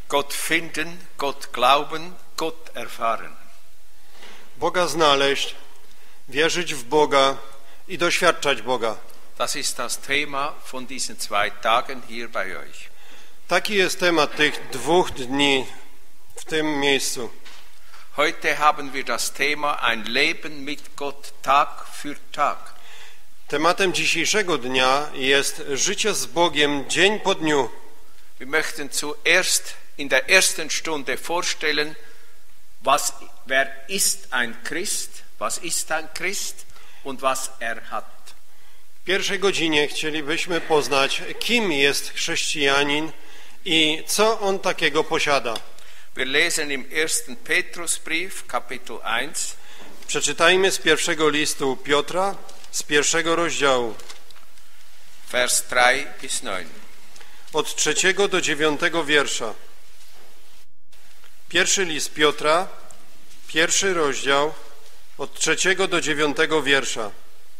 Gott finden, Gott glauben, Gott erfahren. Boga znaleźć, wierzyć w Boga i doświadczać Boga. Das ist das Thema von diesen 2 Tagen hier bei euch. Taki jest temat tych 2 dni w tym miejscu. Heute haben wir das Thema ein Leben mit Gott Tag für Tag. Tematem dzisiejszego dnia jest życie z Bogiem dzień po dniu. Wir möchten zuerst in der ersten Stunde vorstellen, wer ist ein Christ, was ist ein Christ und was er hat. W pierwszej godzinie chcielibyśmy poznać, kim jest chrześcijanin i co on takiego posiada. Wir lesen im 1. Petrusbrief, Kapitel 1. Przeczytajmy z pierwszego listu Piotra, z 1. rozdziału. Vers 3 bis 9. Od 3 do 9 wiersza. Pierwszy list Piotra, 1. rozdział, od 3 do 9 wiersza.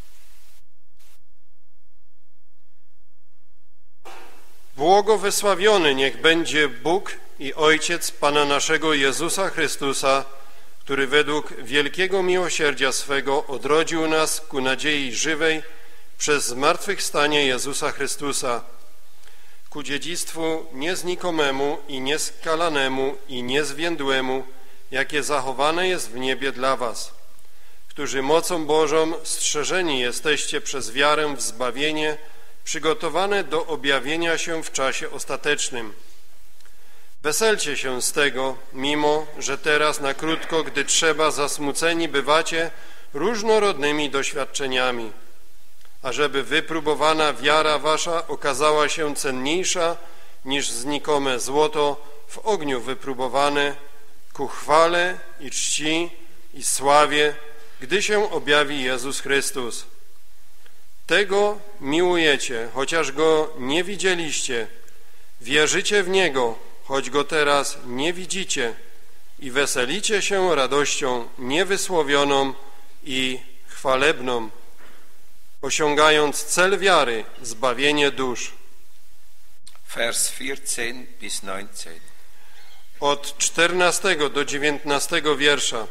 Błogosławiony niech będzie Bóg i Ojciec Pana naszego Jezusa Chrystusa, który według wielkiego miłosierdzia swego odrodził nas ku nadziei żywej przez zmartwychwstanie Jezusa Chrystusa, ku dziedzictwu nieznikomemu i nieskalanemu i niezwiędłemu, jakie zachowane jest w niebie dla was, którzy mocą Bożą strzeżeni jesteście przez wiarę w zbawienie, przygotowane do objawienia się w czasie ostatecznym. Weselcie się z tego, mimo że teraz na krótko, gdy trzeba, zasmuceni bywacie różnorodnymi doświadczeniami, ażeby wypróbowana wiara wasza okazała się cenniejsza niż znikome złoto w ogniu wypróbowane, ku chwale i czci i sławie, gdy się objawi Jezus Chrystus. Tego miłujecie, chociaż Go nie widzieliście, wierzycie w Niego, choć Go teraz nie widzicie i weselicie się radością niewysłowioną i chwalebną, osiągając cel wiary, zbawienie dusz. Vers 14 bis 19. Od 14 do 19 wiersza.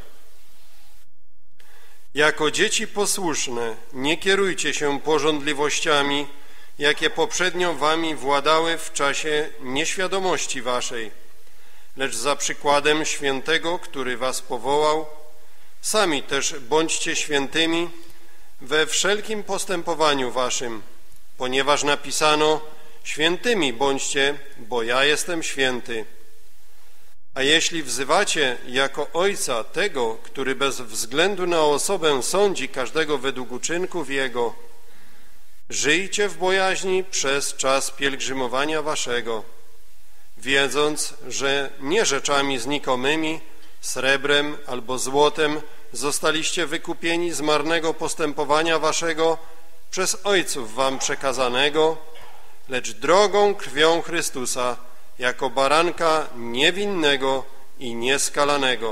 Jako dzieci posłuszne nie kierujcie się pożądliwościami, jakie poprzednio wami władały w czasie nieświadomości waszej, lecz za przykładem świętego, który was powołał, sami też bądźcie świętymi we wszelkim postępowaniu waszym, ponieważ napisano: świętymi bądźcie, bo ja jestem święty. A jeśli wzywacie jako Ojca tego, który bez względu na osobę sądzi każdego według uczynków jego, żyjcie w bojaźni przez czas pielgrzymowania waszego, wiedząc, że nie rzeczami znikomymi, srebrem albo złotem zostaliście wykupieni z marnego postępowania waszego przez ojców wam przekazanego, lecz drogą krwią Chrystusa, jako baranka niewinnego i nieskalanego.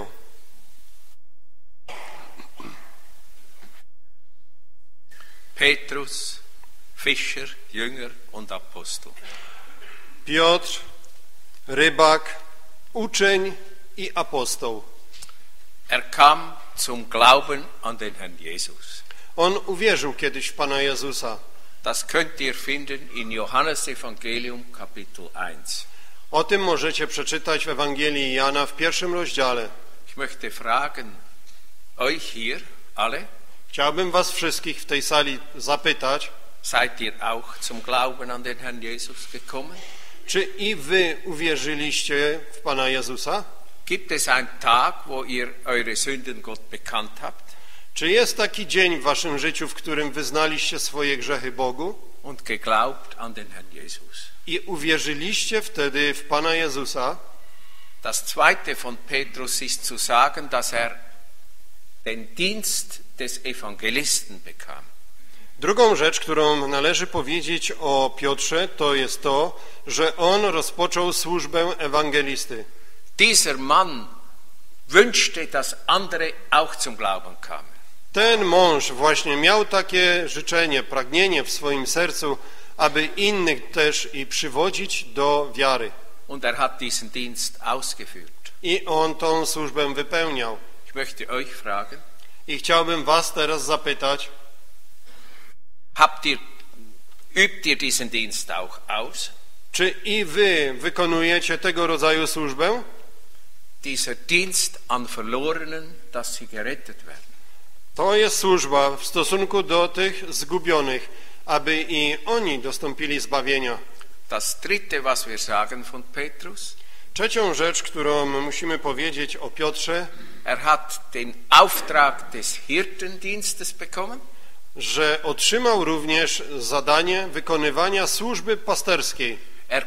Petrus, Fischer, Jünger und Apostel. Piotr, rybak, uczeń i apostoł. Er kam zum Glauben an den Herrn Jesus. On uwierzył kiedyś w Pana Jezusa. Das könnt ihr finden in Johannes Evangelium Kapitel 1. O tym możecie przeczytać w Ewangelii Jana w 1. rozdziale. Ich möchte fragen, euch hier alle, Chciałbym was wszystkich w tej sali zapytać, seid ihr auch zum Glauben an den Herrn Jesus gekommen? czy i wy uwierzyliście w Pana Jezusa? Gibt es einen Tag, wo ihr eure Sünden Gott bekannt habt? Czy jest taki dzień w waszym życiu, w którym wyznaliście swoje grzechy Bogu Und geglaubt an den Herrn Jesus? i uwierzyliście wtedy w Pana Jezusa? Das zweite von Petrus ist zu sagen, dass er den Dienst des Evangelisten bekam. Drugą rzecz, którą należy powiedzieć o Piotrze, to jest to, że on rozpoczął służbę ewangelisty. Dieser Mann wünschte, dass andere auch zum Glauben kamen. Ten mąż właśnie miał takie życzenie, pragnienie w swoim sercu, aby innych też i przywodzić do wiary. und hat diesen Dienst ausgeführt. I on tą służbę wypełniał. Ich möchte euch fragen, I chciałbym was teraz zapytać, übt ihr diesen Dienst auch aus? czy i wy wykonujecie tego rodzaju służbę? Dieser Dienst an Verlorenen, dass sie gerettet werden. To jest służba w stosunku do tych zgubionych, aby i oni dostąpili zbawienia. Das dritte, was wir sagen von Petrus, Trzecią rzecz, którą musimy powiedzieć o Piotrze, hat den Auftrag des Hirtendienstes bekommen. Że otrzymał również zadanie wykonywania służby pasterskiej.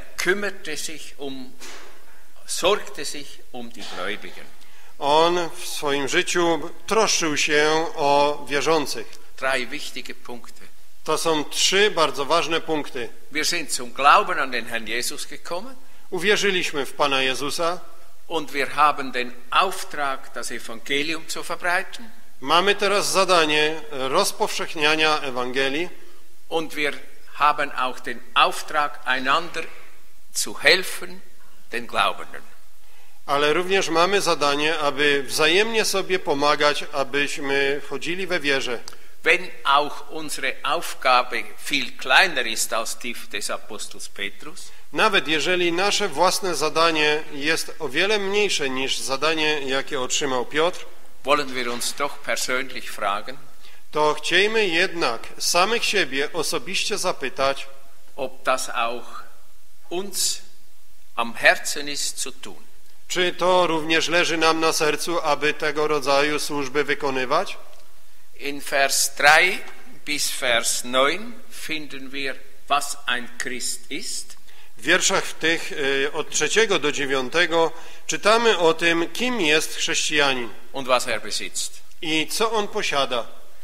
Sorgte sich um die Gläubigen. On w swoim życiu troszczył się o wierzących. Drei wichtige Punkte. To są 3 bardzo ważne punkty. Wir sind zum Glauben an den Herrn Jesus gekommen. Uwierzyliśmy w Pana Jezusa. Und wir haben den Auftrag, das Evangelium zu verbreiten. Mamy teraz zadanie rozpowszechniania Ewangelii. Und wir haben auch den Auftrag, einander zu helfen, den Glaubenden. Ale również mamy zadanie, aby wzajemnie sobie pomagać, abyśmy chodzili we wierze. Wenn auch unsere Aufgabe viel kleiner ist als die des Apostels Petrus, nawet jeżeli nasze własne zadanie jest o wiele mniejsze niż zadanie, jakie otrzymał Piotr, wollen wir uns doch persönlich fragen, to chciejmy jednak samych siebie osobiście zapytać, ob das auch uns am Herzen ist zu tun. Czy to również leży nam na sercu, aby tego rodzaju służby wykonywać? In Vers 3 bis Vers 9 finden wir, was ein Christ ist. W wierszach tych od 3 do 9 czytamy o tym, kim jest chrześcijanin und was besitzt. I co on posiada.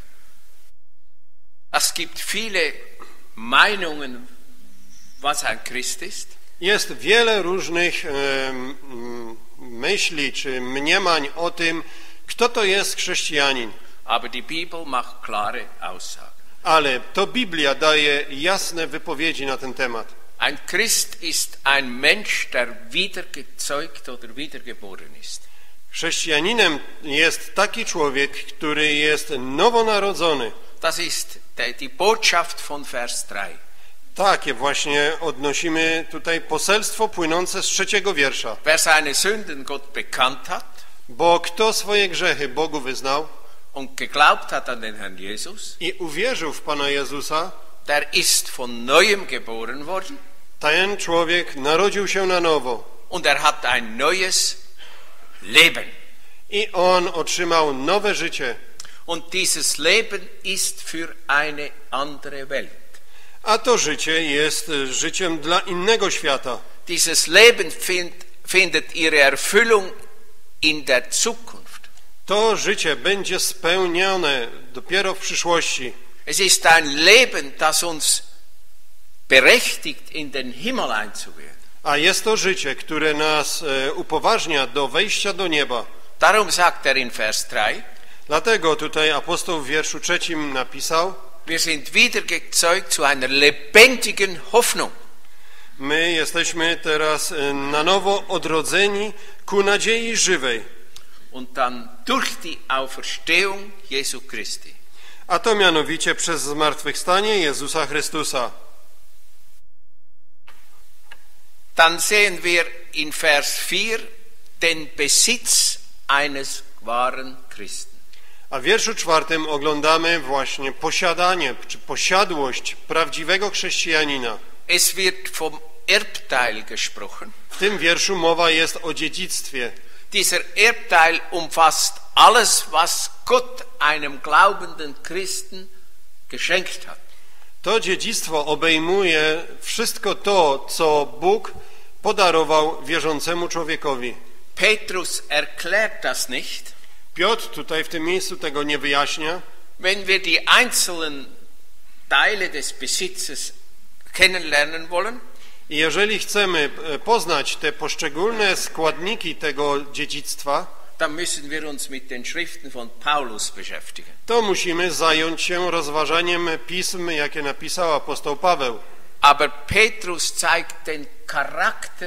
Es gibt viele Meinungen, was ein Christ ist. Jest wiele różnych myśli czy mniemań o tym, kto to jest chrześcijanin. Aber die Bibel macht klare Aussagen. Ale to Biblia daje jasne wypowiedzi na ten temat. Ein Christ ist ein Mensch, der wiedergezeugt oder wiedergeboren ist. Chrześcijaninem jest taki człowiek, który jest nowonarodzony. Das ist die Botschaft von Vers 3. Takie właśnie odnosimy tutaj poselstwo płynące z 3 wiersza. Wer seine Sünden Gott bekannt hat, bo kto swoje grzechy Bogu wyznał und geglaubt hat an den Herrn Jesus, i uwierzył w Pana Jezusa, der ist von neuem geboren worden, ten człowiek narodził się na nowo und hat ein neues Leben. I on otrzymał nowe życie. Und dieses Leben ist für eine andere Welt. A to życie jest życiem dla innego świata. Dieses Leben findet ihre Erfüllung in der Zukunft. To życie będzie spełnione dopiero w przyszłości. Es ist ein Leben, das uns berechtigt, in den Himmel einzugehen. A jest to życie, które nas upoważnia do wejścia do nieba. Darum sagt in Vers 3, dlatego tutaj apostoł w wierszu 3 napisał: wir sind wiedergezeugt zu einer lebendigen Hoffnung. My jesteśmy teraz na nowo odrodzeni ku nadziei żywej. Und dann durch die Auferstehung Jesu Christi. A to mianowicie przez zmartwychwstanie Jezusa Chrystusa. Dann sehen wir in Vers 4 den Besitz eines wahren Christen. A w wierszu 4 oglądamy właśnie posiadanie, czy posiadłość prawdziwego chrześcijanina. Es wird vom Erbteil gesprochen. W tym wierszu mowa jest o dziedzictwie. Dieser Erbteil umfasst alles, was Gott einem glaubenden Christen geschenkt hat. To dziedzictwo obejmuje wszystko to, co Bóg podarował wierzącemu człowiekowi. Petrus erklärt das nicht. Piotr tutaj w tym miejscu tego nie wyjaśnia. Wenn wir die einzelnen Teile des Besitzes kennenlernen wollen, i jeżeli chcemy poznać te poszczególne składniki tego dziedzictwa, dann müssen wir uns mit den Schriften von Paulus beschäftigen. To musimy zająć się rozważaniem pism, jakie napisał apostoł Paweł. Aber Petrus zeigt den Charakter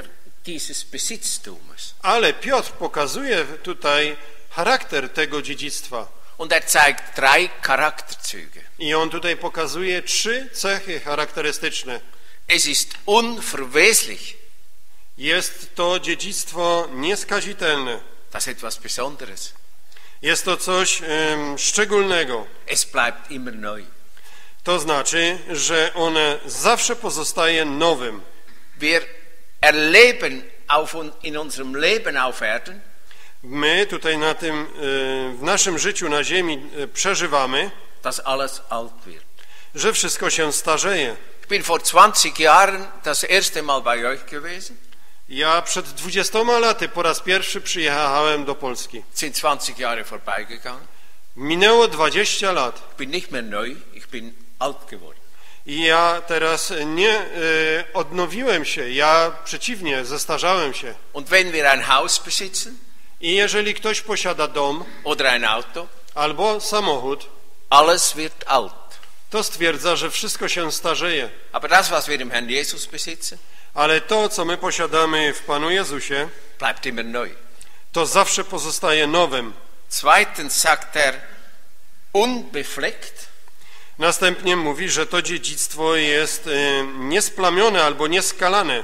dieses Besitztums. Ale Piotr pokazuje tutaj charakter tego dziedzictwa. Und er zeigt 3 Charakterzüge. I on tutaj pokazuje 3 cechy charakterystyczne. Es ist unverweslich. Jest to dziedzictwo nieskazitelne. Das ist etwas Besonderes. Jest to coś szczególnego. Es bleibt immer neu. To znaczy, że one zawsze pozostaje nowym. Wir erleben in unserem Leben auf Erden, My tutaj w naszym życiu na ziemi przeżywamy, dass alles alt wird. że wszystko się starzeje. Ich bin vor 20 Jahren das erste Mal bei euch gewesen. Ja przed 20 laty po raz pierwszy przyjechałem do Polski. Sind 20 Jahre vorbeigegangen. Minęło 20 lat. Ich bin nicht mehr neu, ich bin alt geworden. I ja teraz nie odnowiłem się, ja przeciwnie, zestarzałem się. Und wenn wir ein Haus besitzen I jeżeli ktoś posiada dom oder ein Auto, albo samochód, alles wird alt. to stwierdza, że wszystko się starzeje. Aber das, was wir im Herrn Jesus besitzen, Ale to, co my posiadamy w Panu Jezusie, bleibt immer neu. to zawsze pozostaje nowym. Zweitens sagt er, unbefleckt. Następnie mówi, że to dziedzictwo jest niesplamione albo nieskalane.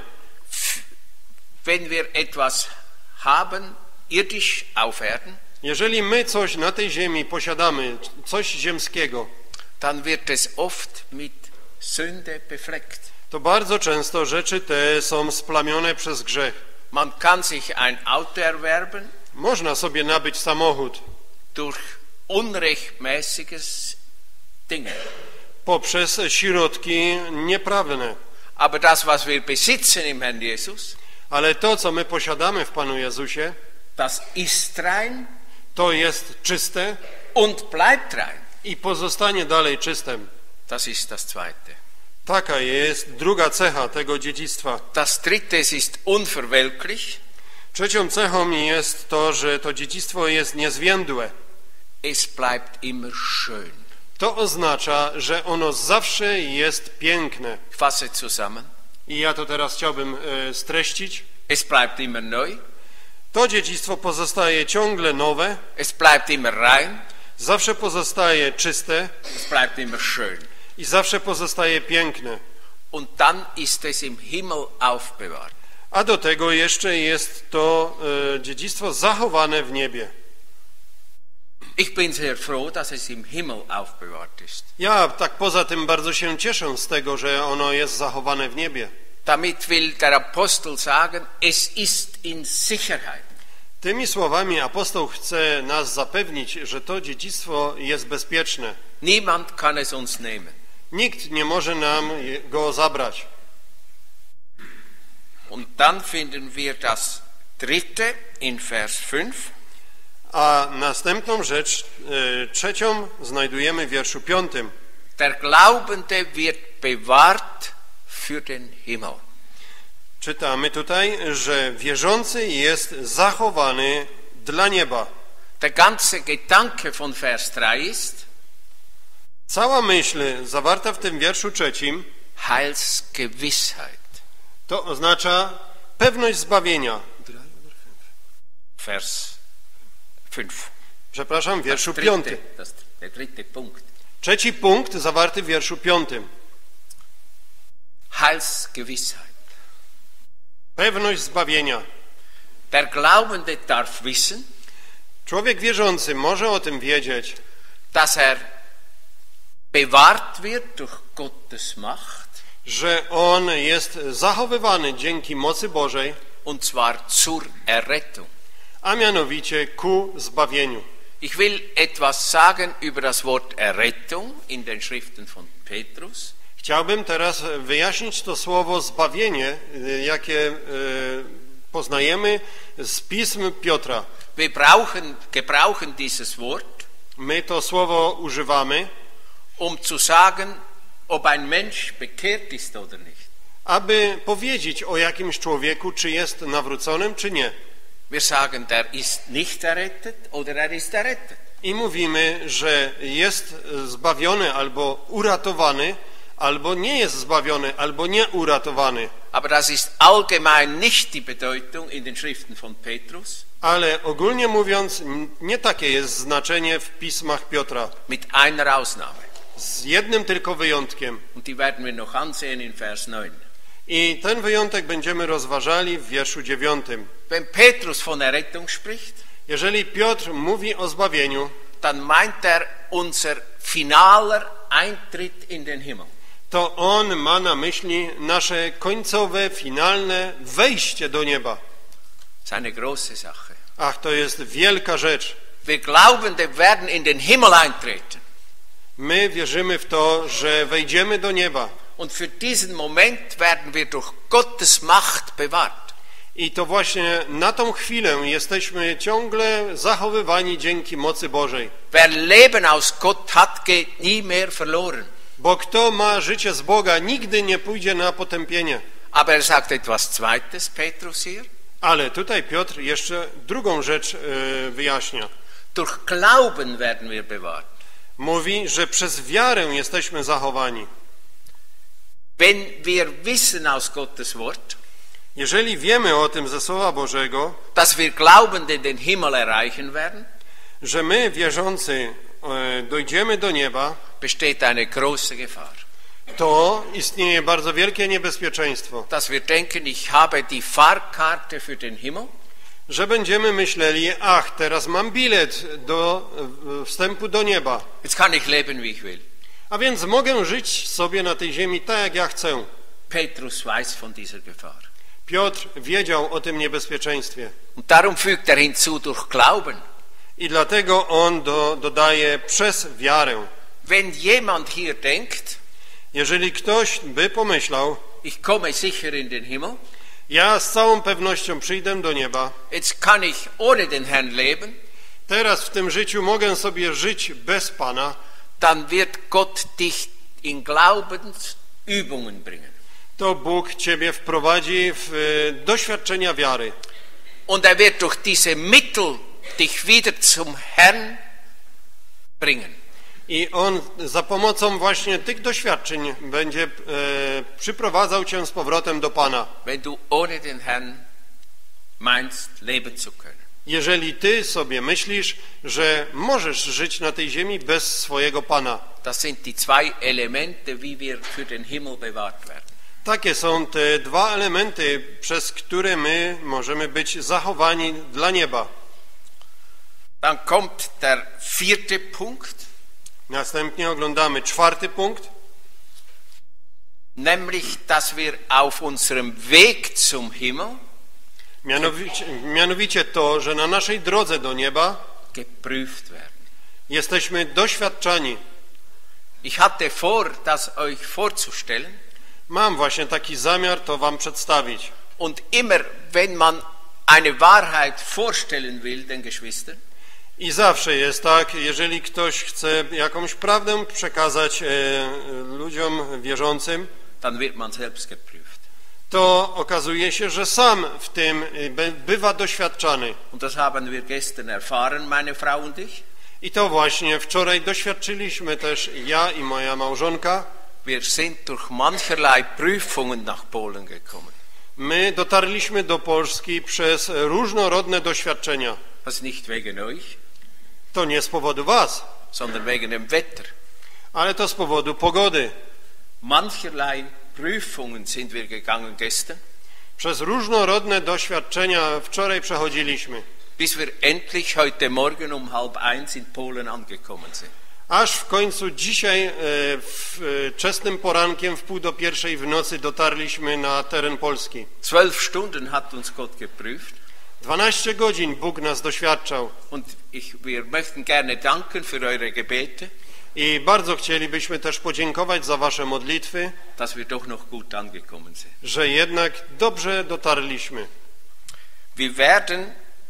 Wenn wir etwas haben, irdisch auf Erden, Jeżeli my coś na tej ziemi posiadamy, coś ziemskiego, dann wird es oft mit Sünde befleckt. to bardzo często rzeczy te są splamione przez grzech. Man kann sich ein Auto erwerben Można sobie nabyć samochód durch unrechtmäßiges Dinge. poprzez środki nieprawne. Aber das, was wir besitzen im Herrn Jesus, Ale to, co my posiadamy w Panu Jezusie, das ist rein to jest czyste und bleibt rein. i pozostanie dalej czystym. Das ist das Zweite. Taka jest druga cecha tego dziedzictwa. Das Dritte, es ist unverwelklich. Trzecią cechą jest to, że to dziedzictwo jest niezwiędłe. Es bleibt immer schön. To oznacza, że ono zawsze jest piękne. Ich fasse zusammen. I ja to teraz chciałbym streścić. Es bleibt immer neu. To dziedzictwo pozostaje ciągle nowe, Es bleibt immer rein. zawsze pozostaje czyste Es bleibt immer schön. i zawsze pozostaje piękne. Und dann ist es im Himmel aufbewahrt. A do tego jeszcze jest to dziedzictwo zachowane w niebie. Ich bin sehr froh, dass es im Himmel aufbewahrt ist. Ja tak poza tym bardzo się cieszę z tego, że ono jest zachowane w niebie. Damit will der Apostel sagen, es ist in Sicherheit. Tymi słowami apostoł chce nas zapewnić, że to dziedzictwo jest bezpieczne. Niemand kann es uns nehmen. Nikt nie może nam go zabrać. Und dann finden wir das Dritte in Vers 5. A następną rzecz, trzecią, znajdujemy w wierszu 5. Der Glaubende wird bewahrt für den Himmel. Czytamy tutaj, że wierzący jest zachowany dla nieba. Der ganze Gedanke von Vers 3 ist Cała myśl zawarta w tym wierszu 3 Heilsgewissheit. to oznacza pewność zbawienia. Vers 5. Przepraszam, w wierszu 5. Der dritte Punkt. Trzeci punkt zawarty w wierszu 5. Heilsgewissheit. Pewność zbawienia. Der Glaubende darf wissen, Człowiek wierzący może o tym wiedzieć, dass er bewahrt wird durch Gottes Macht, że on jest zachowywany dzięki mocy Bożej, und zwar zur Errettung. a mianowicie ku zbawieniu. Ich will etwas sagen über das Wort Errettung in den Schriften von Petrus. Chciałbym teraz wyjaśnić to słowo zbawienie, jakie poznajemy z pism Piotra. Wir gebrauchen dieses Wort, My to słowo używamy, um zu sagen, ob ein Mensch bekehrt ist oder nicht. aby powiedzieć o jakimś człowieku, czy jest nawróconym, czy nie. Wir sagen, der ist nicht errettet oder er ist errettet. I mówimy, że jest zbawiony albo uratowany, albo nie jest zbawiony, albo nie uratowany. Aber das ist allgemein nicht die Bedeutung in den Schriften von Petrus. Ale ogólnie mówiąc, nie takie jest znaczenie w pismach Piotra. Mit einer Ausnahme. Z jednym tylko wyjątkiem. Und die werden wir noch ansehen in Vers 9. I ten wyjątek będziemy rozważali w wierszu 9. Wenn Petrus von Errettung spricht, Jeżeli Piotr mówi o zbawieniu, dann meint unser finaler Eintritt in den Himmel. to on ma na myśli nasze końcowe, finalne wejście do nieba. Das ist eine große Sache. Ach, to jest wielka rzecz. Wir glauben, wir werden in den Himmel eintreten. My wierzymy w to, że wejdziemy do nieba. Und für diesen Moment werden wir durch Gottes Macht bewahrt. I to właśnie na tą chwilę jesteśmy ciągle zachowywani dzięki mocy Bożej. Wer Leben aus Gott hat, geht nie mehr verloren. Bo kto ma życie z Boga, nigdy nie pójdzie na potępienie. Aber sagt etwas Zweites, Petrus hier. Ale tutaj Piotr jeszcze drugą rzecz wyjaśnia. Durch Glauben werden wir bewahrt. Mówi, że przez wiarę jesteśmy zachowani. Wenn wir wissen aus Gottes Wort, Jeżeli wiemy o tym ze Słowa Bożego, dass wir glaubend in den Himmel erreichen werden, że my, wierzący, dojdziemy do nieba, besteht eine große Gefahr. to istnieje bardzo wielkie niebezpieczeństwo, Dass wir denken, ich habe die Fahrkarte für den Himmel, że będziemy myśleli, ach, teraz mam bilet do wstępu do nieba, jetzt kann ich leben, wie ich will. a więc mogę żyć sobie na tej ziemi tak, jak ja chcę. Petrus weiß von dieser Gefahr. Piotr wiedział o tym niebezpieczeństwie Und darum fügt hinzu durch Glauben. i dlatego on dodaje przez wiarę. Wenn jemand hier denkt, Jeżeli ktoś by pomyślał, ich komme sicher in den Himmel, ja z całą pewnością przyjdę do nieba, jetzt kann ich ohne den Herrn leben, teraz w tym życiu mogę sobie żyć bez Pana, dann wird Gott dich in Glaubensübungen bringen. to Bóg ciebie wprowadzi w doświadczenia wiary. Und er wird durch diese Mittel dich wieder zum Herrn bringen. I On za pomocą właśnie tych doświadczeń będzie przyprowadzał cię z powrotem do Pana. Wenn du ohne den Herrn meinst, leben zu können. Jeżeli ty sobie myślisz, że możesz żyć na tej ziemi bez swojego Pana. Das sind die zwei Elemente, wie wir für den Himmel bewahrt werden. Takie są te dwa elementy, przez które my możemy być zachowani dla nieba. Dann kommt der vierte Punkt, Następnie oglądamy czwarty punkt, nämlich, dass wir auf unserem Weg zum Himmel mianowicie to, że na naszej drodze do nieba geprüft werden. jesteśmy doświadczani. Ich hatte vor, das euch vorzustellen, Mam właśnie taki zamiar to wam przedstawić. und immer, wenn man eine Wahrheit vorstellen will, den Geschwistern, I zawsze jest tak, jeżeli ktoś chce jakąś prawdę przekazać ludziom wierzącym, dann wird man selbst geprüft. to okazuje się, że sam w tym bywa doświadczany. Und das haben wir gestern erfahren, meine Frau und ich. I to właśnie wczoraj doświadczyliśmy też ja i moja małżonka. Wir sind durch mancherlei Prüfungen nach Polen gekommen. My dotarliśmy do Polski przez różnorodne doświadczenia. Das ist nicht wegen euch, To nie z powodu was, sondern wegen dem Wetter. ale to z powodu pogody. Mancherlei Prüfungen sind wir gegangen gestern, Przez różnorodne doświadczenia wczoraj przechodziliśmy. bis wir endlich heute Morgen um 12:30 in Polen angekommen sind. Aż w końcu dzisiaj wczesnym porankiem w 12:30 w nocy dotarliśmy na teren Polski. 12 Stunden hat uns Gott geprüft. 12 godzin Bóg nas doświadczał Und wir möchten gerne danken für eure Gebete, i bardzo chcielibyśmy też podziękować za wasze modlitwy, dass wir doch noch gut angekommen sind. że jednak dobrze dotarliśmy. Wir werden,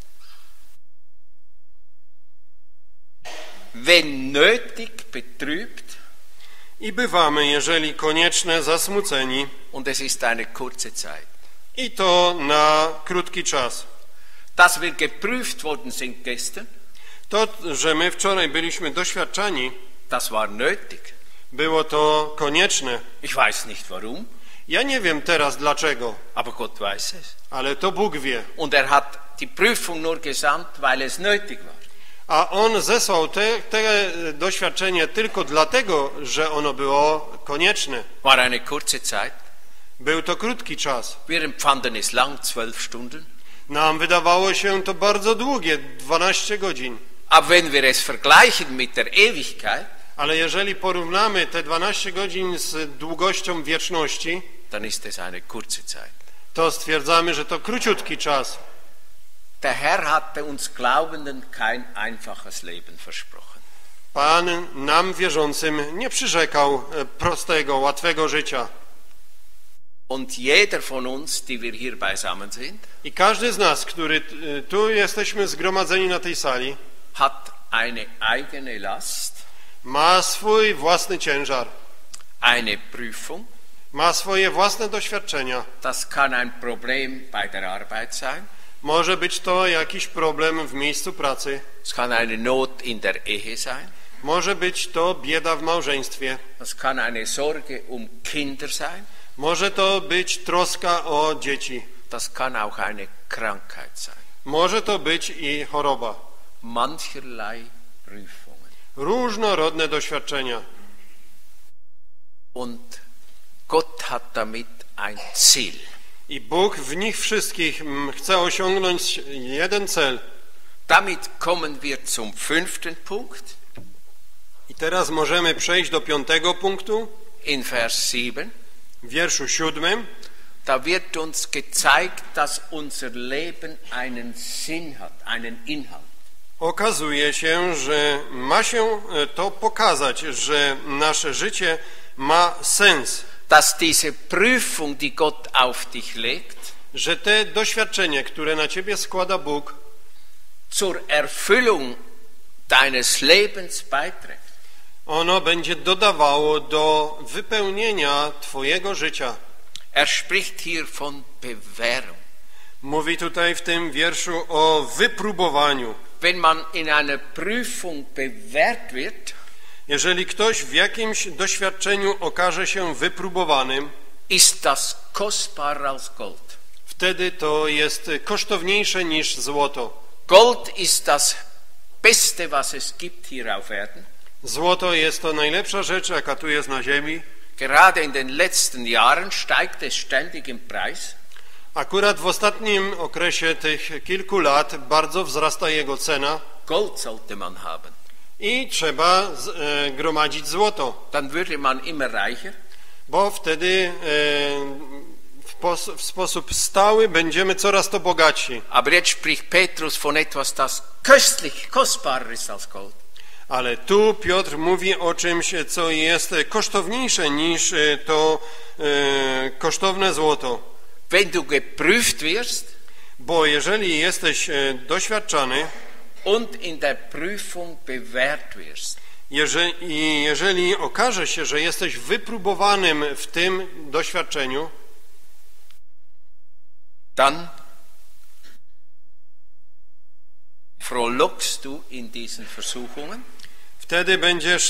wenn nötig, betrübt, I bywamy, jeżeli konieczne, zasmuceni und es ist eine kurze Zeit. i to na krótki czas. Dass wir geprüft worden sind gestern, To, że my wczoraj byliśmy doświadczani, das war nötig. Było to konieczne. Ich weiß nicht warum, Ja nie wiem teraz dlaczego, aber Gott weiß es. ale to Bóg wie. Und er hat die Prüfung nur gesandt, weil es nötig war. A On zesłał te doświadczenie tylko dlatego, że ono było konieczne. War eine kurze Zeit. Był to krótki czas. Wir empfanden es lang, 12 Stunden. Nam wydawało się to bardzo długie, 12 godzin. Aber wenn wir es vergleichen mit der Ewigkeit, Ale jeżeli porównamy te 12 godzin z długością wieczności, dann ist es eine kurze Zeit. to stwierdzamy, że to króciutki czas. Der Herr hatte uns Glaubenden kein einfaches Leben versprochen. Pan nam wierzącym nie przyrzekał prostego, łatwego życia. Und jeder von uns, die wir hier beisammen sind, I każdy z nas, który tu jesteśmy zgromadzeni na tej sali, hat eine eigene Last, ma swój własny ciężar, eine Prüfung. ma swoje własne doświadczenia. Das kann ein Problem bei der Arbeit sein. Może być to jakiś problem w miejscu pracy, Es kann eine Not in der Ehe sein. może być to bieda w małżeństwie, Es kann eine Sorge um Kinder sein. może to być troska o dzieci, Das kann auch eine Krankheit sein. może to być i choroba. Mancherlei Prüfungen. Różnorodne doświadczenia. Und Gott hat damit ein Ziel. I Bóg w nich wszystkich chce osiągnąć jeden cel. Damit kommen wir zum 5. Punkt. I teraz możemy przejść do 5. punktu, In Vers 7. w wierszu 7. Da wird uns gezeigt, dass unser Leben einen Sinn hat, einen Inhalt. Okazuje się, że ma się to pokazać, że nasze życie ma sens, Dass diese Prüfung, die Gott auf dich legt, że te doświadczenie, które na ciebie składa Bóg, zur Erfüllung deines Lebens beiträgt. ono będzie dodawało do wypełnienia twojego życia. Er spricht hier von Bewährung. Mówi tutaj w tym wierszu o wypróbowaniu. Wenn man in einer Prüfung bewährt wird, Jeżeli ktoś w jakimś doświadczeniu okaże się wypróbowanym, ist das kostbarer als Gold. wtedy to jest kosztowniejsze niż złoto. Gold ist das Beste, was es gibt hier auf Erden. Złoto jest to najlepsza rzecz, jaka tu jest na ziemi. Gerade in den letzten Jahren steigt es ständig im Preis. Akurat w ostatnim okresie tych kilku lat bardzo wzrasta jego cena Gold sollte man haben. i trzeba gromadzić złoto, Dann würde man immer reicher. bo wtedy w sposób stały będziemy coraz to bogatsi. Aber jetzt spricht Petrus von etwas, das köstlich, kostbarer ist als Gold. Ale tu Piotr mówi o czymś, co jest kosztowniejsze niż to kosztowne złoto. Wenn du geprüft wirst Bo jeżeli jesteś doświadczany, und in der Prüfung bewährt wirst, jeżeli okaże się, że jesteś wypróbowanym w tym doświadczeniu, dann frohlockst du in diesen Versuchungen. wtedy będziesz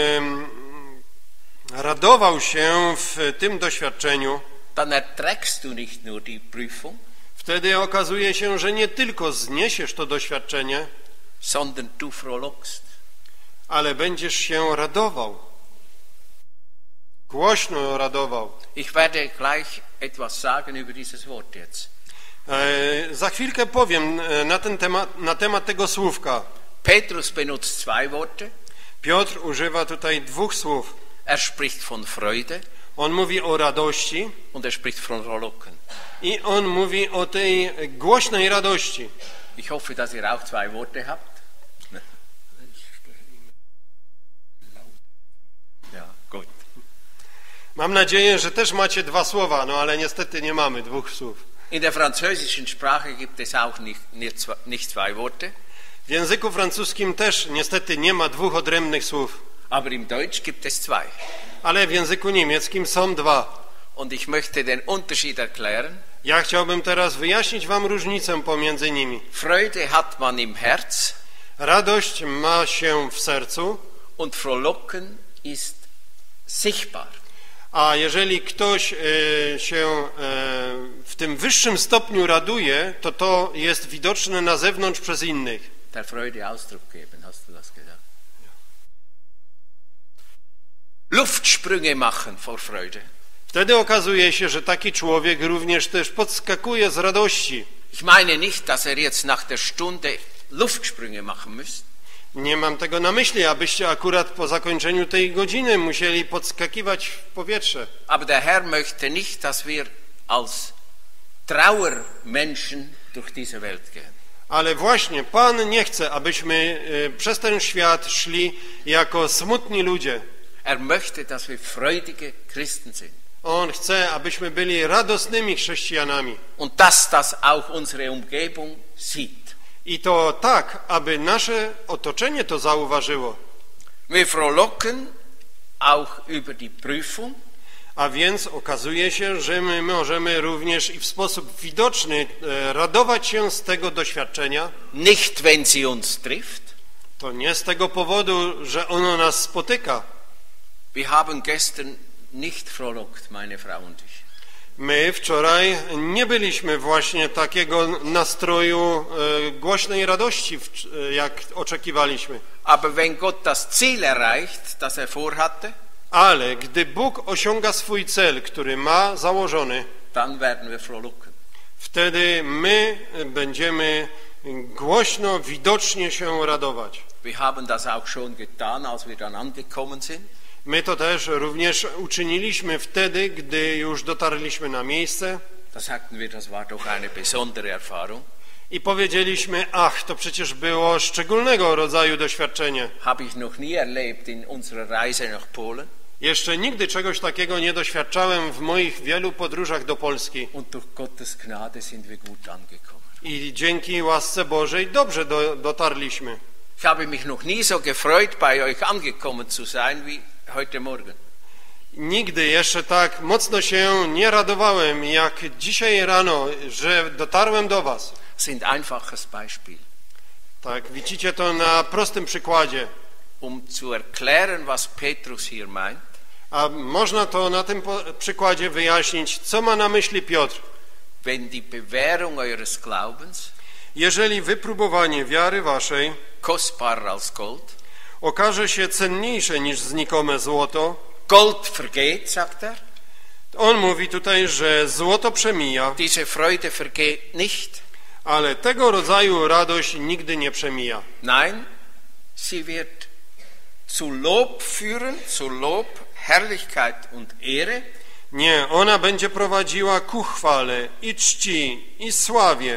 radował się w tym doświadczeniu. Dann erträgst du nicht nur die Prüfung, Wtedy okazuje się, że nie tylko zniesiesz to doświadczenie, sondern du frohlockst. ale będziesz się radował. Głośno radował. Ich werde gleich etwas sagen über dieses Wort jetzt. Za chwilkę powiem na temat tego słówka. Petrus benutzt zwei Worte. Piotr używa tutaj dwóch słów. Er spricht von Freude On mówi o radości und er spricht von Frohlocken. i on mówi o tej głośnej radości. Ich hoffe, dass ihr auch zwei Worte habt. Ja, gut. Mam nadzieję, że też macie dwa słowa, no ale niestety nie mamy dwóch słów. In der französischen Sprache gibt es auch nicht zwei Worte, W języku francuskim też niestety nie ma dwóch odrębnych słów, aber im Deutsch gibt es zwei. ale w języku niemieckim są dwa. Und ich möchte den Unterschied erklären. Ja chciałbym teraz wyjaśnić wam różnicę pomiędzy nimi. Freude hat man im Herz Radość ma się w sercu, und Frohlocken ist sichtbar. A jeżeli ktoś się w tym wyższym stopniu raduje, to to jest widoczne na zewnątrz przez innych. Der Freude Ausdruck geben, hast du das gesagt? Ja. Luftsprünge machen vor Freude. Wtedy okazuje się, że taki człowiek również też podskakuje z radości. Ich meine nicht, dass jetzt nach der Stunde Luftsprünge machen müsst. Nie mam tego na myśli, abyście akurat po zakończeniu tej godziny musieli podskakiwać w powietrze. Aber der Herr möchte nicht, dass wir als Trauermenschen durch diese Welt gehen. Ale właśnie Pan nie chce, abyśmy przez ten świat szli jako smutni ludzie. Er möchte, dass wir freudige Christen sind. On chce, abyśmy byli radosnymi chrześcijanami. Und dass das auch unsere Umgebung sieht. I to tak, aby nasze otoczenie to zauważyło. Wir frohlocken auch über die Prüfung. A więc okazuje się, że my możemy również i w sposób widoczny radować się z tego doświadczenia. Nicht, wenn sie uns trifft. To nie z tego powodu, że ono nas spotyka. Wir haben gestern nicht frohlockt, meine Frau und ich. My wczoraj nie byliśmy właśnie takiego nastroju głośnej radości, jak oczekiwaliśmy. Aber wenn Gott das Ziel erreicht, das er vorhatte, ale gdy Bóg osiąga swój cel, który ma założony, dann werden wir frohlocken. Wtedy my będziemy głośno, widocznie się radować. Wir haben das auch schon getan, als wir dann angekommen sind. My to też również uczyniliśmy wtedy, gdy już dotarliśmy na miejsce. Da sagten wir, das war doch eine besondere Erfahrung. I powiedzieliśmy, ach, to przecież było szczególnego rodzaju doświadczenie. Habe ich noch nie erlebt in unserer Reise nach Polen. Jeszcze nigdy czegoś takiego nie doświadczałem w moich wielu podróżach do Polski. Und durch Gottes Gnade sind wir gut angekommen. I dzięki łasce Bożej dobrze dotarliśmy. Ich habe mich noch nie so gefreut, bei euch angekommen zu sein, wie heute Morgen. Nigdy jeszcze tak mocno się nie radowałem, jak dzisiaj rano, że dotarłem do was. Sind einfaches Beispiel. Tak, widzicie to na prostym przykładzie. Zu erklären, was Petrus hier meint. A można to na tym przykładzie wyjaśnić, co ma na myśli Piotr. Wenn die Bewährung eures Glaubens, jeżeli wypróbowanie wiary waszej kostbarer als Gold, okaże się cenniejsze niż znikome złoto. Gold vergeht, sagt er. On mówi tutaj, że złoto przemija. Diese Freude vergeht nicht. Ale tego rodzaju radość nigdy nie przemija. Nein, sie wird zu Lob führen, zu Lob, Herrlichkeit und Ehre. Nie, ona będzie prowadziła ku chwale i czci i sławie.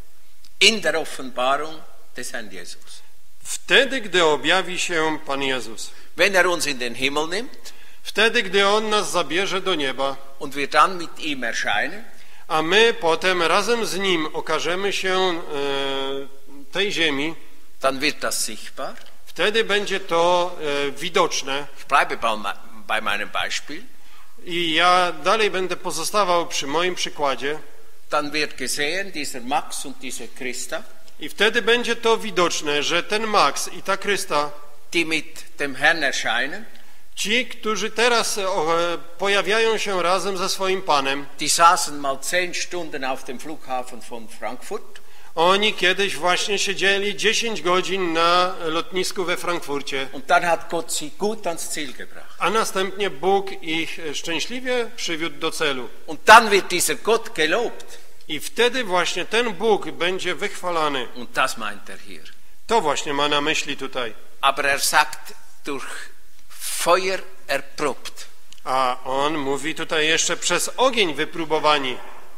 In der Offenbarung des Herrn Jesus. Wtedy, gdy objawi się Pan Jezus. Wenn er uns in den Himmel nimmt. Wtedy, gdy On nas zabierze do nieba. Und wir dann mit ihm erscheinen. A my potem razem z Nim okażemy się tej ziemi. Dann wird das sichtbar. Wtedy będzie to widoczne. Ich bleibe bei meinem Beispiel. I ja dalej będę pozostawał przy moim przykładzie. Dann wird gesehen, dieser Max und diese Christa. I wtedy będzie to widoczne, że ten Max i ta Krysta, die mit dem Herrn erscheinen, ci, którzy teraz pojawiają się razem ze swoim Panem, die saßen mal 10 Stunden auf dem Flughafen von Frankfurt. Oni kiedyś właśnie siedzieli 10 godzin na lotnisku we Frankfurcie. Und dann hat Gott sie gut ans Ziel gebracht. A następnie Bóg ich szczęśliwie przywiódł do celu. Und dann wird dieser Gott gelobt. I wtedy właśnie ten Bóg będzie wychwalany. Und das meint er hier. To właśnie ma na myśli tutaj. Aber er sagt durch Feuer erprobt. A on mówi tutaj jeszcze przez ogień wypróbowani.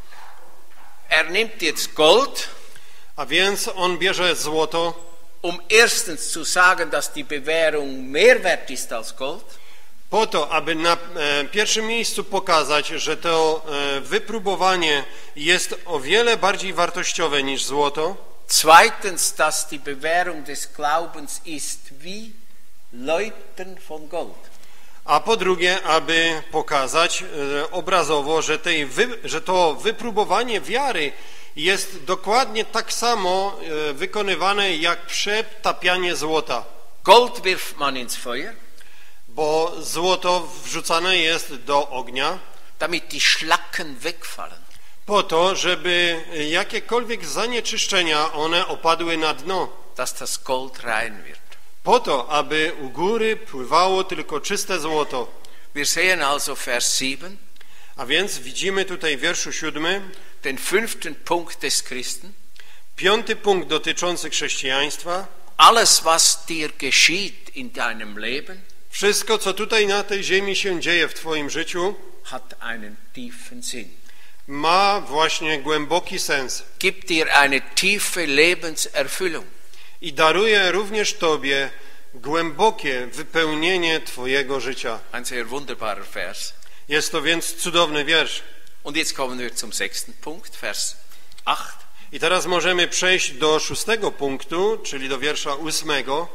Er nimmt jetzt Gold. A więc on bierze złoto. Erstens zu sagen, dass die Bewährung mehr wert ist als Gold. Po to, aby na pierwszym miejscu pokazać, że to wypróbowanie jest o wiele bardziej wartościowe niż złoto. Zweitens, dass die Bewährung des Glaubens ist wie Läutern von Gold. A po drugie, aby pokazać obrazowo, że to wypróbowanie wiary jest dokładnie tak samo wykonywane jak przetapianie złota. Gold wirft man ins Feuer. bo złoto wrzucane jest do ognia, damit die Schlacken wegfallen. po to, żeby jakiekolwiek zanieczyszczenia one opadły na dno, Dass das Gold rein wird. po to, aby u góry pływało tylko czyste złoto. Wir sehen also Vers 7, A więc widzimy tutaj w wierszu 7 den 5. Punkt des Christen. 5. punkt dotyczący chrześcijaństwa. Alles, was dir geschieht in deinem Leben, Wszystko, co tutaj na tej ziemi się dzieje w twoim życiu, hat einen tiefen Sinn. ma właśnie głęboki sens Gibt dir eine tiefe Lebenserfüllung. i daruje również tobie głębokie wypełnienie twojego życia. Ein sehr wunderbarer Vers. Jest to więc cudowny wiersz. Und jetzt kommen wir zum 6. Punkt, Vers 8. I teraz możemy przejść do 6. punktu, czyli do wiersza 8.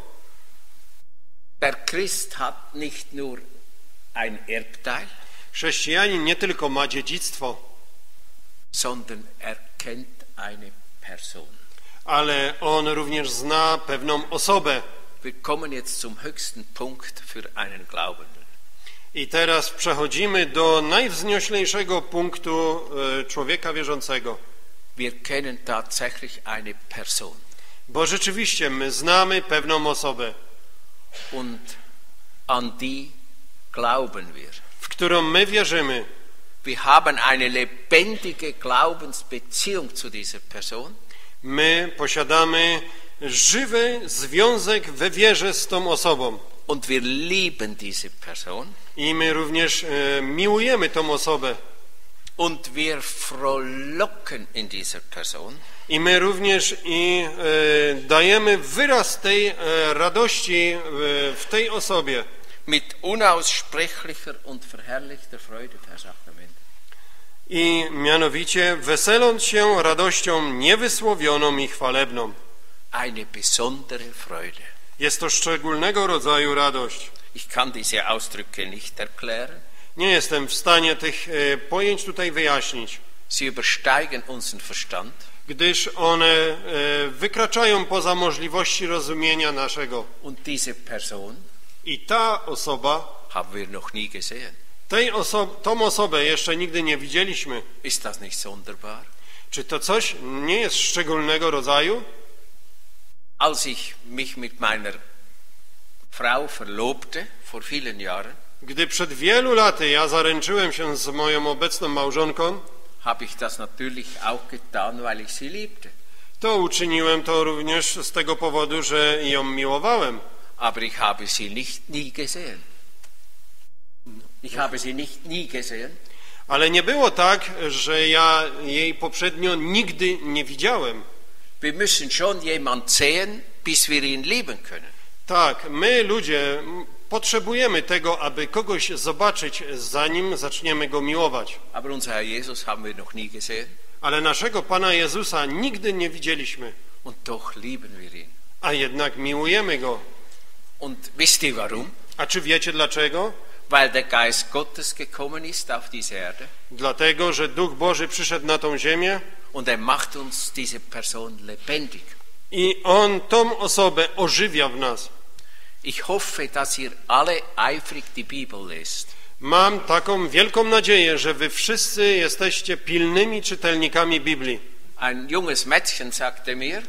Der Christ hat nicht nur ein Erbteil, Chrześcijanin nie tylko ma dziedzictwo, sondern er kennt eine Person. ale on również zna pewną osobę. Wir kommen jetzt zum höchsten Punkt für einen Glaubenden. I teraz przechodzimy do najwznioślejszego punktu człowieka wierzącego. Wir kennen tatsächlich eine Person. Bo rzeczywiście my znamy pewną osobę, Und an die glauben wir. w którą my wierzymy. Wir haben eine lebendige Glaubensbeziehung zu dieser Person. My posiadamy żywy związek we wierze z tą osobą. Und wir lieben diese Person. I my również miłujemy tą osobę. Und wir frohlocken in dieser Person. I my również dajemy wyraz tej radości w tej osobie. Mit unaussprechlicher und verherrlichter Freude, Vers 8 am Ende. I mianowicie weseląc się radością niewysłowioną i chwalebną. Eine besondere Freude. Jest to szczególnego rodzaju radość. Ich kann diese Ausdrücke nicht erklären. Nie jestem w stanie tych pojęć tutaj wyjaśnić, Sie übersteigen unseren Verstand. gdyż one wykraczają poza możliwości rozumienia naszego. Und diese Person I ta osoba, haben wir noch nie gesehen. tą osobę jeszcze nigdy nie widzieliśmy. Ist das nicht sonderbar? Czy to coś nie jest szczególnego rodzaju? Als ich mich mit meiner Frau verlobte, vor vielen Jahren, Gdy przed wielu laty ja zaręczyłem się z moją obecną małżonką, habe ich das natürlich auch getan, weil ich sie liebte. to uczyniłem to również z tego powodu, że ją miłowałem. Aber ich habe sie nicht nie gesehen. Ich habe sie nicht nie gesehen. Ale nie było tak, że ja jej poprzednio nigdy nie widziałem. Wir müssen schon jemand sehen, bis wir ihn lieben können. Tak, my ludzie potrzebujemy tego, aby kogoś zobaczyć, zanim zaczniemy go miłować. Aber unser Herr Jesus haben wir noch nie gesehen. Ale naszego Pana Jezusa nigdy nie widzieliśmy, Und doch lieben wir ihn. a jednak miłujemy Go. Und wisst ihr warum? A czy wiecie dlaczego? Weil der Geist Gottes gekommen ist auf diese Erde. Dlatego, że Duch Boży przyszedł na tą ziemię Und er macht uns diese Person lebendig. i On tą osobę ożywia w nas. Ich hoffe, dass ihr alle eifrig die Bibel lest. Mam taką wielką nadzieję, że wy wszyscy jesteście pilnymi czytelnikami Biblii. Ein junges Mädchen sagte mir,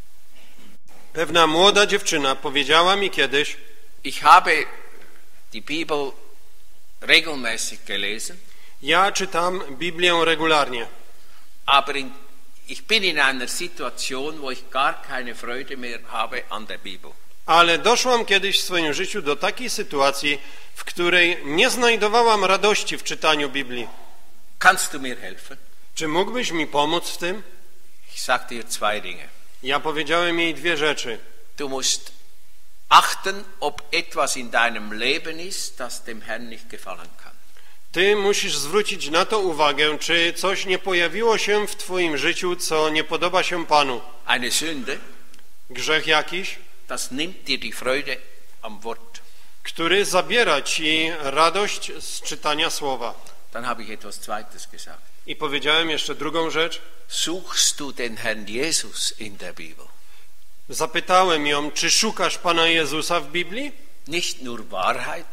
Pewna młoda dziewczyna powiedziała mi kiedyś: ich habe die Bibel regelmäßig gelesen, ja czytam Biblię regularnie, aber ich bin in einer Situation, wo ich gar keine Freude mehr habe an der Bibel. ale doszłam kiedyś w swoim życiu do takiej sytuacji, w której nie znajdowałam radości w czytaniu Biblii. Kannst du mir helfen? Czy mógłbyś mi pomóc w tym? Ich sagte ihr zwei Dinge. Ja powiedziałem jej dwie rzeczy. Du musst achten, ob etwas in deinem Leben ist, das dem Herrn nicht gefallen kann. Ty musisz zwrócić na to uwagę, czy coś nie pojawiło się w twoim życiu, co nie podoba się Panu. Eine Sünde, Grzech jakiś, das nimmt dir die Freude am Wort. który zabiera ci radość z czytania słowa. Dann habe ich etwas Zweites gesagt. I powiedziałem jeszcze drugą rzecz. Suchst du den Herrn Jesus in der Bibel? Zapytałem ją, czy szukasz Pana Jezusa w Biblii? Nicht nur Wahrheiten,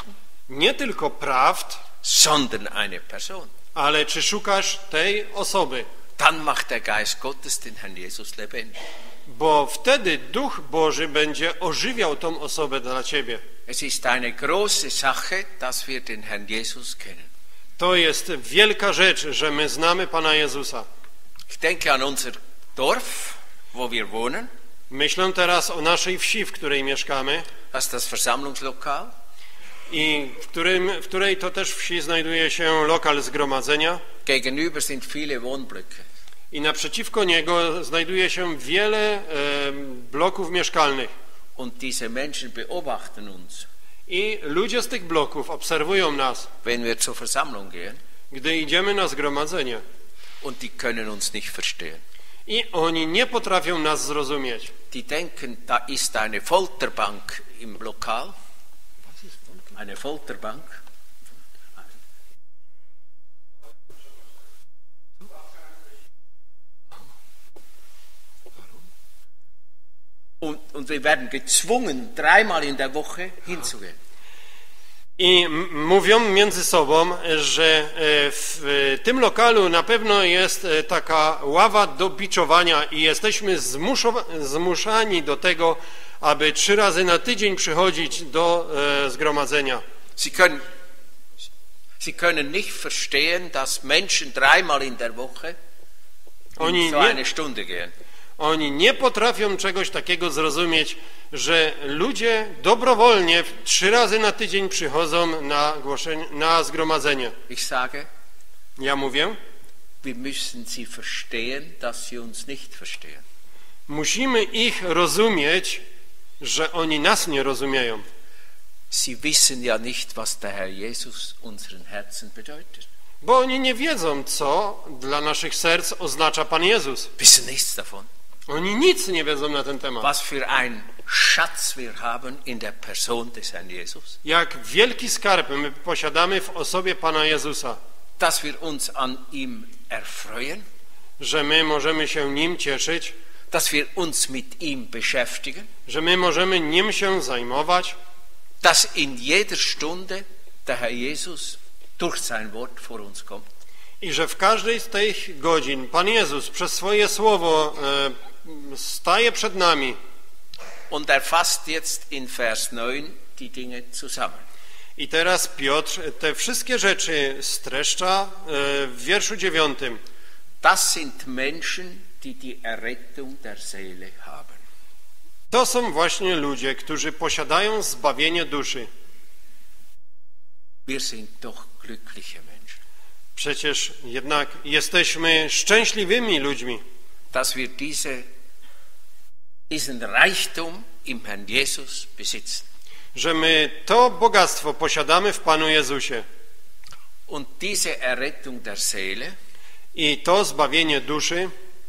nie tylko prawd, sondern eine Person. ale czy szukasz tej osoby? Dann macht der Geist Gottes den Herrn Jesus lebendig. Bo wtedy Duch Boży będzie ożywiał tą osobę dla ciebie. Es ist eine große Sache, dass wir den Herrn Jesus kennen. To jest wielka rzecz, że my znamy Pana Jezusa. Ich denke an unser Dorf, wo wir wohnen. Myślę teraz o naszej wsi, w której mieszkamy Das ist das Versammlungslokal. i w której to też wsi znajduje się lokal zgromadzenia. Gegenüber sind viele Wohnblöcke. I naprzeciwko niego znajduje się wiele bloków mieszkalnych. Und diese Menschen beobachten uns, I ludzie z tych bloków obserwują nas, wenn wir zur Versammlung gehen. gdy idziemy na zgromadzenie. Und die können uns nicht verstehen. I oni nie potrafią nas zrozumieć. Die denken, da ist eine Folterbank im Lokal. Eine Folterbank. Und wir werden gezwungen, 3-mal in der Woche hinzugehen. I mówią między sobą, że w tym lokalu na pewno jest taka ława do biczowania i jesteśmy zmuszani do tego, aby 3 razy na tydzień przychodzić do zgromadzenia. Sie können nicht verstehen, dass Menschen 3-mal in der Woche in so eine Stunde gehen. Oni nie potrafią czegoś takiego zrozumieć, że ludzie dobrowolnie 3 razy na tydzień przychodzą na zgromadzenie. Ich sage, Ja mówię, wir müssen sie verstehen, dass sie uns nicht verstehen. musimy ich rozumieć, że oni nas nie rozumieją. Sie wissen ja nicht, was der Herr Jesus unseren Herzen bedeutet. Bo oni nie wiedzą, co dla naszych serc oznacza Pan Jezus. Wissen nichts davon. Oni nic nie wiedzą na ten temat. Was für ein Schatz wir haben in der Person des Herrn Jesus. Jak wielki skarb my posiadamy w osobie Pana Jezusa, Dass wir uns an ihm erfreuen, że my możemy się Nim cieszyć, dass wir uns mit ihm beschäftigen, że my możemy Nim się zajmować, dass in jeder Stunde der Herr Jesus durch sein Wort vor uns kommt. i że w każdej z tych godzin Pan Jezus przez swoje słowo staje przed nami. Und er fasst jetzt in Vers 9 die Dinge zusammen. I teraz Piotr te wszystkie rzeczy streszcza w wierszu 9. Das sind Menschen, die die Errettung der Seele haben. To są właśnie ludzie, którzy posiadają zbawienie duszy. Wir sind doch glückliche Menschen. Przecież jednak jesteśmy szczęśliwymi ludźmi, Dass wir diesen Reichtum im Herrn Jesus besitzen. że my to bogactwo posiadamy w Panu Jezusie. Und diese Errettung der Seele, I to zbawienie duszy,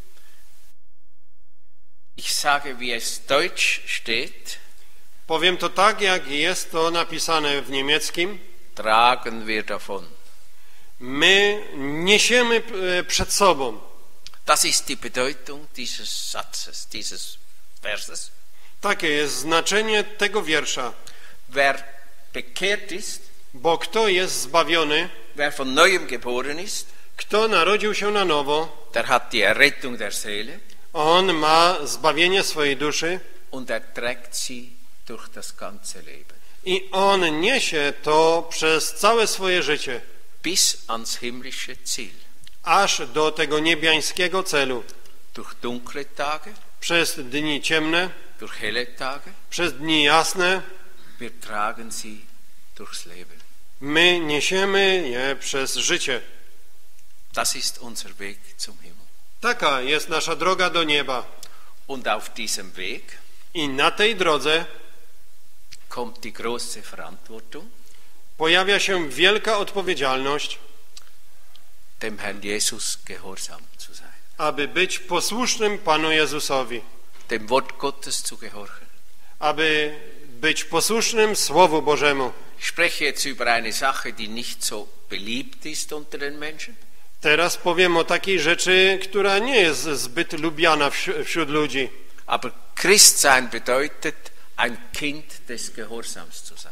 ich sage, wie es deutsch steht, powiem to tak, jak jest to napisane w niemieckim, tragen wir davon. my niesiemy przed sobą. Das ist die Bedeutung dieses Satzes, dieses Verses. Takie jest znaczenie tego wiersza. Wer bekehrt ist, Bo kto jest zbawiony, wer von Neuem geboren ist, kto narodził się na nowo, der hat die Errettung der Seele on ma zbawienie swojej duszy und er trägt sie durch das ganze Leben. i on niesie to przez całe swoje życie, Bis ans himmlische Ziel. aż do tego niebiańskiego celu. Durch dunkle Tage, Przez dni ciemne, durch helle Tage, przez dni jasne, wir tragen sie durchs Leben. my niesiemy je przez życie. Das ist unser Weg zum Himmel. Taka jest nasza droga do nieba. Und auf diesem Weg I na tej drodze kommt die große Verantwortung, pojawia się wielka odpowiedzialność, dem Herrn Jesus gehorsam zu sein, aby być posłusznym Panu Jezusowi, dem Wort Gottes zu gehorchen. aby być posłusznym Słowu Bożemu. Ich spreche jetzt über eine Sache, die nicht so beliebt ist unter den Menschen. Teraz powiem o takiej rzeczy, która nie jest zbyt lubiana wśród ludzi. Aber Christsein bedeutet, ein Kind des Gehorsams zu sein.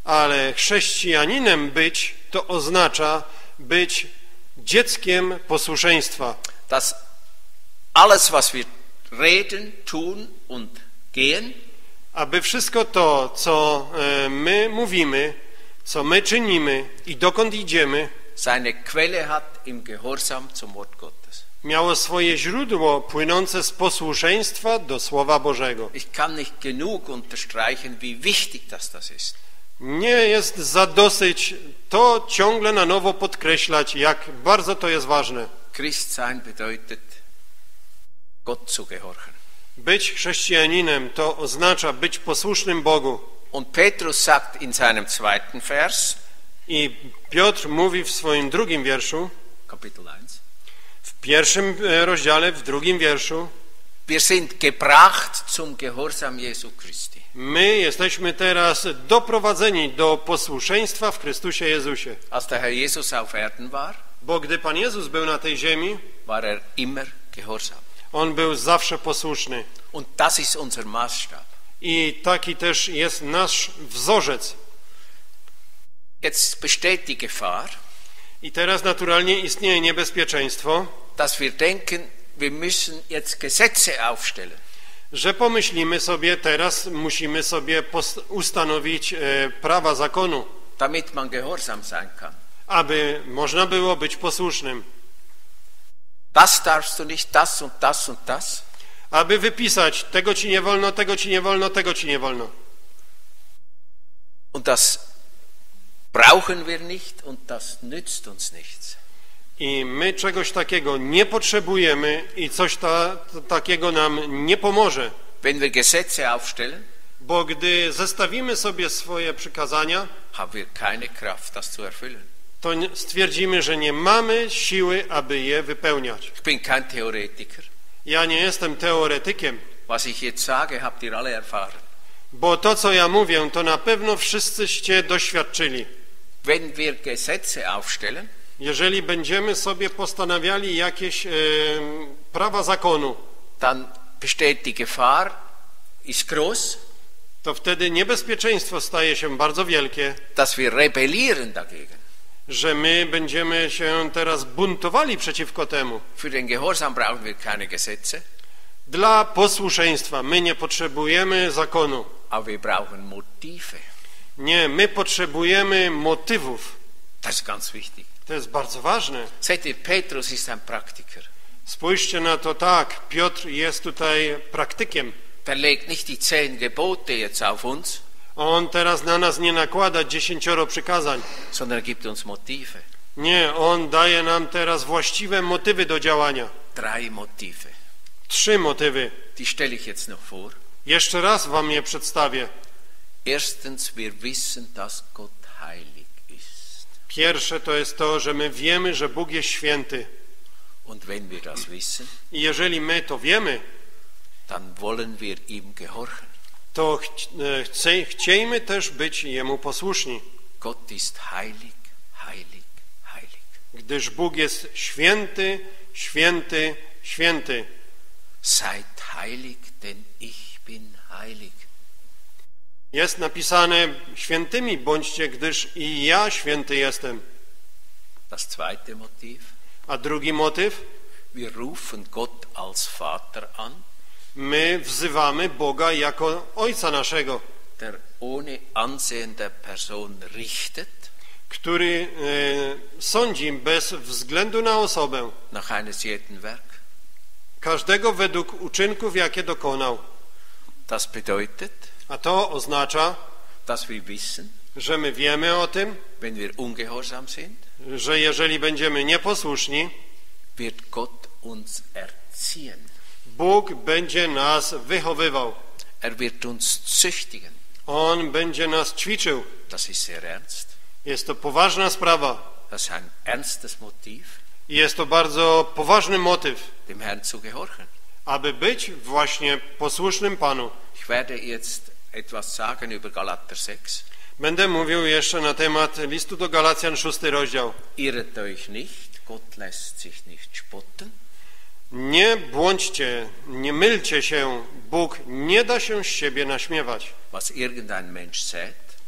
ale chrześcijaninem być to oznacza być dzieckiem posłuszeństwa. Dass alles, was wir reden, tun und gehen, Aby wszystko to, co my mówimy, co my czynimy i dokąd idziemy, seine Quelle hat im Gehorsam zum Wort Gottes. miało swoje źródło płynące z posłuszeństwa do Słowa Bożego. Ich kann nicht genug unterstreichen, wie wichtig das ist. Nie jest za dosyć to ciągle na nowo podkreślać, jak bardzo to jest ważne. Christsein bedeutet, Gott zu gehorchen. Być chrześcijaninem to oznacza być posłusznym Bogu. Und Petrus sagt in seinem zweiten Vers, I Piotr mówi w swoim drugim wierszu, Kapitel 1, w pierwszym rozdziale, w drugim wierszu, wir sind gebracht zum Gehorsam Jesu Christi. my jesteśmy teraz doprowadzeni do posłuszeństwa w Chrystusie Jezusie. Als der Herr Jesus auf Erden war, Bo gdy Pan Jezus był na tej ziemi, war er immer gehorsam. On był zawsze posłuszny. Und das ist unser Maßstab. I taki też jest nasz wzorzec. Jetzt besteht die Gefahr, I teraz naturalnie istnieje niebezpieczeństwo, dass wir denken, wir müssen jetzt Gesetze aufstellen. że pomyślimy sobie, teraz musimy sobie ustanowić prawa zakonu, Damit man gehorsam sein kann. aby można było być posłusznym. Das darfst du nicht, das und das und das. Aby wypisać, tego ci nie wolno, tego ci nie wolno, tego ci nie wolno. Und das brauchen wir nicht und das nützt uns nichts. I my czegoś takiego nie potrzebujemy i coś takiego nam nie pomoże. Wenn wir Gesetze aufstellen, Bo gdy zestawimy sobie swoje przykazania, haben wir keine Kraft, das zu erfüllen. to stwierdzimy, że nie mamy siły, aby je wypełniać. Ich bin kein Theoretiker. Ja nie jestem teoretykiem, Was ich jetzt sage, habt ihr alle erfahren. bo to, co ja mówię, to na pewno wszyscyście doświadczyli. Wenn wir Gesetze aufstellen, Jeżeli będziemy sobie postanawiali jakieś prawa zakonu, dann besteht die Gefahr, ist groß, to wtedy niebezpieczeństwo staje się bardzo wielkie, dass wir rebellieren dagegen. że my będziemy się teraz buntowali przeciwko temu. Für den Gehorsam brauchen wir keine Gesetze, Dla posłuszeństwa my nie potrzebujemy zakonu. aber wir brauchen Motive. Nie, my potrzebujemy motywów. Das ist ganz wichtig. To jest bardzo ważne. Seht ihr, Petrus ist ein Praktiker. Spójrzcie na to tak, Piotr jest tutaj praktykiem. Der legt nicht die 10 Gebote jetzt auf uns, On teraz na nas nie nakłada 10 przykazań. sondern er gibt uns Motive. Nie, on daje nam teraz właściwe motywy do działania. 3 Motive. 3 motywy. Die stelle ich jetzt noch vor. Jeszcze raz wam je przedstawię. Erstens, wir wissen, dass Gott heilig ist. Pierwsze to jest to, że my wiemy, że Bóg jest święty. Und wenn wir das wissen, I jeżeli my to wiemy, dann wollen wir ihm gehorchen. to chciejmy też być Jemu posłuszni. Gott ist heilig, heilig, heilig. Gdyż Bóg jest święty, święty, święty. Seid heilig, denn ich bin heilig. Jest napisane, świętymi bądźcie, gdyż i ja święty jestem. Das zweite Motiv, A drugi motyw, wir rufen Gott als Vater an, my wzywamy Boga jako Ojca naszego, der ohne Ansehen der Person richtet, który sądzi bez względu na osobę, nach eines jeden Werk. każdego według uczynków, jakie dokonał. Das bedeutet, A to oznacza, dass wir wissen, że my wiemy o tym, wenn wir ungehorsam sind, że jeżeli będziemy nieposłuszni, wird Gott uns erziehen. Bóg będzie nas wychowywał. Er wird uns züchtigen. On będzie nas ćwiczył. Das ist sehr ernst. Jest to poważna sprawa. Das ist ein ernstes Motiv, I jest to bardzo poważny motyw, dem Herrn zu gehorchen. aby być właśnie posłusznym Panu. Ich werde jetzt etwas sagen über Galater 6. Będę mówił jeszcze na temat listu do Galacjan, 6 rozdział. Irret euch nicht, Gott lässt sich nicht spotten. Nie błądźcie, nie mylcie się, Bóg nie da się z siebie naśmiewać. Was irgendein Mensch sät,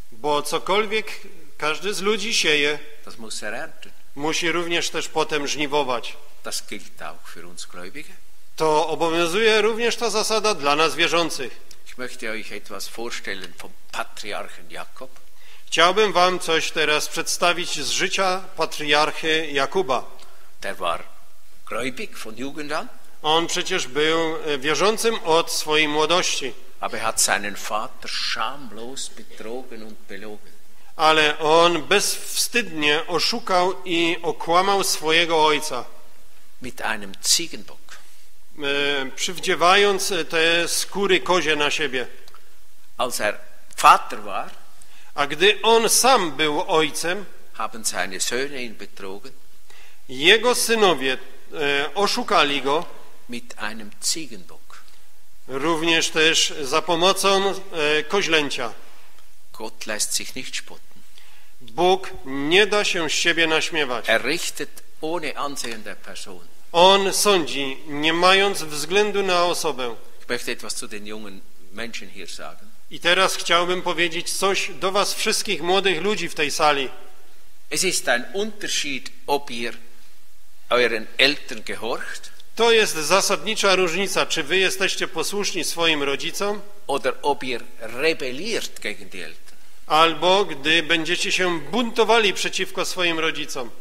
Bo cokolwiek każdy z ludzi sieje, das muss er ernten. musi również też potem żniwować. Das gilt auch für uns Gläubige. To obowiązuje również ta zasada dla nas wierzących. Ich möchte euch etwas vorstellen vom Patriarchen Jakob. Chciałbym wam coś teraz przedstawić z życia patriarchy Jakuba. Der war gläubig von Jugend an, On przecież był wierzącym od swojej młodości, aber er hat seinen Vater schamlos betrogen und belogen. ale on bezwstydnie oszukał i okłamał swojego ojca, Mit einem Ziegenbock. przywdziewając te skóry kozie na siebie. Als er Vater war, A gdy on sam był ojcem, haben seine Söhne ihn betrogen jego synowie oszukali go, mit einem Ziegenbock. również też za pomocą koźlęcia. Gott lässt sich nicht spotten. Bóg nie da się z siebie naśmiewać. Er richtet ohne Ansehen der Person. On sądzi, nie mając względu na osobę. Ich möchte etwas zu den jungen Menschen hier sagen. I teraz chciałbym powiedzieć coś do was wszystkich młodych ludzi w tej sali. Es ist ein Unterschied, ob ihr euren Eltern gehorcht To jest zasadnicza różnica, czy wy jesteście posłuszni swoim rodzicom, oder ob ihr rebelliert gegen die Eltern. albo gdy będziecie się buntowali przeciwko swoim rodzicom.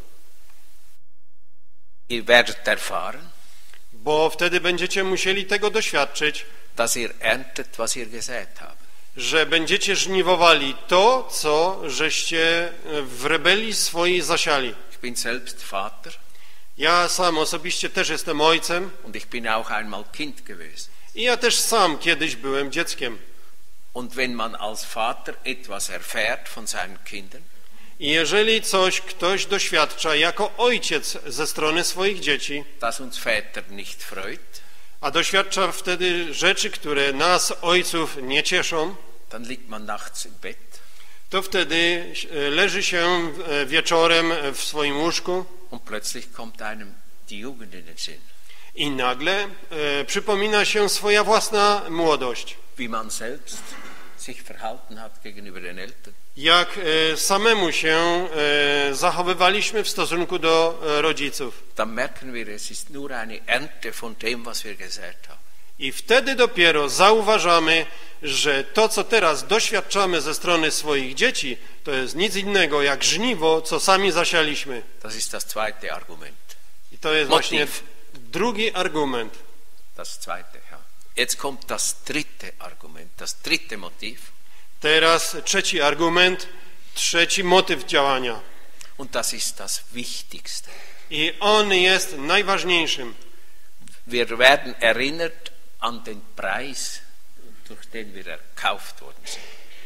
Ihr werdet erfahren, Bo wtedy będziecie musieli tego doświadczyć, dass ihr erntet, was ihr gesät habt. że będziecie żniwowali to, co żeście w rebelii swojej zasiali. Ich bin selbst Vater Ja sam osobiście też jestem ojcem und ich bin auch einmal Kind gewesen. i ja też sam kiedyś byłem dzieckiem. Und wenn man als Vater etwas erfährt von seinen Kindern, I jeżeli ktoś doświadcza jako ojciec ze strony swoich dzieci, das uns Väter nicht freut, a doświadcza wtedy rzeczy, które nas, ojców, nie cieszą, dann liegt man nachts im Bett to wtedy leży się wieczorem w swoim łóżku und plötzlich kommt einem die Jugend in den Sinn. i nagle przypomina się swoja własna młodość. Wie man selbst sich verhalten hat gegenüber den Eltern. Jak samemu się zachowywaliśmy w stosunku do rodziców. Dann merken wir, es ist nur eine Ernte von dem, was wir gesät haben. I wtedy dopiero zauważamy, że to, co teraz doświadczamy ze strony swoich dzieci, to jest nic innego jak żniwo, co sami zasialiśmy. Das ist das zweite Argument. I to jest Motiv. właśnie drugi argument. Das zweite, ja. Jetzt kommt das dritte Argument, das dritte Motiv. Teraz trzeci argument, trzeci motyw działania. Und das ist das Wichtigste. I on jest najważniejszym. Wir werden erinnert an den Preis, durch den wir erkauft worden sind.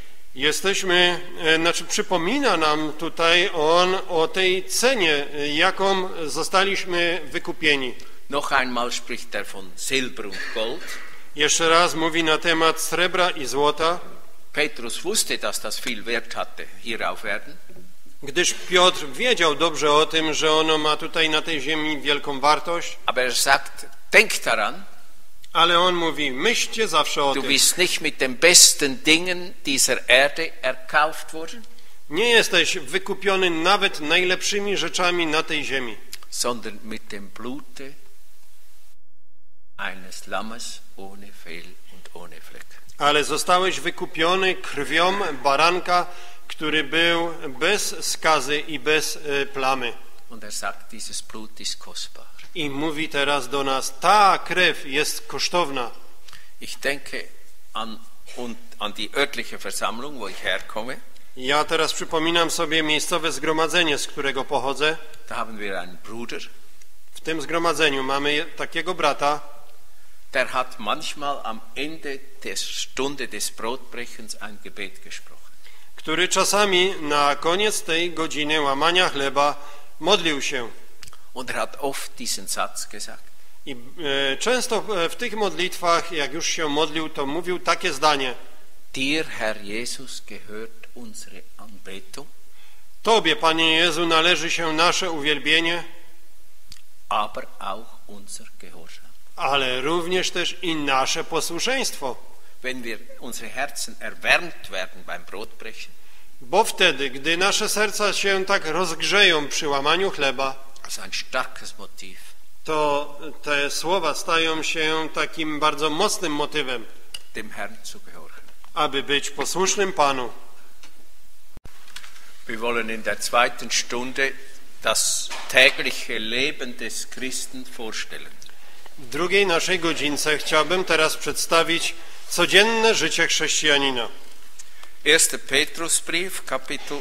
Przypomina nam tutaj on o tej cenie, jaką zostaliśmy wykupieni. Noch einmal spricht er von Silber und Gold. Jeszcze raz mówi na temat srebra i złota, Petrus wusste, dass das viel Wert hatte hier auf Erden. gdyż Piotr wiedział dobrze o tym, że ono ma tutaj na tej ziemi wielką wartość, Aber er sagt, denk daran, ale on mówi, myślcie zawsze o du tym. bist nicht mit den besten Dingen dieser Erde erkauft worden, Nie jesteś wykupiony nawet najlepszymi rzeczami na tej ziemi, sondern mit dem Blute eines Lammes ohne Fehl und ohne Fleck. ale zostałeś wykupiony krwią baranka, który był bez skazy i bez plamy. Und er sagt, dieses Blut ist kostbar. I mówi teraz do nas, ta krew jest kosztowna. Ich denke an die örtliche Versammlung, wo ich herkomme. Ja teraz przypominam sobie miejscowe zgromadzenie, z którego pochodzę. Da haben wir einen Bruder, W tym zgromadzeniu mamy takiego brata, der hat manchmal am Ende der Stunde des Brotbrechens ein Gebet gesprochen. który czasami na koniec tej godziny łamania chleba modlił się. Und er hat oft diesen Satz gesagt. I często w tych modlitwach, jak już się modlił, to mówił takie zdanie: Dir, Herr Jesus, gehört unsere Anbetung, Tobie, Panie Jezu, należy się nasze uwielbienie, aber auch unser Gehorsam. ale również też i nasze posłuszeństwo. Wenn wir unsere Herzen erwärmt werden beim Brotbrechen, Bo wtedy, gdy nasze serca się tak rozgrzeją przy łamaniu chleba, also ein starkes Motiv, to te słowa stają się takim bardzo mocnym motywem, dem Herrn zu gehorchen. aby być posłusznym Panu. Wir wollen in der zweiten Stunde das tägliche Leben des Christen vorstellen. W drugiej naszej godzince chciałbym teraz przedstawić codzienne życie chrześcijanina. 1. Petrusbrief, Kapitel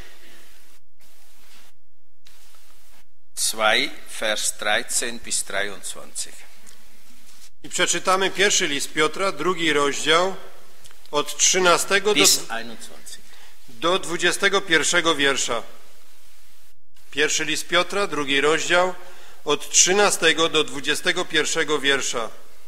2, Vers 13 bis 23. I przeczytamy pierwszy list Piotra, drugi rozdział, od 13 Bis 21. do 21 wiersza. Pierwszy list Piotra, drugi rozdział, od 13 do 21 wiersza.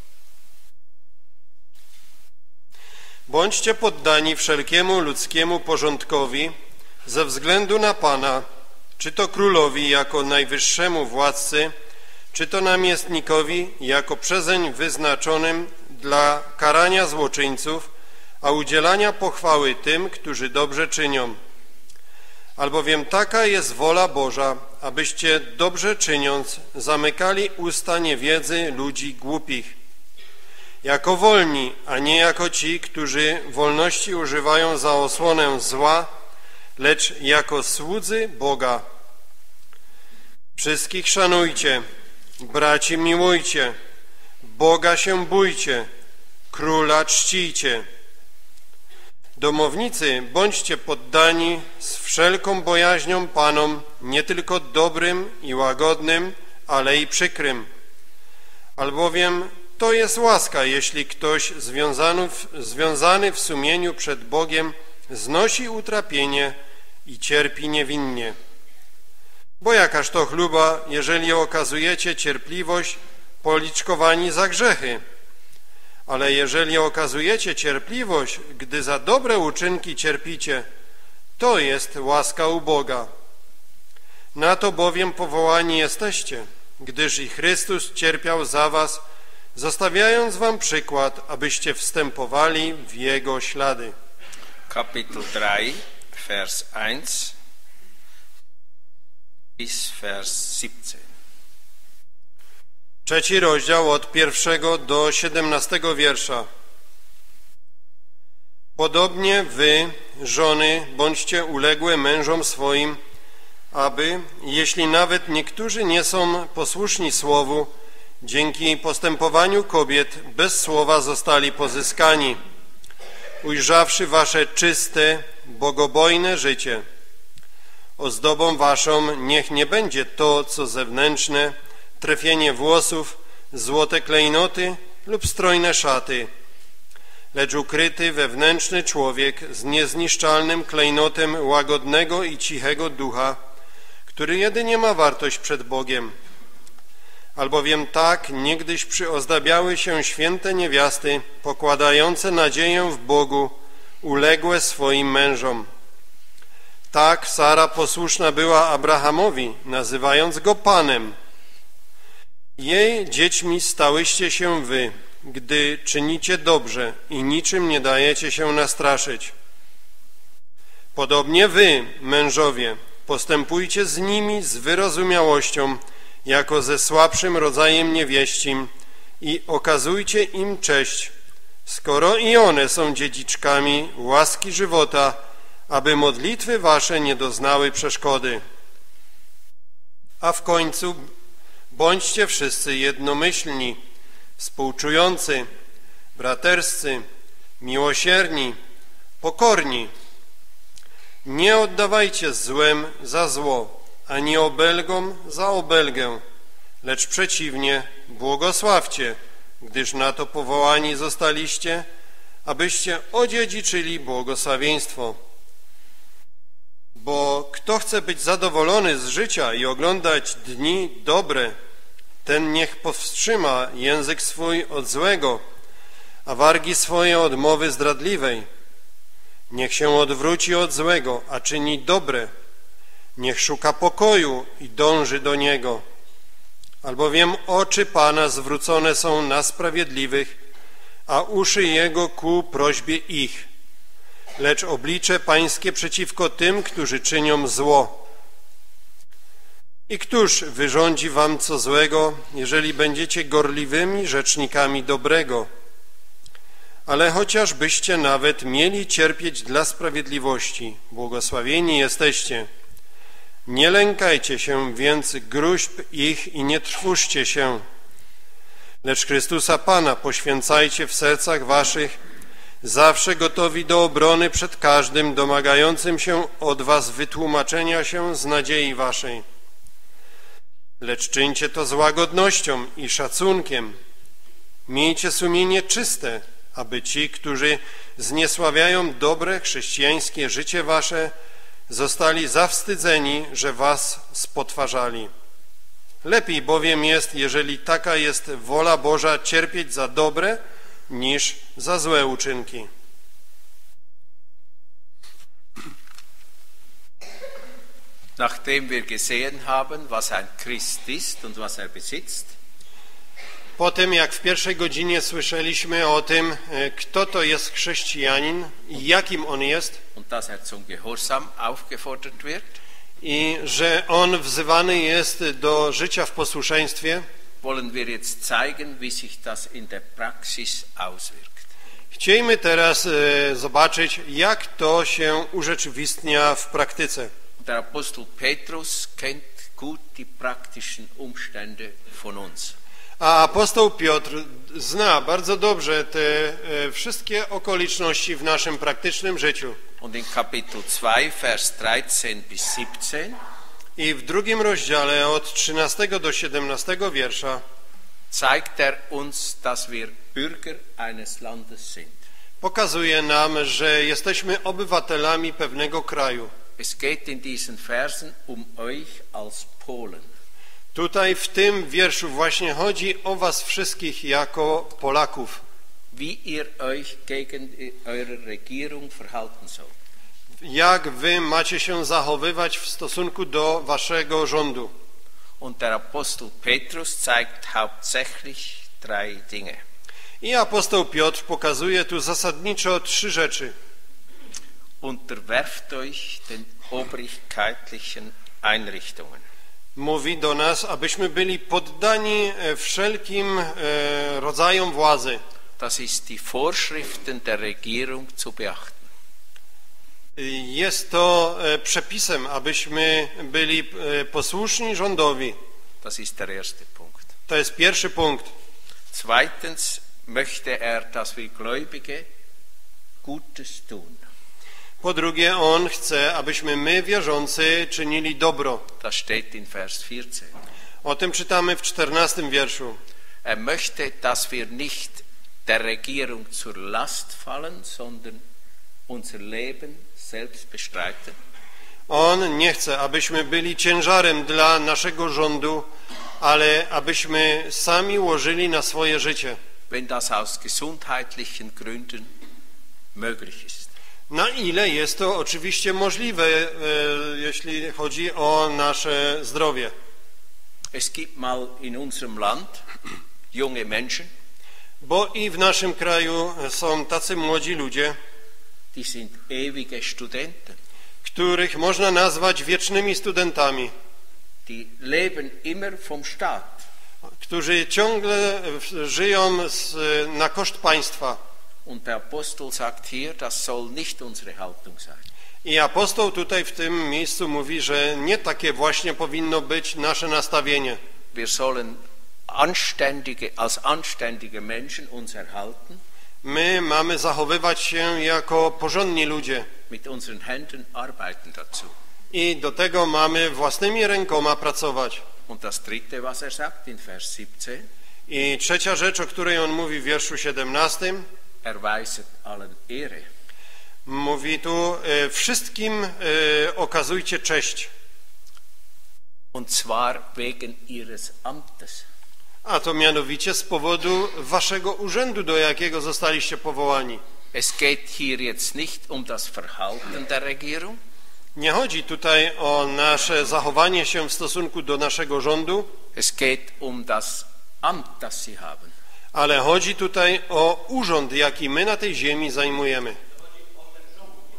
Bądźcie poddani wszelkiemu ludzkiemu porządkowi ze względu na Pana, czy to królowi jako najwyższemu władcy, czy to namiestnikowi jako przezeń wyznaczonym dla karania złoczyńców, a udzielania pochwały tym, którzy dobrze czynią. Albowiem taka jest wola Boża, abyście dobrze czyniąc zamykali usta niewiedzy ludzi głupich. Jako wolni, a nie jako ci, którzy wolności używają za osłonę zła, lecz jako słudzy Boga. Wszystkich szanujcie, braci miłujcie, Boga się bójcie, króla czcijcie. Domownicy, bądźcie poddani z wszelką bojaźnią Panom, nie tylko dobrym i łagodnym, ale i przykrym. Albowiem to jest łaska, jeśli ktoś związany w sumieniu przed Bogiem znosi utrapienie i cierpi niewinnie. Bo jakaż to chluba, jeżeli okazujecie cierpliwość, policzkowani za grzechy. Ale jeżeli okazujecie cierpliwość, gdy za dobre uczynki cierpicie, to jest łaska u Boga. Na to bowiem powołani jesteście, gdyż i Chrystus cierpiał za was, zostawiając wam przykład, abyście wstępowali w Jego ślady. Kapitel 3, Vers 1 bis Vers 17. Trzeci rozdział od 1 do 17 wiersza. Podobnie wy, żony, bądźcie uległe mężom swoim, aby, jeśli nawet niektórzy nie są posłuszni słowu, dzięki postępowaniu kobiet bez słowa zostali pozyskani, ujrzawszy wasze czyste, bogobojne życie. Ozdobą waszą niech nie będzie to, co zewnętrzne, trefienie włosów, złote klejnoty lub strojne szaty, lecz ukryty wewnętrzny człowiek z niezniszczalnym klejnotem łagodnego i cichego ducha, który jedynie ma wartość przed Bogiem. Albowiem tak niegdyś przyozdabiały się święte niewiasty, pokładające nadzieję w Bogu, uległe swoim mężom. Tak Sara posłuszna była Abrahamowi, nazywając go Panem. Jej dziećmi stałyście się wy, gdy czynicie dobrze i niczym nie dajecie się nastraszyć. Podobnie wy, mężowie, postępujcie z nimi z wyrozumiałością, jako ze słabszym rodzajem niewieścim i okazujcie im cześć, skoro i one są dziedziczkami łaski żywota, aby modlitwy wasze nie doznały przeszkody. A w końcu bądźcie wszyscy jednomyślni, współczujący, braterscy, miłosierni, pokorni. Nie oddawajcie złem za zło, ani obelgom za obelgę, lecz przeciwnie, błogosławcie, gdyż na to powołani zostaliście, abyście odziedziczyli błogosławieństwo. Bo kto chce być zadowolony z życia i oglądać dni dobre, ten niech powstrzyma język swój od złego, a wargi swoje od mowy zdradliwej. Niech się odwróci od złego, a czyni dobre. Niech szuka pokoju i dąży do niego. Albowiem oczy Pana zwrócone są na sprawiedliwych, a uszy Jego ku prośbie ich. lecz oblicze pańskie przeciwko tym, którzy czynią zło. I któż wyrządzi wam co złego, jeżeli będziecie gorliwymi rzecznikami dobrego? Ale chociażbyście nawet mieli cierpieć dla sprawiedliwości, błogosławieni jesteście. Nie lękajcie się więc gróźb ich i nie trwóżcie się, lecz Chrystusa Pana poświęcajcie w sercach waszych, zawsze gotowi do obrony przed każdym domagającym się od was wytłumaczenia się z nadziei waszej. Lecz czyńcie to z łagodnością i szacunkiem. Miejcie sumienie czyste, aby ci, którzy zniesławiają dobre chrześcijańskie życie wasze, zostali zawstydzeni, że was spotwarzali. Lepiej bowiem jest, jeżeli taka jest wola Boża, cierpieć za dobre, niż za złe uczynki. Nachdem wir gesehen haben, was ein Christ ist und was besitzt, po tym, jak w pierwszej godzinie słyszeliśmy o tym, kto to jest chrześcijanin i jakim on jest, und dass zum Gehorsam aufgefordert wird, i że on wzywany jest do życia w posłuszeństwie, wollen wir jetzt zeigen, wie sich das in der Praxis auswirkt. Chcielibyśmy teraz zobaczyć, jak to się urzeczywistnia w praktyce. Der Apostel Petrus kennt gut die praktischen Umstände von uns. A apostoł Piotr zna bardzo dobrze te wszystkie okoliczności w naszym praktycznym życiu. Und in Kapitel 2, Vers 13 bis 17 I w drugim rozdziale od 13 do 17 wiersza zeigt uns, dass wir Bürger eines Landes sind. pokazuje nam, że jesteśmy obywatelami pewnego kraju. Es geht in diesen Versen euch als Polen. Tutaj w tym wierszu właśnie chodzi o was wszystkich jako Polaków. Wie ihr euch gegen eure Regierung verhalten sollt. Jak wy macie się zachowywać w stosunku do waszego rządu. Und der Apostel Petrus zeigt hauptsächlich drei Dinge. I apostoł Piotr pokazuje tu zasadniczo trzy rzeczy. Unterwerft euch den obrigkeitlichen Einrichtungen. Mówi do nas, abyśmy byli poddani wszelkim rodzajom władzy. Das ist die Vorschriften der Regierung zu beachten. Jest to przepisem, abyśmy byli posłuszni rządowi. Das ist der erste Punkt. To jest pierwszy punkt. Zweitens möchte dass wir Gläubige Gutes tun. Po drugie, on chce, abyśmy my, wierzący, czynili dobro. Das steht in Vers 14. O tym czytamy w 14 wierszu. Möchte, dass wir nicht der Regierung zur Last fallen, sondern unser Leben selbst bestreiten. On nie chce, abyśmy byli ciężarem dla naszego rządu, ale abyśmy sami łożyli na swoje życie. Wenn das aus gesundheitlichen Gründen möglich ist. Na ile jest to oczywiście możliwe, jeśli chodzi o nasze zdrowie. Es gibt mal in unserem Land junge Menschen, bo i w naszym kraju są tacy młodzi ludzie, die sind ewige Studenten, których można nazwać wiecznymi studentami, die leben immer vom Staat, którzy ciągle żyją na koszt państwa. Und der Apostel sagt hier, das soll nicht unsere Haltung sein. I apostoł tutaj w tym miejscu mówi, że nie takie właśnie powinno być nasze nastawienie. Wir sollen als anständige Menschen uns erhalten. My mamy zachowywać się jako porządni ludzie. Mit unseren Händen arbeiten dazu. I do tego mamy własnymi rękoma pracować. Und das dritte, was sagt in Vers 17. I trzecia rzecz, o której on mówi w wierszu 17. Erweiset allen Ehre. Mówi tu, wszystkim okazujcie cześć. Und zwar wegen ihres Amtes. A to mianowicie z powodu waszego urzędu, do jakiego zostaliście powołani. Es geht hier jetzt nicht das Verhalten der Regierung. Nie chodzi tutaj o nasze zachowanie się w stosunku do naszego rządu. Es geht das Amt, das sie haben. Ale chodzi tutaj o urząd, jaki my na tej ziemi zajmujemy.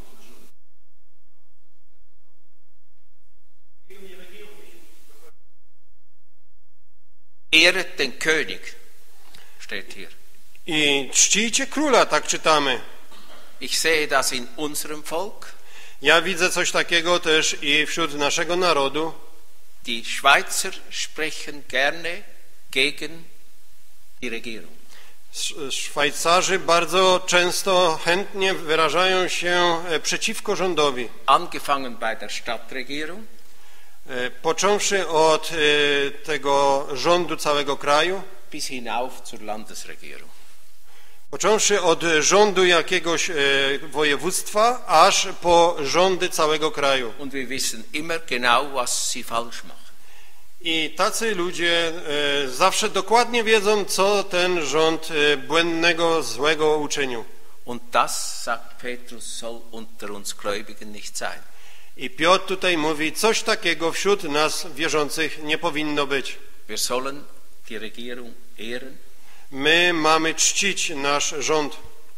Ehret den König, steht hier. I czcijcie króla, tak czytamy. Ich sehe das in unserem Volk. Ja widzę coś takiego też i wśród naszego narodu. Die Schweizer sprechen gerne gegen die Regierung. Szwajcarzy bardzo często chętnie wyrażają się przeciwko rządowi. Angefangen bei der Stadtregierung. Począwszy od tego rządu całego kraju, bis hinauf zur Landesregierung. począwszy od rządu jakiegoś województwa, aż po rządy całego kraju. Und wir wissen immer genau, was sie falsch machen. I tacy ludzie zawsze dokładnie wiedzą, co ten rząd błędnego, złego uczynił. Und das, sagt Petrus, soll unter uns Gläubigen nicht sein. I Piotr tutaj mówi, coś takiego wśród nas wierzących nie powinno być. Wir sollen die Regierung ehren. My mamy czcić nasz rząd,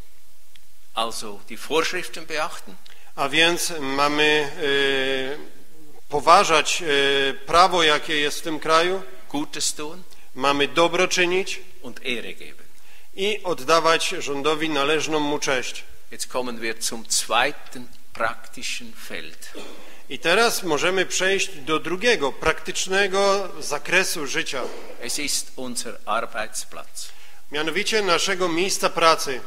Also die Vorschriften beachten, a więc mamy poważać prawo, jakie jest w tym kraju, Gutes tun mamy dobro czynić und Ehre geben. i oddawać rządowi należną mu cześć. Jetzt kommen wir zum zweiten praktischen Feld. I teraz możemy przejść do drugiego, praktycznego zakresu życia, Es ist unser Arbeitsplatz. mianowicie naszego miejsca pracy.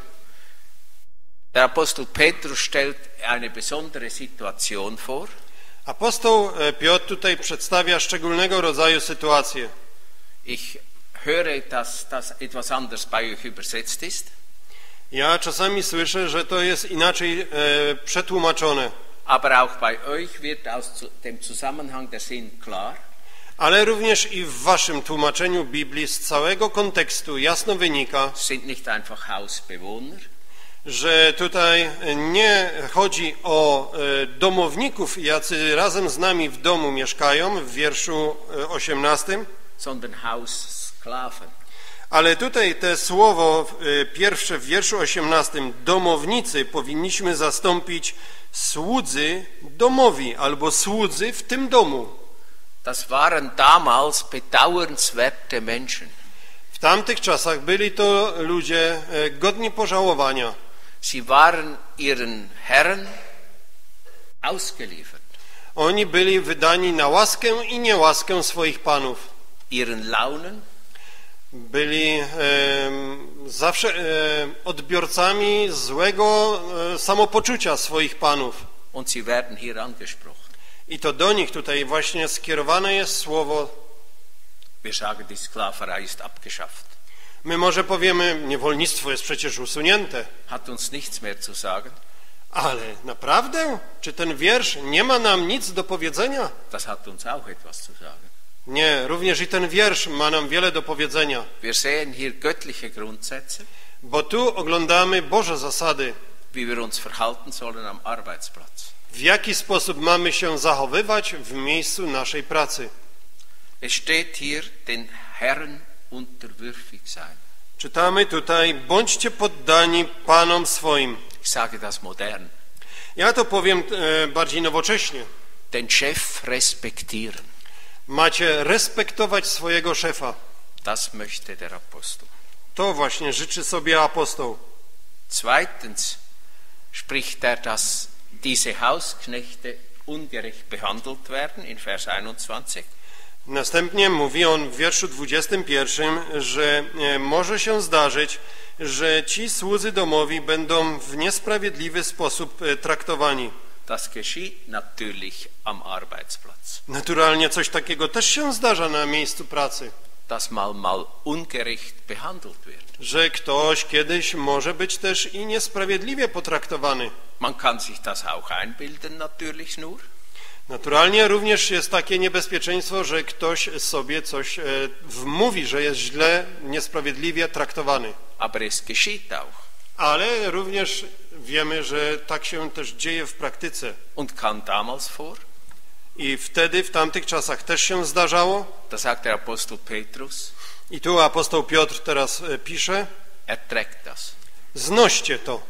Der Apostel Petrus stellt eine besondere Situation vor. Apostoł Piotr tutaj przedstawia szczególnego rodzaju sytuację. Ich höre, dass das etwas anders bei euch übersetzt ist. Ja czasami słyszę, że to jest inaczej przetłumaczone, Aber auch bei euch wird aus dem Zusammenhang der Sinn klar. ale również i w waszym tłumaczeniu Biblii z całego kontekstu jasno wynika, Sind nicht einfach Hausbewohner, że tutaj nie chodzi o domowników, jacy razem z nami w domu mieszkają, w wierszu 18, sondern Haussklaven. ale tutaj te słowo pierwsze w wierszu 18, domownicy, powinniśmy zastąpić słudzy domowi albo słudzy w tym domu. Das waren damals bedauernswerte Menschen. W tamtych czasach byli to ludzie godni pożałowania. Sie waren ihren Herren ausgeliefert, Oni byli wydani na łaskę i niełaskę swoich panów. ihren Launen, Byli zawsze odbiorcami złego samopoczucia swoich panów. und sie werden hier angesprochen. I to do nich tutaj właśnie skierowane jest słowo. Wir sagen, die Sklaverei ist abgeschafft. My może powiemy, niewolnictwo jest przecież usunięte. Hat uns nichts mehr zu sagen. Ale naprawdę? Czy ten wiersz nie ma nam nic do powiedzenia? Das hat uns auch etwas zu sagen. Nie, również i ten wiersz ma nam wiele do powiedzenia. Wir sehen hier göttliche Grundsätze, Bo tu oglądamy Boże zasady, wie wir uns verhalten sollen am Arbeitsplatz. w jaki sposób mamy się zachowywać w miejscu naszej pracy. Es steht hier, den Herren unterwürfig sein. Czytamy tutaj, bądźcie poddani panom swoim. Ich sage das modern. Ja to powiem bardziej nowocześnie. Den Chef respektieren. Macie respektować swojego szefa. Das möchte der Apostel. To właśnie życzy sobie apostoł. Zweitens spricht er, dass diese Hausknechte ungerecht behandelt werden, in Vers 21. Następnie mówi on w wierszu 21, że może się zdarzyć, że ci słudzy domowi będą w niesprawiedliwy sposób traktowani. Das geschieht natürlich am Arbeitsplatz. Naturalnie coś takiego też się zdarza na miejscu pracy, Dass mal ungerecht behandelt wird. że ktoś kiedyś może być też i niesprawiedliwie potraktowany. Man kann sich das auch einbilden, natürlich nur. Naturalnie również jest takie niebezpieczeństwo, że ktoś sobie coś wmówi, że jest źle, niesprawiedliwie traktowany. Aber es geschieht auch. Ale również wiemy, że tak się też dzieje w praktyce. Und kam damals vor. I wtedy, w tamtych czasach też się zdarzało. Da sagt der Apostel Petrus, I tu apostoł Piotr teraz pisze, erträgt das. znoście to.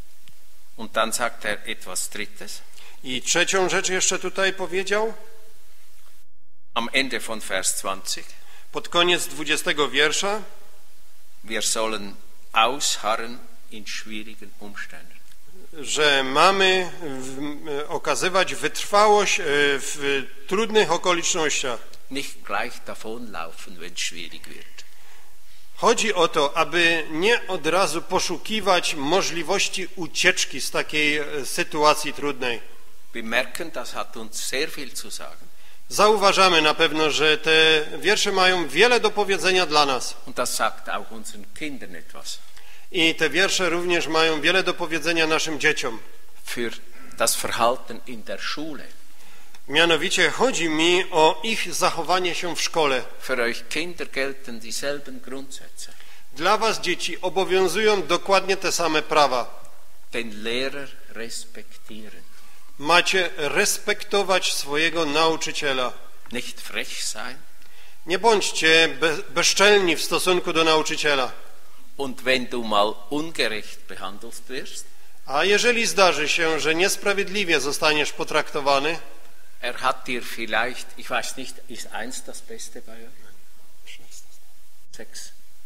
Und dann sagt er etwas Drittes. I trzecią rzecz jeszcze tutaj powiedział, Am Ende von Vers 20. Pod koniec 20 wiersza wir sollen ausharren in schwierigen Umständen. Że mamy okazywać wytrwałość w trudnych okolicznościach. Nicht gleich davonlaufen, wenn es schwierig wird. Chodzi o to, aby nie od razu poszukiwać możliwości ucieczki z takiej sytuacji trudnej. Wir merken, das hat uns sehr viel zu sagen. Zauważamy na pewno, że te wiersze mają wiele do powiedzenia dla nas. Und das sagt auch unseren Kindern etwas. I te wiersze również mają wiele do powiedzenia naszym dzieciom. Für das Verhalten in der Schule. Mianowicie chodzi mi o ich zachowanie się w szkole. Für euch Kinder gelten dieselben Grundsätze. Dla was, dzieci, obowiązują dokładnie te same prawa. Den Lehrer respektieren. Macie respektować swojego nauczyciela. Nicht frech sein. Nie bądźcie bezczelni w stosunku do nauczyciela. Und wenn du mal ungerecht behandelt wirst, A jeżeli zdarzy się, że niesprawiedliwie zostaniesz potraktowany, hat dir vielleicht, ich weiß nicht, ist 1 das Beste bei euch? 6.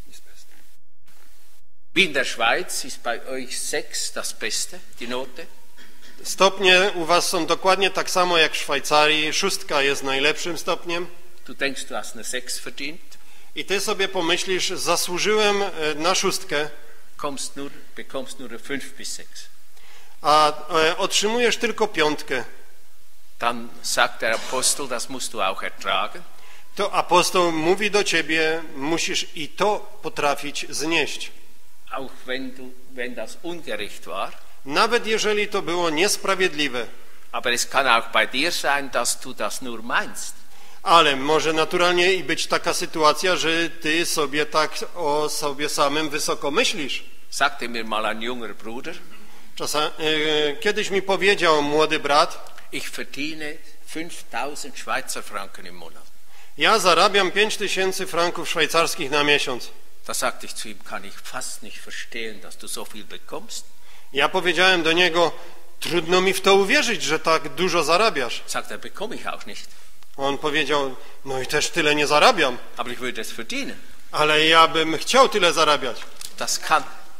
Wie in der Schweiz ist bei euch 6 das Beste, die Note? stopnie u was są dokładnie tak samo jak w Szwajcarii. 6 jest najlepszym stopniem. Du denkst, du hast eine 6 verdient. I ty sobie pomyślisz, zasłużyłem na 6, bekommst nur 5 bis 6. a otrzymujesz tylko 5. Dann sagt der Apostel, das musst du auch ertragen. To apostoł mówi do ciebie, musisz i to potrafić znieść. Auch wenn das ungerecht war. Nawet jeżeli to było niesprawiedliwe. Aber es kann auch bei dir sein, dass du das nur meinst. Ale może naturalnie i być taka sytuacja, że ty sobie tak o sobie samym wysoko myślisz. Sagte mir mal ein junger Bruder. Kiedyś mi powiedział młody brat, ich verdiene 5000 Schweizer Franken im Monat. Ja zarabiam 5000 franków szwajcarskich na miesiąc. Da sagte ich zu ihm, kann ich fast nicht verstehen, dass du so viel bekommst. Ja powiedziałem do niego, trudno mi w to uwierzyć, że tak dużo zarabiasz. Sagt er, bekomme ich auch nicht. On powiedział, no i też tyle nie zarabiam. Aber ich würde es verdienen. Ale ja bym chciał tyle zarabiać. Das kann.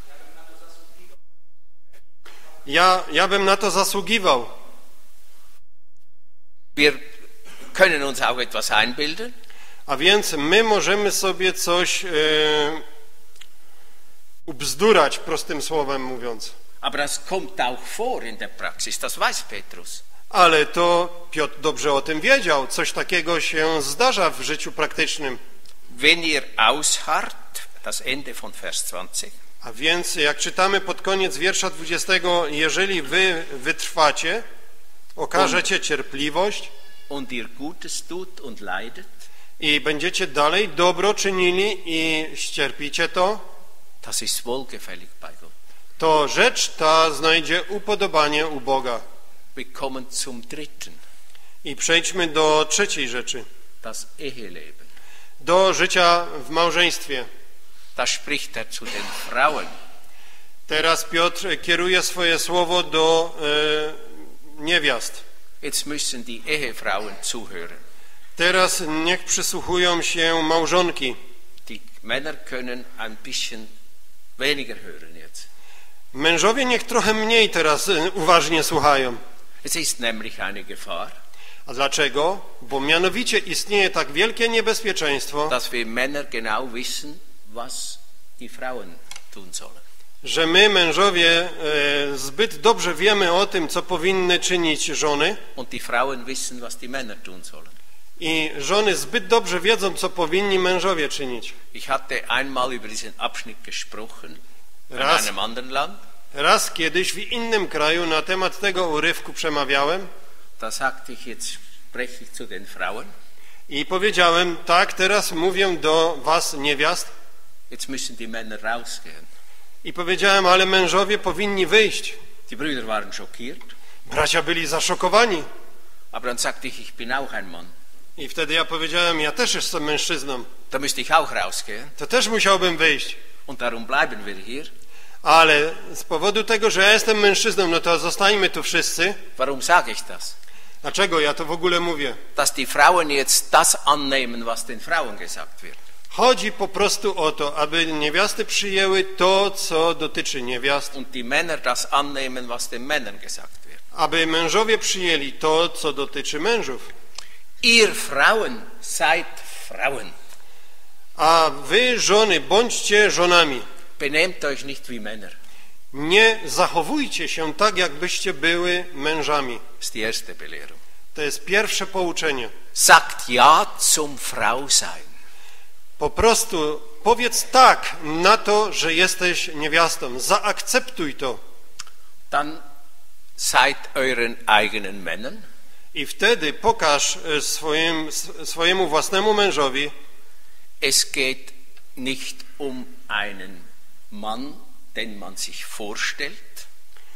Ja bym na to zasługiwał. Wir können uns auch etwas einbilden. A więc my możemy sobie coś ubzdurać, prostym słowem mówiąc. Aber das kommt auch vor in der Praxis, das weiß Petrus. Ale to Piotr dobrze o tym wiedział. Coś takiego się zdarza w życiu praktycznym. Wenn ihr ausharrt, das Ende von Vers 20. A więc jak czytamy pod koniec wiersza 20, jeżeli wy wytrwacie, okażecie cierpliwość und ihr Gutes tut und leidet, i będziecie dalej dobro czynili i ścierpicie to, das ist wohlgefällig bei Gott. To rzecz ta znajdzie upodobanie u Boga. Wir kommen zum dritten. I przejdźmy do trzeciej rzeczy. Das Eheleben. Do życia w małżeństwie. Da spricht er zu den Frauen. Teraz Piotr kieruje swoje słowo do niewiast. Jetzt müssen die Ehefrauen zuhören. Teraz niech przysłuchują się małżonki. Die Männer können ein bisschen weniger hören jetzt. Mężowie niech trochę mniej teraz uważnie słuchają. Es ist nämlich eine Gefahr. A dlaczego? Bo mianowicie istnieje tak wielkie niebezpieczeństwo, dass wir Männer genau wissen, was die Frauen tun sollen. Że my, mężowie, zbyt dobrze wiemy o tym, co powinny czynić żony. Und die Frauen wissen, was die Männer tun sollen. I żony zbyt dobrze wiedzą, co powinni mężowie czynić. Ich hatte einmal über diesen Abschnitt gesprochen in einem anderen Land. Raz kiedyś w innym kraju na temat tego urywku przemawiałem. Da sagte ich, jetzt spreche ich zu den Frauen. I powiedziałem, tak, teraz mówię do was, niewiast. Jetzt müssen die Männer rausgehen. I powiedziałem, ale mężowie powinni wyjść. Die Brüder waren schockiert. Bracia byli zaszokowani. Aber dann sagte ich, ich bin auch ein Mann. I wtedy ja powiedziałem, ja też jestem mężczyzną. Da müsste ich auch rausgehen. To też musiałbym wyjść. Und darum bleiben wir hier. Ale z powodu tego, że ja jestem mężczyzną, no to zostańmy tu wszyscy. Warum sage ich das? Dlaczego ja to w ogóle mówię? dass die Frauen jetzt das annehmen, was den Frauen gesagt wird. Chodzi po prostu o to, aby niewiasty przyjęły to, co dotyczy niewiast, Und die Männer das annehmen, was den Männern gesagt wird. aby mężowie przyjęli to, co dotyczy mężów. Ihr Frauen seid Frauen. A wy, żony, bądźcie żonami. Benehmt euch nicht wie Männer. Nie zachowujcie się tak, jakbyście były mężami. Das ist die erste Belehrung. To jest pierwsze pouczenie. Sagt ja zum Frausein. Po prostu powiedz tak na to, że jesteś niewiastą. Zaakceptuj to. Dann seid euren eigenen Männern. I wtedy pokaż swojemu własnemu mężowi, Es geht nicht um einen Mann, den man sich vorstellt,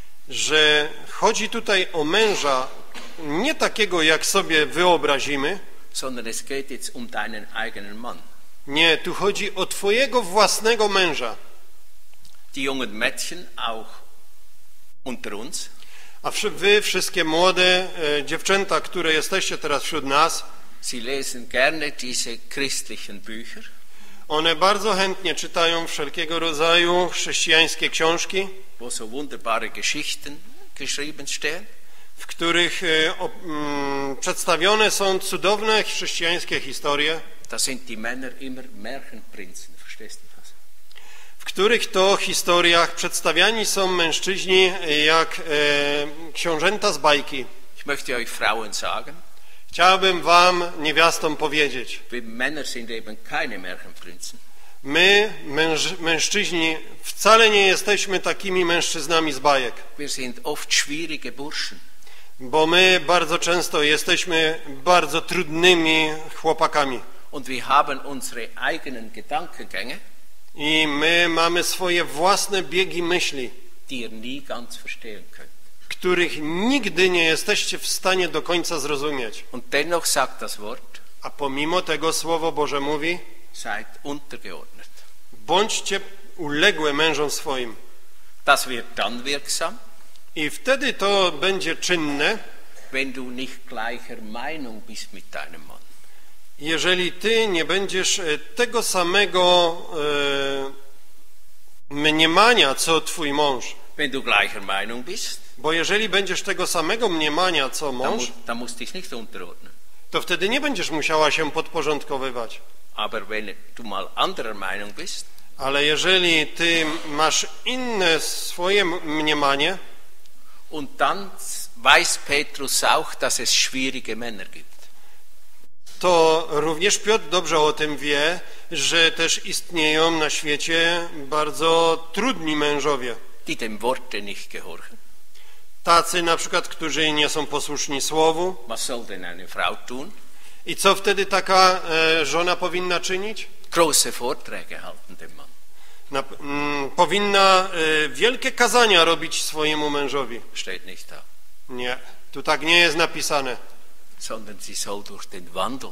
że chodzi tutaj o męża nie takiego, jak sobie wyobrazimy. sondern es geht jetzt um deinen eigenen Mann. Nie, tu chodzi o twojego własnego męża. Die jungen Mädchen auch unter uns, A wy, wszystkie młode dziewczęta, które jesteście teraz wśród nas, sie lesen gerne diese christlichen Bücher, one bardzo chętnie czytają wszelkiego rodzaju chrześcijańskie książki, wo so wunderbare Geschichten geschrieben stehen. w których przedstawione są cudowne chrześcijańskie historie, Da sind die Männer immer Märchenprinzen, verstehst du das? w których to historiach przedstawiani są mężczyźni jak książęta z bajki. Ich möchte euch Frauen sagen, Chciałbym wam, niewiastom, powiedzieć, wir Männer sind eben keine Märchenprinzen. my, mężczyźni, wcale nie jesteśmy takimi mężczyznami z bajek, Wir sind oft schwierige Burschen. bo my bardzo często jesteśmy bardzo trudnymi chłopakami Und wir haben unsere eigenen Gedankengänge, i my mamy swoje własne biegi myśli, die ihr nie ganz verstehen könnt. których nigdy nie jesteście w stanie do końca zrozumieć. Und dennoch sagt das Wort, A pomimo tego Słowo Boże mówi, seid untergeordnet. bądźcie uległe mężom swoim. Das wird dann wirksam, I wtedy to będzie czynne, wenn du nicht gleicher Meinung bist mit deinem Mann. jeżeli ty nie będziesz tego samego mniemania, co twój mąż. Wenn du gleicher Meinung bist, Bo jeżeli będziesz tego samego mniemania, co mąż, dann musst du dich nicht unterordnen. to wtedy nie będziesz musiała się podporządkowywać. Aber wenn du mal anderer Meinung bist, Ale jeżeli ty masz inne swoje mniemanie, und dann weiß Petrus auch, dass es schwierige Männer gibt. to również Piotr dobrze o tym wie, że też istnieją na świecie bardzo trudni mężowie. Die dem Worte nicht gehorchen. Tacy na przykład, którzy nie są posłuszni Słowu. Was soll denn eine Frau tun? I co wtedy taka żona powinna czynić? Große Vorträge halten dem Mann. Powinna wielkie kazania robić swojemu mężowi. Steht nicht da. Nie, tu tak nie jest napisane. Sondern sie soll durch den Wandel,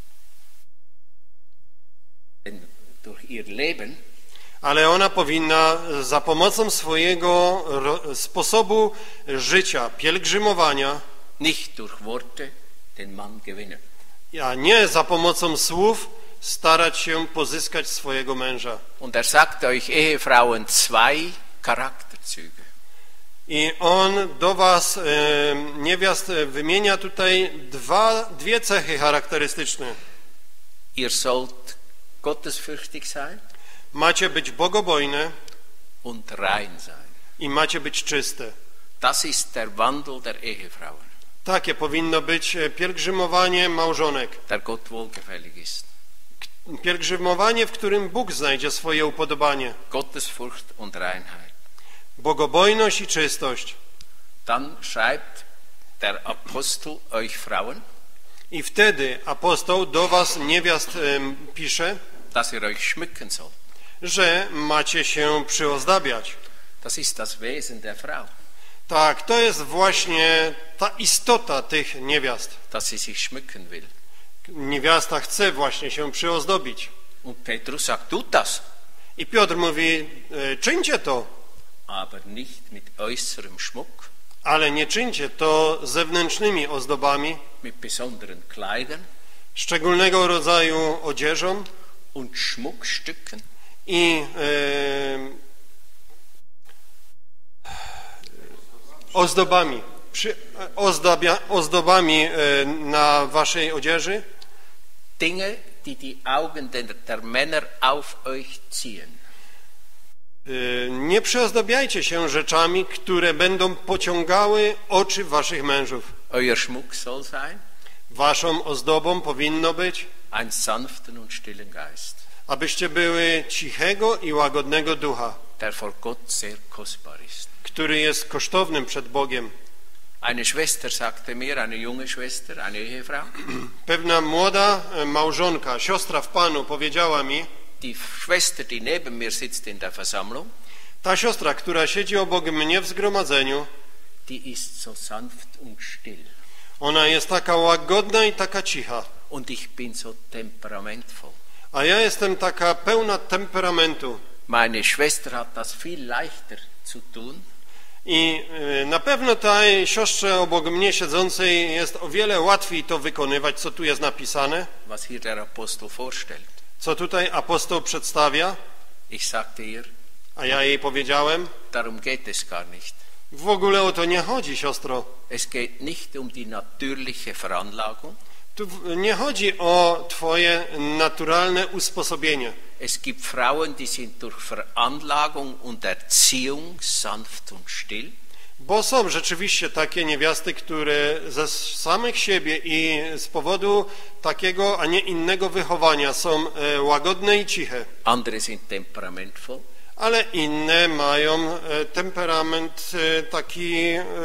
durch ihr Leben, Ale ona powinna za pomocą swojego sposobu życia, pielgrzymowania, nicht durch Worte, den Mann gewinnen. a nie za pomocą słów starać się pozyskać swojego męża. Und sagt euch Ehefrauen zwei Charakterzüge. I on do was, niewiast, wymienia tutaj dwie cechy charakterystyczne. Ihr sollt gottesfürchtig sein Macie być bogobojne und rein sein. i macie być czyste. Das ist der Wandel der Ehefrauen, Takie powinno być pielgrzymowanie małżonek. der Gott wohlgefällig ist. Pielgrzymowanie, w którym Bóg znajdzie swoje upodobanie. Gottesfurcht und Reinheit. Bogobojność i czystość. Dann schreibt der Apostel euch Frauen, I wtedy apostoł do was, niewiast, pisze, dass ihr euch schmücken sollt. że macie się przyozdabiać. Das ist das Wesen der Frau, Tak, to jest właśnie ta istota tych niewiast. dass sie sich schmücken will. Niewiasta chce właśnie się przyozdobić. Und Petrus sagt, tut das, I Piotr mówi, czyńcie to, aber nicht mit äußerem Schmuck, Ale nie czyńcie to zewnętrznymi ozdobami, mit besonderen Kleidern szczególnego rodzaju odzieżą und Schmuckstücken, i ozdobami, ozdobami na waszej odzieży, Dinge, die die Augen der Männer auf euch ziehen. Nie przyozdabiajcie się rzeczami, które będą pociągały oczy waszych mężów. Euer Schmuck soll sein Waszą ozdobą powinno być, ein sanften und stillen Geist, abyście były cichego i łagodnego ducha, der vor Gott sehr kostbar ist. który jest kosztownym przed Bogiem. Eine Schwester sagte mir, eine junge Schwester, eine Ehefrau, Pewna młoda małżonka, siostra w Panu, powiedziała mi, die Schwester, die neben mir sitzt in der Versammlung, ta siostra, która siedzi obok mnie w zgromadzeniu, die ist so sanft und still. ona jest taka łagodna i taka cicha, Und ich bin so temperamentvoll. a ja jestem taka pełna temperamentu. Meine Schwester hat das viel leichter zu tun, I na pewno tej siostrze obok mnie siedzącej jest o wiele łatwiej to wykonywać, co tu jest napisane, was hier der Apostel vorstellt. co tutaj apostoł przedstawia, Ich sagte ihr, a ja jej powiedziałem, darum geht es gar nicht. w ogóle o to nie chodzi, siostro. Es geht nicht um die natürliche Veranlagung. Tu nie chodzi o twoje naturalne usposobienie. Es gibt Frauen, die sind durch Veranlagung und Erziehung sanft und still. Bo są rzeczywiście takie niewiasty, które ze samych siebie i z powodu takiego, a nie innego wychowania są łagodne i ciche. Andere sind temperamentvoll. Ale inne mają temperament taki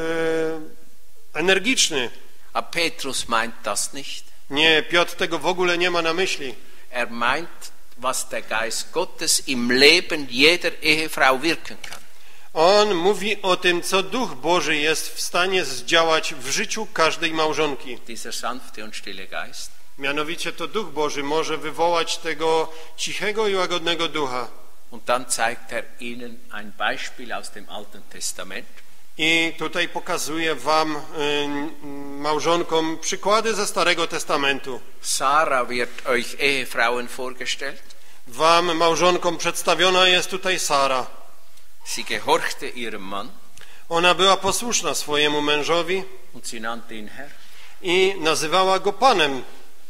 energiczny. Aber Petrus meint das nicht. Nie, Piotr tego w ogóle nie ma na myśli. Er meint, was der Geist Gottes im Leben jeder Ehefrau wirken kann. On mówi o tym, co Duch Boży jest w stanie zdziałać w życiu każdej małżonki. Dieser sanfte und stille Geist. Mianowicie to Duch Boży może wywołać tego cichego i łagodnego ducha. Und dann zeigt er ihnen ein Beispiel aus dem Alten Testament. I tutaj pokazuje wam, małżonkom, przykłady ze Starego Testamentu. Sarah wird euch Ehefrauen vorgestellt. Wam, małżonkom, przedstawiona jest tutaj Sara. Sie gehorchte ihrem Mann Ona była posłuszna swojemu mężowi und sie nannte ihn Herr. i nazywała go Panem.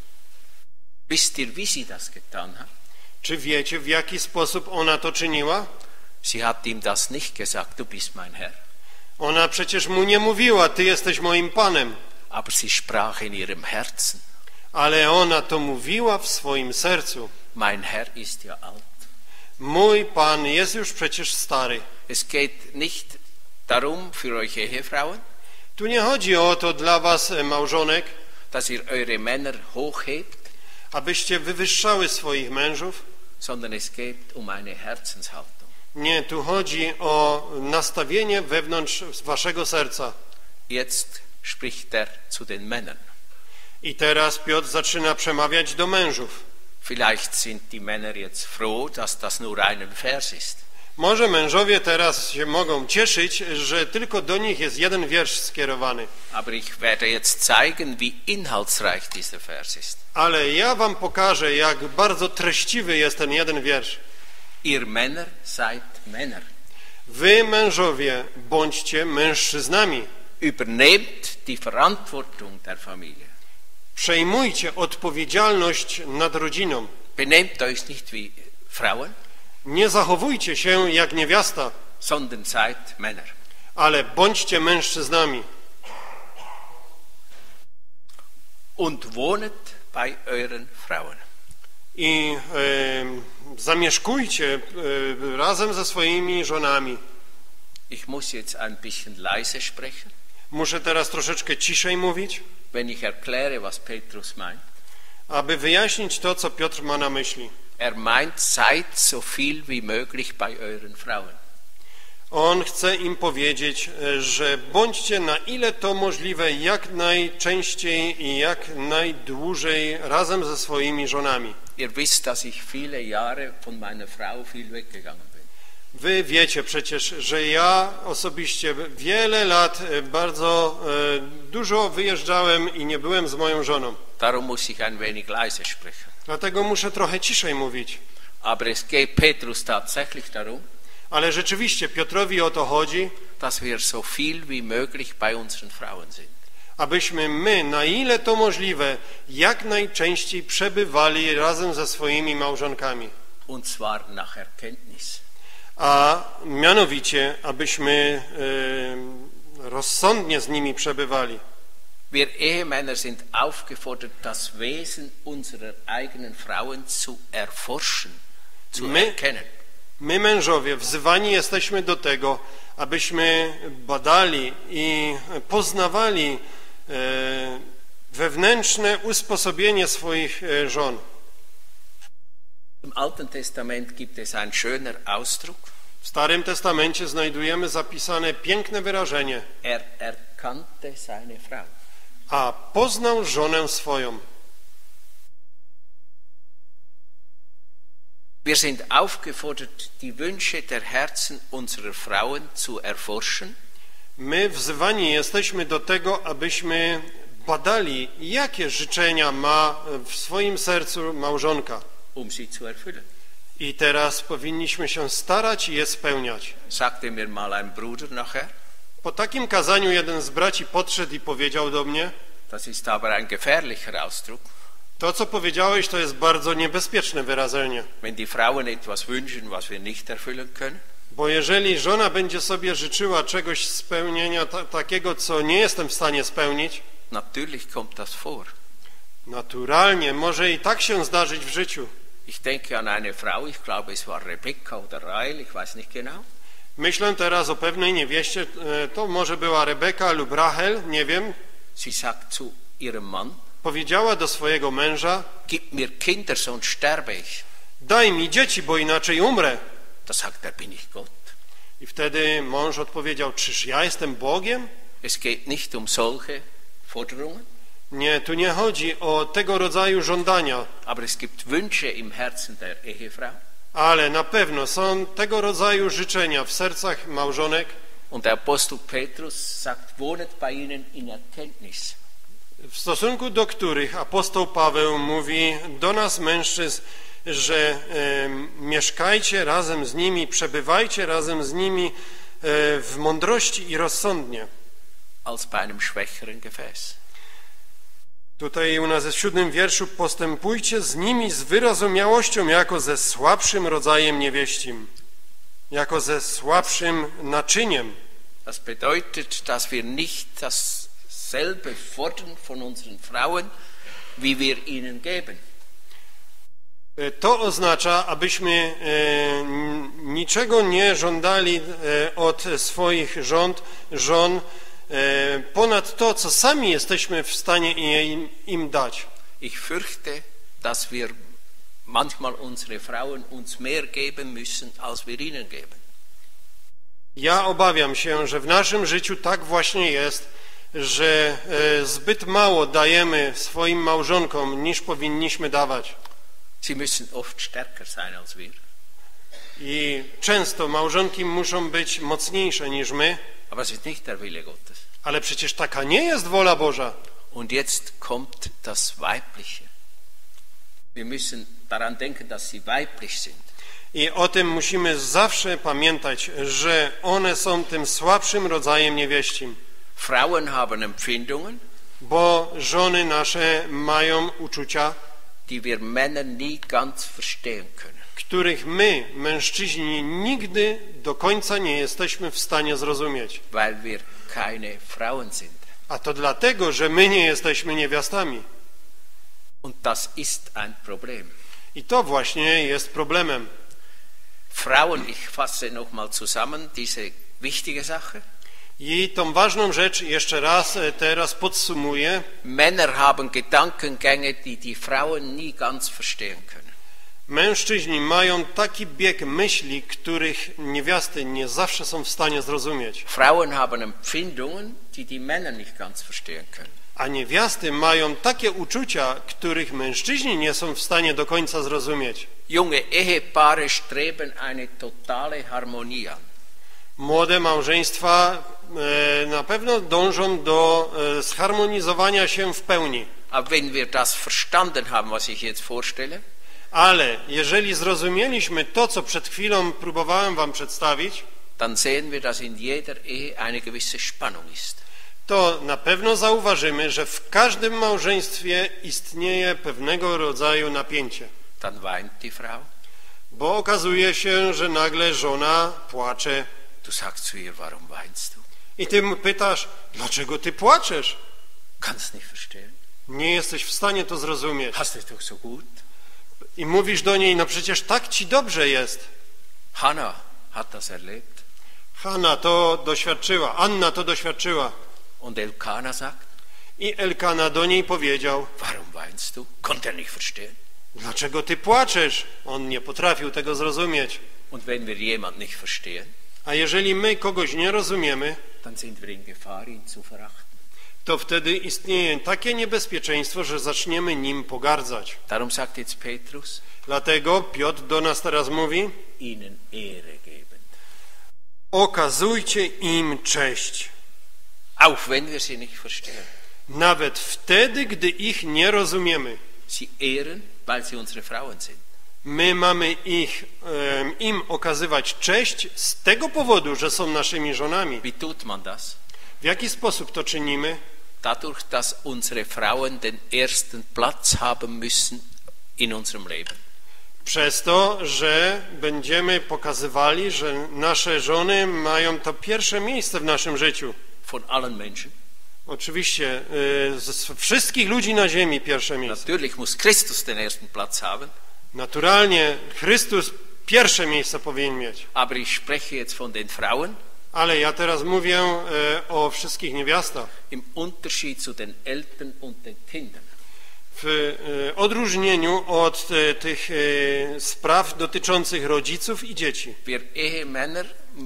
Wisst ihr, wie sie das getan hat? Czy wiecie, w jaki sposób ona to czyniła? Sie hat ihm das nicht gesagt, du bist mein Herr. Ona przecież mu nie mówiła, ty jesteś moim Panem. Aber sie sprach in ihrem Herzen, Ale ona to mówiła w swoim sercu. mein Herr ist ja alt. Mój Pan jest już przecież stary. Es geht nicht darum, für euch Ehefrauen, Tu nie chodzi o to dla was, małżonek, dass ihr eure Männer hochhebt, abyście wywyższały swoich mężów. sondern es geht um eine Herzenshaltung. Nie, tu chodzi o nastawienie wewnątrz waszego serca. Jetzt spricht er zu den Männern. I teraz Piotr zaczyna przemawiać do mężów. Vielleicht sind die Männer jetzt froh, dass das nur ein Vers ist. Może mężowie teraz się mogą cieszyć, że tylko do nich jest jeden wiersz skierowany. Aber ich werde jetzt zeigen, wie inhaltsreich dieser Vers ist. Ale ja wam pokażę, jak bardzo treściwy jest ten jeden wiersz. Ihr Männer seid Männer. Wy, mężowie, bądźcie mężczyznami. Übernehmt die Verantwortung der Familie. Przejmujcie odpowiedzialność nad rodziną. Benehmt euch nicht wie Frauen, Nie zachowujcie się jak niewiasta, sondern seid Männer. ale bądźcie mężczyznami. Und wohnet bei euren Frauen. I zamieszkujcie razem ze swoimi żonami. Ich muss jetzt ein bisschen leise sprechen, Muszę teraz troszeczkę ciszej mówić, wenn ich erkläre, was Petrus meint. aby wyjaśnić to, co Piotr ma na myśli. Er meint, seid so viel wie möglich bei euren Frauen. On chce im powiedzieć, że bądźcie na ile to możliwe, jak najczęściej i jak najdłużej razem ze swoimi żonami. Ihr wisst, dass ich viele Jahre von meiner Frau viel weggegangen bin. Wy wiecie przecież, że ja osobiście wiele lat bardzo dużo wyjeżdżałem i nie byłem z moją żoną. Darum muss ich ein wenig leiser sprechen. Dlatego muszę trochę ciszej mówić. Aber es geht Petrus tatsächlich darum, Ale rzeczywiście Piotrowi o to chodzi, dass wir so viel wie möglich bei unseren Frauen sind. abyśmy my, na ile to możliwe, jak najczęściej przebywali razem ze swoimi małżonkami. Und zwar nach Erkenntnis. A mianowicie, abyśmy rozsądnie z nimi przebywali. Wir Ehemänner sind aufgefordert, das Wesen unserer eigenen Frauen zu erforschen, zu erkennen. My mężowie wzywani jesteśmy do tego, abyśmy badali i poznawali wewnętrzne usposobienie swoich żon. Im Alten Testament gibt es einen schöner Ausdruck. W Starym Testamencie znajdujemy zapisane piękne wyrażenie: Erkannte seine Frau. A poznał żonę swoją. Wir sind aufgefordert, die Wünsche der Herzen unserer Frauen zu erforschen. My wzywani jesteśmy do tego, abyśmy badali, jakie życzenia ma w swoim sercu małżonka. Sie zu erfüllen. I teraz powinniśmy się starać je spełniać. Sagte mir mal ein Bruder nachher. Po takim kazaniu jeden z braci podszedł i powiedział do mnie: Das ist aber ein gefährlicher Ausdruck. To, co powiedziałeś, to jest bardzo niebezpieczne wyrażenie. Wenn die Frauen etwas wünschen, was wir nicht erfüllen können, Bo jeżeli żona będzie sobie życzyła czegoś spełnienia takiego, co nie jestem w stanie spełnić, natürlich kommt das vor. naturalnie może i tak się zdarzyć w życiu. Ich denke an eine Frau, ich glaube es war Rebekka oder Rahel, ich weiß nicht genau. Myślę teraz o pewnej niewieście, to może była Rebeka lub Rachel, nie wiem. Sie sagt zu ihrem Mann, Powiedziała do swojego męża: gib mir Kinder, sonst sterbe ich. daj mi dzieci, bo inaczej umrę. Da sagt er, bin ich Gott. I wtedy mąż odpowiedział: czyż ja jestem Bogiem? Es geht nicht um solche Forderungen, Nie, tu nie chodzi o tego rodzaju żądania, aber es gibt Wünsche im Herzen der Ehefrau. ale na pewno są tego rodzaju życzenia w sercach małżonek. Und der Apostel Petrus sagt, wohnet bei ihnen in Erkenntnis. W stosunku do których apostoł Paweł mówi do nas mężczyzn, że mieszkajcie razem z nimi, przebywajcie razem z nimi w mądrości i rozsądnie. Als bei einem schwächeren Gefäß. Tutaj u nas jest w 7 wierszu: postępujcie z nimi z wyrozumiałością, jako ze słabszym rodzajem niewieścim, jako ze słabszym naczyniem. Das bedeutet, dass wir nicht dasselbe fordern von unseren Frauen, wie wir ihnen geben. To oznacza, abyśmy niczego nie żądali od swoich żon ponad to, co sami jesteśmy w stanie im dać. Ich fürchte, dass wir manchmal unsere Frauen uns mehr geben müssen, als wir ihnen geben. Ja obawiam się, że w naszym życiu tak właśnie jest, że zbyt mało dajemy swoim małżonkom, niż powinniśmy dawać. Sie müssen oft stärker sein als wir. I często małżonki muszą być mocniejsze niż my, Aber es ist nicht der Wille Gottes. ale przecież taka nie jest wola Boża. Und jetzt kommt das Weibliche. Wir müssen daran denken, dass sie weiblich sind. I o tym musimy zawsze pamiętać, że one są tym słabszym rodzajem niewieścim. Frauen haben Empfindungen, Bo żony nasze mają uczucia, die wir Männer nie ganz verstehen können. których my, mężczyźni, nigdy do końca nie jesteśmy w stanie zrozumieć. Weil wir keine Frauen sind. A to dlatego, że my nie jesteśmy niewiastami. Und das ist ein Problem. I to właśnie jest problemem. Frauen, ich fasse nochmal zusammen diese wichtige Sache. I tą ważną rzecz jeszcze raz teraz podsumuję. Männer haben Gedankengänge, die die Frauen nie ganz verstehen können. Mężczyźni mają taki bieg myśli, których niewiasty nie zawsze są w stanie zrozumieć. Frauen haben Empfindungen, die Männer nicht ganz verstehen können. A niewiasty mają takie uczucia, których mężczyźni nie są w stanie do końca zrozumieć. Junge Ehepaare streben eine totale Harmonie an. Młode małżeństwa na pewno dążą do zharmonizowania się w pełni. Aber wenn wir das verstanden haben, was ich jetzt vorstelle, Ale jeżeli zrozumieliśmy to, co przed chwilą próbowałem wam przedstawić, dann sehen wir, dass in jeder Ehe eine gewisse Spannung ist. to na pewno zauważymy, że w każdym małżeństwie istnieje pewnego rodzaju napięcie. Dann weint die Frau. Bo okazuje się, że nagle żona płacze. Du sagst zu ihr, warum weinst du? I ty mu pytasz, dlaczego ty płaczesz? Kannst nicht verstehen. Nie jesteś w stanie to zrozumieć. Hast es doch so gut. I mówisz do niej, no przecież tak ci dobrze jest. Hannah hat das erlebt. Hanna to doświadczyła, Anna to doświadczyła. Und Elkana sagt, I Elkana do niej powiedział, warum weinst du? Konnte er nicht verstehen. dlaczego ty płaczesz? On nie potrafił tego zrozumieć. Und wenn wir jemand nicht verstehen, A jeżeli my kogoś nie rozumiemy, dann sind wir in Gefahr, ihn zu verachten. to wtedy istnieje takie niebezpieczeństwo, że zaczniemy nim pogardzać. Darum sagt jetzt Petrus, Dlatego Piotr do nas teraz mówi, ihnen Ehre geben. okazujcie im cześć, Auch wenn wir sie nicht verstehen. nawet wtedy, gdy ich nie rozumiemy. Sie ehren, weil sie unsere Frauen sind. My mamy im okazywać cześć z tego powodu, że są naszymi żonami. Wie tut man das? W jaki sposób to czynimy? Dadurch, dass unsere Frauen den ersten Platz haben müssen in unserem Leben. Przez to, że będziemy pokazywali, że nasze żony mają to pierwsze miejsce w naszym życiu. Von allen Menschen. Oczywiście z wszystkich ludzi na ziemi pierwsze miejsce. Natürlich muss Christus den ersten Platz haben. Naturalnie Chrystus pierwsze miejsce powinien mieć. Aber ich spreche jetzt von den Frauen. Ale ja teraz mówię o wszystkich niewiastach. Im Unterschied zu den Eltern und den Kindern. W odróżnieniu od tych spraw dotyczących rodziców i dzieci. Wir Ehemänner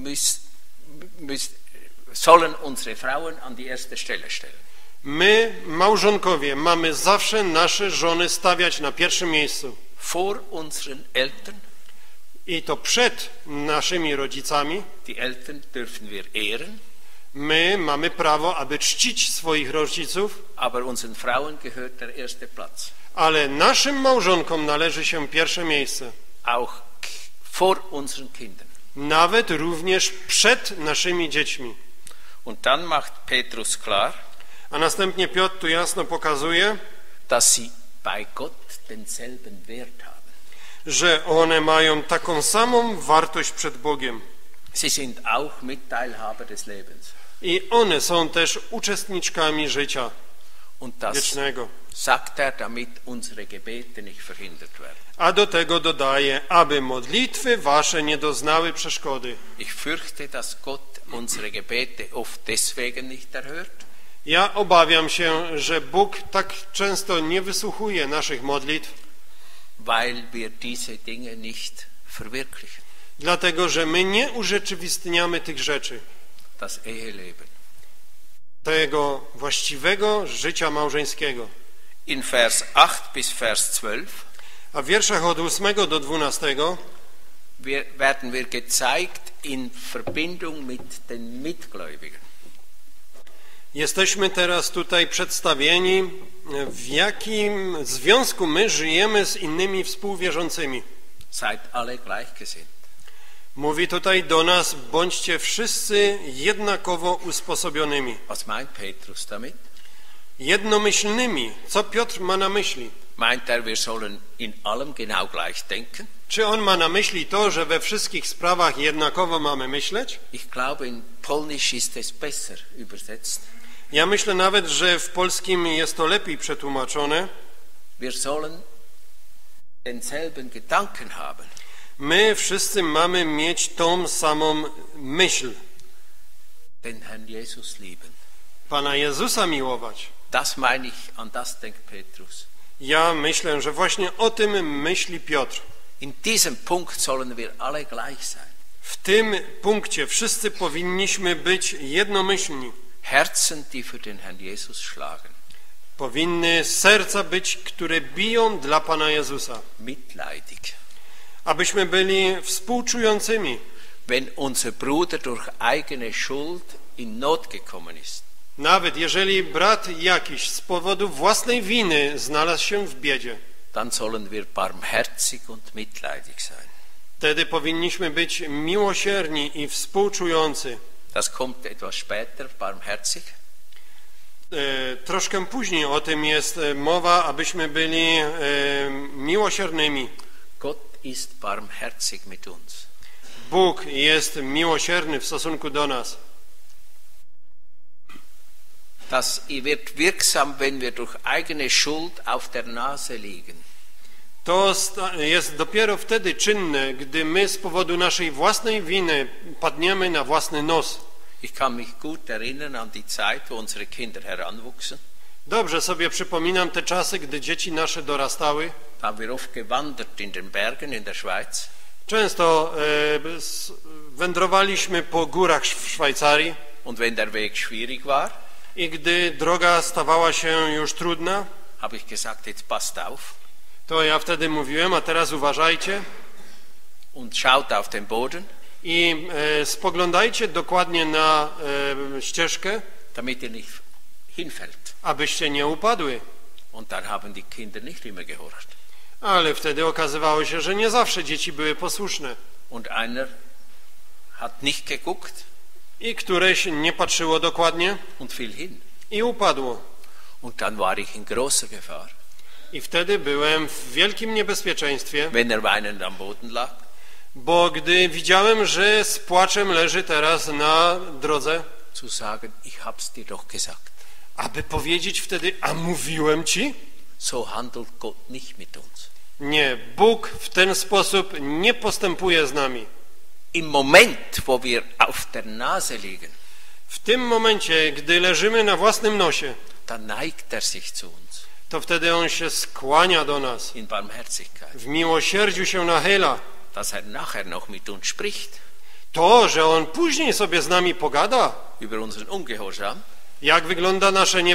sollen unsere Frauen an die erste Stelle stellen. My, małżonkowie, mamy zawsze nasze żony stawiać na pierwszym miejscu. Vor unseren Eltern. I to przed naszymi rodzicami. Die Eltern dürfen wir ehren. My mamy prawo, aby czcić swoich rodziców. Aber unseren Frauen gehört der erste Platz. Ale naszym małżonkom należy się pierwsze miejsce. Auch vor unseren Kindern. Nawet również przed naszymi dziećmi. Und dann macht Petrus klar, A następnie Piotr tu jasno pokazuje, dass sie bei Gott denselben Wert haben. że one mają taką samą wartość przed Bogiem. Sie sind auch Mitteilhaber des Lebens. I one są też uczestniczkami życia Und das wiecznego. sagt er, damit unsere Gebete nicht verhindert werden. A do tego dodaje, aby modlitwy wasze nie doznały przeszkody. Ich fürchte, dass Gott unsere Gebete oft deswegen nicht erhört, Ja obawiam się, że Bóg tak często nie wysłuchuje naszych modlitw, weil wir diese Dinge nicht verwirklichen. dlatego że my nie urzeczywistniamy tych rzeczy, Das Eheleben. tego właściwego życia małżeńskiego. In Vers 8 bis Vers 12 A w wierszach od 8 do 12 werden wir gezeigt in Verbindung mit den Mitgläubigen. jesteśmy teraz tutaj przedstawieni, w jakim związku my żyjemy z innymi współwierzącymi. Seid alle gleichgesinnt. Mówi tutaj do nas, bądźcie wszyscy jednakowo usposobionymi. Was meint Petrus damit? Jednomyślnymi. Co Piotr ma na myśli? Meint er, wir sollen in allem genau gleich denken? Czy on ma na myśli to, że we wszystkich sprawach jednakowo mamy myśleć? Ich glaube, in Polnisch ist es besser übersetzt. Ja myślę nawet, że w polskim jest to lepiej przetłumaczone. Wir sollen denselben Gedanken haben. My wszyscy mamy mieć tą samą myśl. Den Herrn Jesus lieben. Pana Jezusa miłować. Das meine ich, an das denkt Petrus. Ja myślę, że właśnie o tym myśli Piotr. In diesem Punkt sollen wir alle gleich sein. W tym punkcie wszyscy powinniśmy być jednomyślni. Herzen, die für den Herrn Jesus schlagen. Powinny serca być, które biją dla Pana Jezusa. Mitleidig. Abyśmy byli współczującymi. Wenn unser Bruder durch eigene Schuld in Not gekommen ist. Nawet jeżeli brat jakiś z powodu własnej winy znalazł się w biedzie, dann sollen wir barmherzig und mitleidig sein. wtedy powinniśmy być miłosierni i współczujący. Das kommt etwas später, barmherzig. Troszkę później o tym jest mowa, abyśmy byli miłosiernymi. Gott ist barmherzig mit uns. Bóg jest miłosierny w stosunku do nas. Das wird wirksam, wenn wir durch eigene Schuld auf der Nase liegen. To jest dopiero wtedy czynne, gdy my z powodu naszej własnej winy padniemy na własny nos. Ich kann mich gut erinnern an die Zeit, wo unsere Kinder heranwuchsen. Dobrze sobie przypominam te czasy, gdy dzieci nasze dorastały. Da haben wir oft gewandert in den Bergen in der Schweiz. Często wędrowaliśmy po górach w Szwajcarii. Und wenn der Weg schwierig war, I gdy droga stawała się już trudna, habe ich gesagt, jetzt passt auf to ja wtedy mówiłem, a teraz uważajcie und schaut auf den Boden, i spoglądajcie dokładnie na ścieżkę, damit ihr nicht hinfällt. abyście nie upadły. Und dann haben die Kinder nicht immer gehorcht. Ale wtedy okazywało się, że nie zawsze dzieci były posłuszne. Und einer hat nicht geguckt I któreś nie patrzyło dokładnie und fiel hin. i upadło. Und dann war ich in großer Gefahr. I wtedy byłem w wielkim niebezpieczeństwie, Wenn er weinend am Boden lag, bo gdy widziałem, że z płaczem leży teraz na drodze, zu sagen, ich hab's dir doch gesagt. aby powiedzieć wtedy, a mówiłem ci? So handelt Gott nicht mit uns. Nie, Bóg w ten sposób nie postępuje z nami. Im Moment, wo wir auf der Nase liegen, W tym momencie, gdy leżymy na własnym nosie, dann neigt er sich zu uns to wtedy On się skłania do nas. in Barmherzigkeit. W miłosierdziu się nachyla. Dass er nachher noch mit uns spricht To, że On później sobie z nami pogada, über unseren Ungehorsam, jak wygląda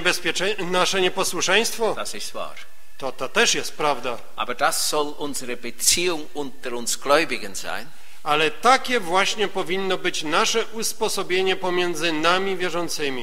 nasze nieposłuszeństwo, das ist wahr. to też jest prawda. Aber das soll unsere Beziehung unter uns Gläubigen sein, Ale takie właśnie powinno być nasze usposobienie pomiędzy nami wierzącymi.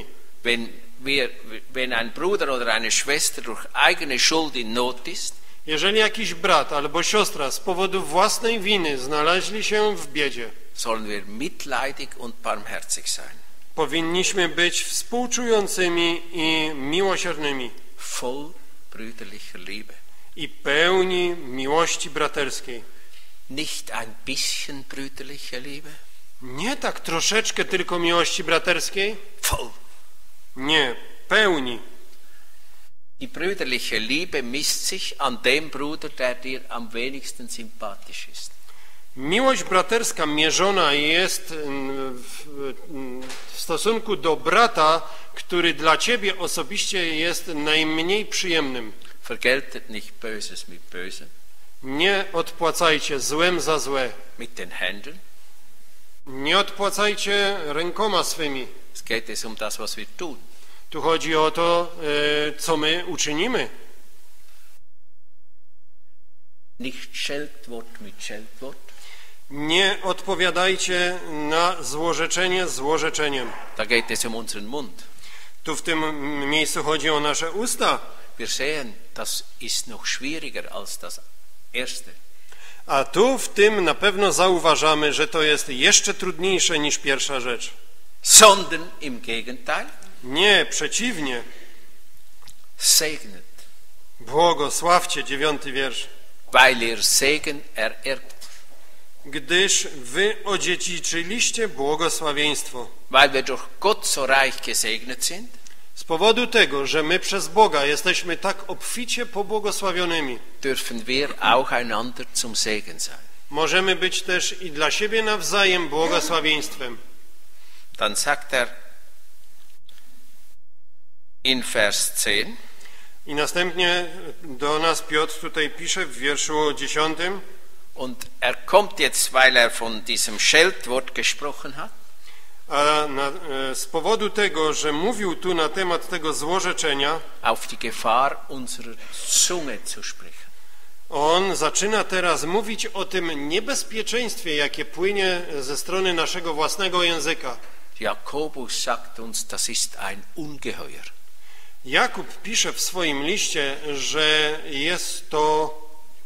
wenn ein Bruder oder eine Schwester durch eigene Schuld in Not ist, Jeżeli jakiś brat albo siostra z powodu własnej winy znaleźli się w biedzie, sollen wir mitleidig und barmherzig sein, powinniśmy być współczującymi i miłosiernymi voll brüderlicher Liebe. i pełni miłości braterskiej. Nicht ein bisschen brüderliche Liebe, Nie tak troszeczkę tylko miłości braterskiej, voll. nie, pełni. Die brüderliche Liebe misst sich an dem Bruder, der dir am wenigsten sympathisch ist. Miłość braterska mierzona jest w stosunku do brata, który dla ciebie osobiście jest najmniej przyjemnym. Vergeltet nicht Böses mit Bösem, Nie odpłacajcie złem za złe. mit den Händen. Nie odpłacajcie rękoma swymi. Es geht es um das, was wir tun. Tu chodzi o to, co my uczynimy. Nicht Scheltwort mit Scheltwort. Nie odpowiadajcie na złorzeczenie złorzeczeniem. Da geht es um unseren Mund. Tu w tym miejscu chodzi o nasze usta. Wir sehen, das ist noch schwieriger als das erste. A tu w tym na pewno zauważamy, że to jest jeszcze trudniejsze niż pierwsza rzecz. Sondern im Gegenteil, Nie, przeciwnie. segnet, Błogosławcie, 9 wiersz. weil ihr Segen ererbt, Gdyż wy odziedziczyliście błogosławieństwo. weil wir durch Gott so reich gesegnet sind, Z powodu tego, że my przez Boga jesteśmy tak obficie pobłogosławionymi, dürfen wir auch einander zum Segen sein. możemy być też i dla siebie nawzajem błogosławieństwem. Dann sagt er in Vers 10, I następnie do nas Piotr tutaj pisze w wierszu 10. Und kommt jetzt, weil von diesem Scheltwort gesprochen hat. A z powodu tego, że mówił tu na temat tego złorzeczenia, Auf die Gefahr unserer Zunge zu sprechen. on zaczyna teraz mówić o tym niebezpieczeństwie, jakie płynie ze strony naszego własnego języka. Jakobus sagt uns, das ist ein Ungeheuer. Jakub pisze w swoim liście, że jest to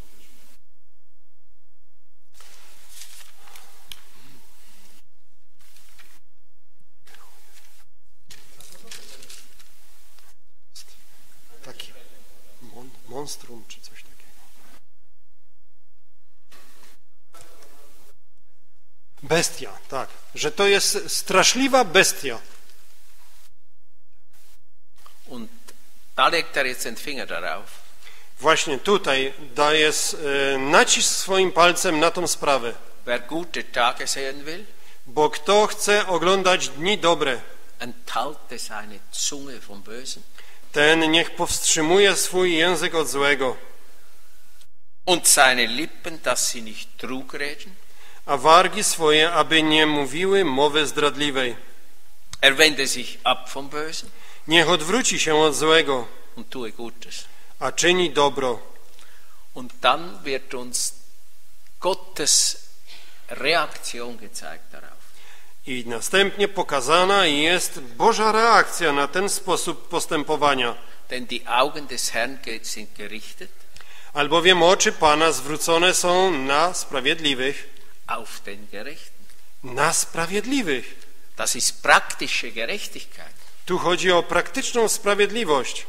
taki monstrum czy coś takiego. Bestia, tak. Że to jest straszliwa bestia. Und da legt jetzt den Finger darauf. Właśnie tutaj daje nacisk swoim palcem na tą sprawę. Wer gute Tage sehen will, Bo kto chce oglądać dni dobre, enthalte seine Zunge vom Bösen. ten niech powstrzymuje swój język od złego, Und seine Lippen, dass sie nicht Trug reden. a wargi swoje, aby nie mówiły mowy zdradliwej. Wende sich ab vom Bösen Niech odwróci się od złego, und tue Gutes. a czyni dobro. Und dann wird uns Gottes Reaktion gezeigt darauf. I następnie pokazana jest Boża reakcja na ten sposób postępowania. Denn die Augen des Herrn sind gerichtet Albowiem oczy Pana zwrócone są na sprawiedliwych. auf den Gerechten. Na sprawiedliwych. Das ist praktische Gerechtigkeit. Tu chodzi o praktyczną sprawiedliwość.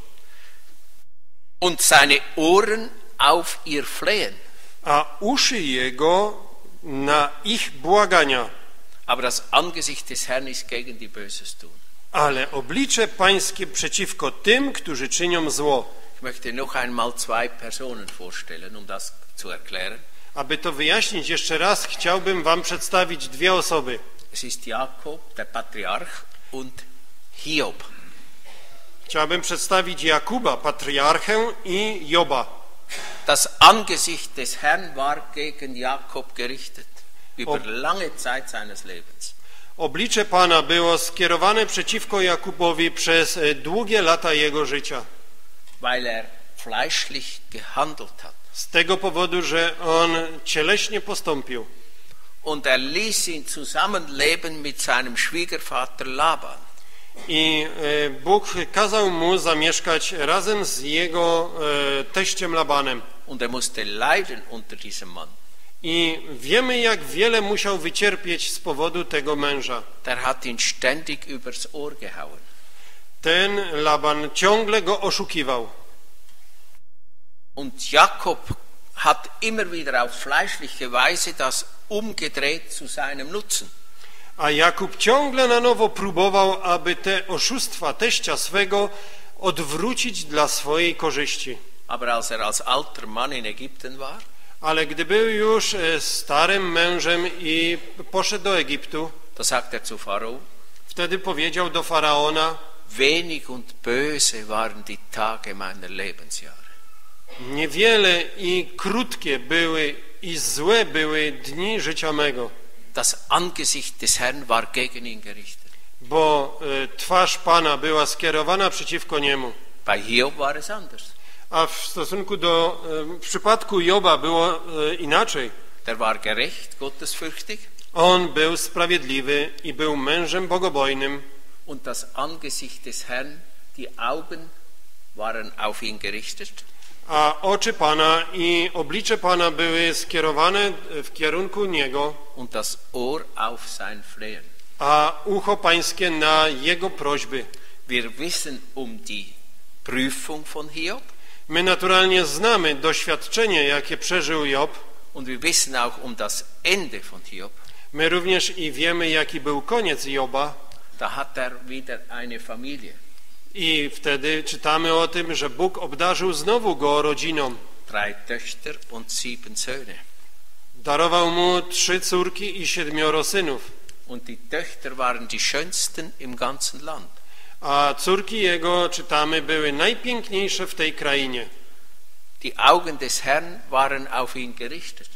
Und seine Ohren auf ihr Flehen. A uszy Jego na ich błagania. Aber das Angesicht des Herrn ist gegen die Böses tun. Ale oblicze Pańskie przeciwko tym, którzy czynią zło. Ich möchte noch einmal zwei Personen vorstellen, um das zu erklären. Aby to wyjaśnić jeszcze raz, chciałbym wam przedstawić dwie osoby. Es ist Jakob, der Patriarch, und Hiob. Chciałbym przedstawić Jakuba, patriarchę, i Joba. Das Angesicht des Herrn war gegen Jakob gerichtet, über lange Zeit seines Lebens. Oblicze Pana było skierowane przeciwko Jakubowi przez długie lata jego życia. Weil fleischlich gehandelt hat. Z tego powodu, że on cieleśnie postąpił. Und ließ ihn zusammenleben mit seinem Schwiegervater Laban. I Bóg kazał mu zamieszkać razem z jego teściem Labanem. Und musste leiden unter diesem Mann. I wiemy, jak wiele musiał wycierpieć z powodu tego męża. Der hat ihn ständig übers Ohr gehauen. Ten Laban ciągle go oszukiwał. Und Jakob hat immer wieder auf fleischliche Weise das umgedreht zu seinem Nutzen. A Jakub ciągle na nowo próbował, aby te oszustwa teścia swego odwrócić dla swojej korzyści. Aber als als alter Mann in Ägypten war, Ale gdy był już starym mężem i poszedł do Egiptu, da sagt zu Pharao, wtedy powiedział do Faraona: wenig und böse waren die Tage meiner Lebensjahre. Niewiele i krótkie były i złe były dni życia mego. Das Angesicht des Herrn war gegen ihn gerichtet. Bo twarz Pana była skierowana przeciwko niemu. Bei Hiob war es anders. A w stosunku do, w przypadku Joba było inaczej. Der war gerecht, gottesfürchtig. On był sprawiedliwy i był mężem bogobojnym. Und das Angesicht des Herrn, die Augen waren auf ihn gerichtet. A oczy Pana i oblicze Pana były skierowane w kierunku niego. Und das Ohr auf sein Flehen. A ucho Pańskie na jego prośby. Wir wissen die Prüfung von Hiob. My naturalnie znamy doświadczenie, jakie przeżył Job. Und wir wissen auch das Ende von Hiob. My również i wiemy, jaki był koniec Joba. Da hat wieder eine Familie. I wtedy czytamy o tym, że Bóg obdarzył znowu go rodziną. 3 Töchter und 7 Söhne. Darował mu 3 córki i 7 synów. Und die Töchter waren die schönsten im ganzen Land. A córki jego, czytamy, były najpiękniejsze w tej krainie. Die Augen des Herrn waren auf ihn gerichtet.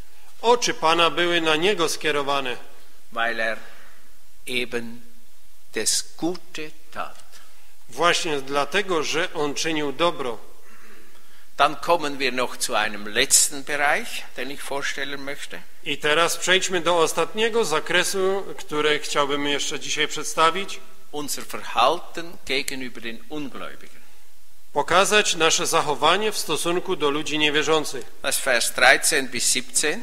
oczy Pana były na niego skierowane, weil er eben das Gute tat. właśnie dlatego, że on czynił dobro. Dann kommen wir noch zu einem letzten Bereich, den ich vorstellen möchte. I teraz przejdźmy do ostatniego zakresu, który chciałbym jeszcze dzisiaj przedstawić. Unser Verhalten gegenüber den Ungläubigen. Pokazać nasze zachowanie w stosunku do ludzi niewierzących. Das Vers 13 bis 17.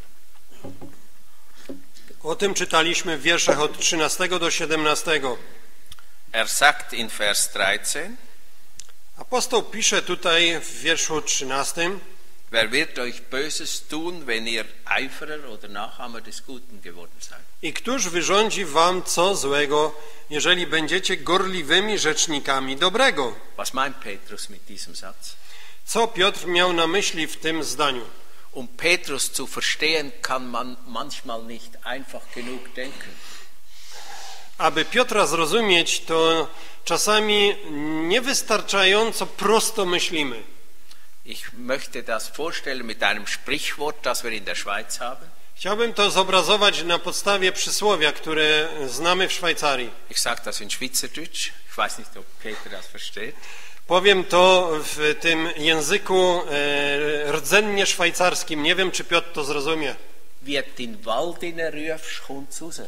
O tym czytaliśmy w wierszach od 13 do 17. Er sagt in Vers 13, Apostoł pisze tutaj w wierszu 13: wer wird euch Böses tun, wenn ihr Eiferer oder Nachahmer des Guten geworden seid? I któż wyrządzi wam co złego, jeżeli będziecie gorliwymi rzecznikami dobrego? Was meint Petrus mit diesem Satz? Co Piotr miał na myśli w tym zdaniu? Um Petrus zu verstehen, kann man manchmal nicht einfach genug denken. Aby Piotra zrozumieć, to czasami niewystarczająco prosto myślimy. Ich möchte das vorstellen mit einem Sprichwort, das wir in der Schweiz haben. Chciałbym to zobrazować na podstawie przysłowia, które znamy w Szwajcarii. Ich sage das in Schweizerdeutsch. Ich weiß nicht, ob Peter das versteht. Powiem to w tym języku rdzennie szwajcarskim. Nie wiem, czy Piotr to zrozumie. Wie den Wald hineinrufst, kommt's raus.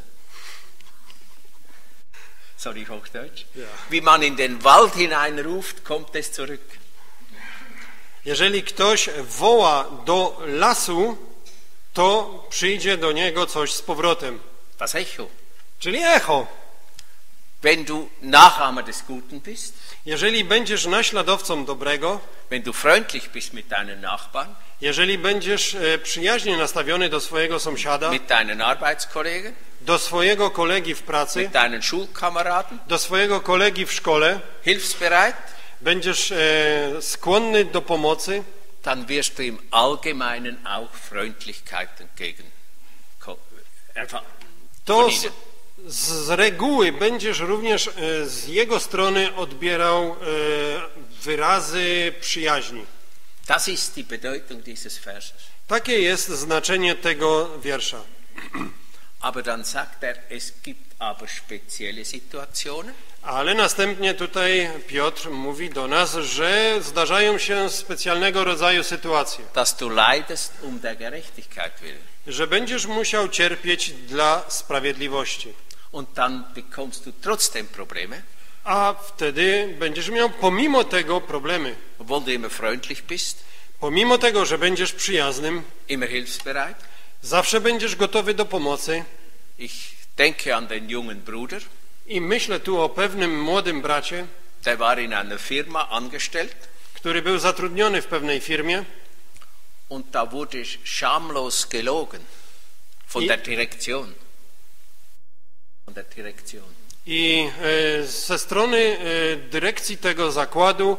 Sorry, Hochdeutsch. Ja. Wie man in den Wald hineinruft, kommt es zurück. Jeżeli ktoś woła do lasu, to przyjdzie do niego coś z powrotem. Das Echo. Czyli echo. Wenn du Nachahmer des Guten bist, Jeżeli będziesz naśladowcą dobrego, wenn du freundlich bist mit deinen Nachbarn, jeżeli będziesz przyjaźnie nastawiony do swojego sąsiada, mit deinen Arbeitskollegen, do swojego kolegi w pracy, mit deinen Schulkameraden, do swojego kolegi w szkole, hilfsbereit, będziesz skłonny do pomocy, dann wirst du im Allgemeinen auch Freundlichkeit erfahren. to z reguły będziesz również z jego strony odbierał wyrazy przyjaźni. Das ist die Bedeutung dieses Verses. Takie jest znaczenie tego wiersza. Aber dann sagt er, es gibt aber spezielle Situationen, Ale następnie tutaj Piotr mówi do nas, że zdarzają się specjalnego rodzaju sytuacje, dass du leidest um der Gerechtigkeit willen. że będziesz musiał cierpieć dla sprawiedliwości. Und dann bekommst du trotzdem Probleme, A wtedy będziesz miał pomimo tego problemy. obwohl du immer freundlich bist, Pomimo tego, że będziesz przyjaznym, immer hilfsbereit. zawsze będziesz gotowy do pomocy. Ich denke an den jungen Bruder, I myślę tu o pewnym młodym bracie, der war in einer Firma angestellt który był zatrudniony w pewnej firmie und da wurde schamlos gelogen von der Direktion. Von der Direktion. i ze strony dyrekcji tego zakładu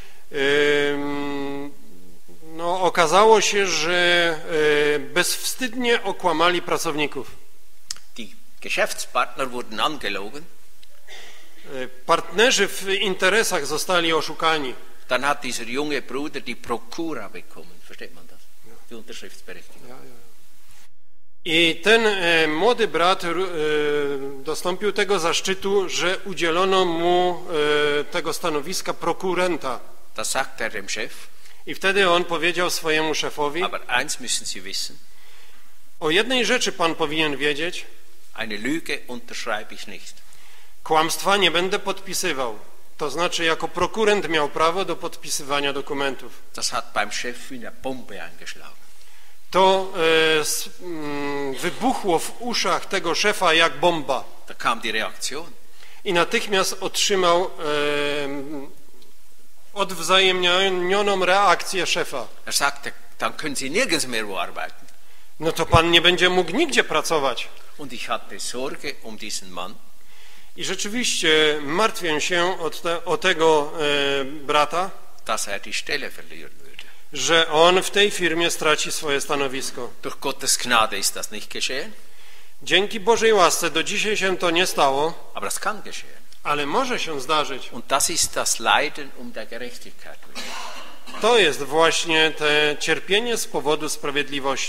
okazało się, że bezwstydnie okłamali pracowników. Die Geschäftspartner wurden angelogen. Partnerzy w interesach zostali oszukani. Dann hat dieser junge Bruder die Prokura bekommen. Versteht man das? Die Unterschriftsberechtigung. I ten młody brat dostąpił tego zaszczytu, że udzielono mu tego stanowiska prokurenta. Das sagt er dem Chef. I wtedy on powiedział swojemu szefowi: Aber eins müssen Sie wissen. o jednej rzeczy pan powinien wiedzieć: Eine Lüge unterschreibe ich nicht. kłamstwa nie będę podpisywał. To znaczy, jako prokurent miał prawo do podpisywania dokumentów. Das hat beim Chef wie eine Bombe eingeschlagen. To wybuchło w uszach tego szefa jak bomba. Da kam die Reaktion. I natychmiast otrzymał odwzajemnioną reakcję szefa. Er sagte, dann können Sie nirgends mehr wo arbeiten. No to pan nie będzie mógł nigdzie pracować. Und ich hatte Sorge um diesen Mann. I rzeczywiście martwię się o tego brata, dass er die Stelle verlieren würde. że on w tej firmie straci swoje stanowisko. Durch Gottes Gnade ist das nicht geschehen, Dzięki Bożej łasce do dzisiaj się to nie stało, aber das kann geschehen. ale może się zdarzyć. Und das ist das Leiden um der Gerechtigkeit willen. To jest właśnie te cierpienie z powodu sprawiedliwości.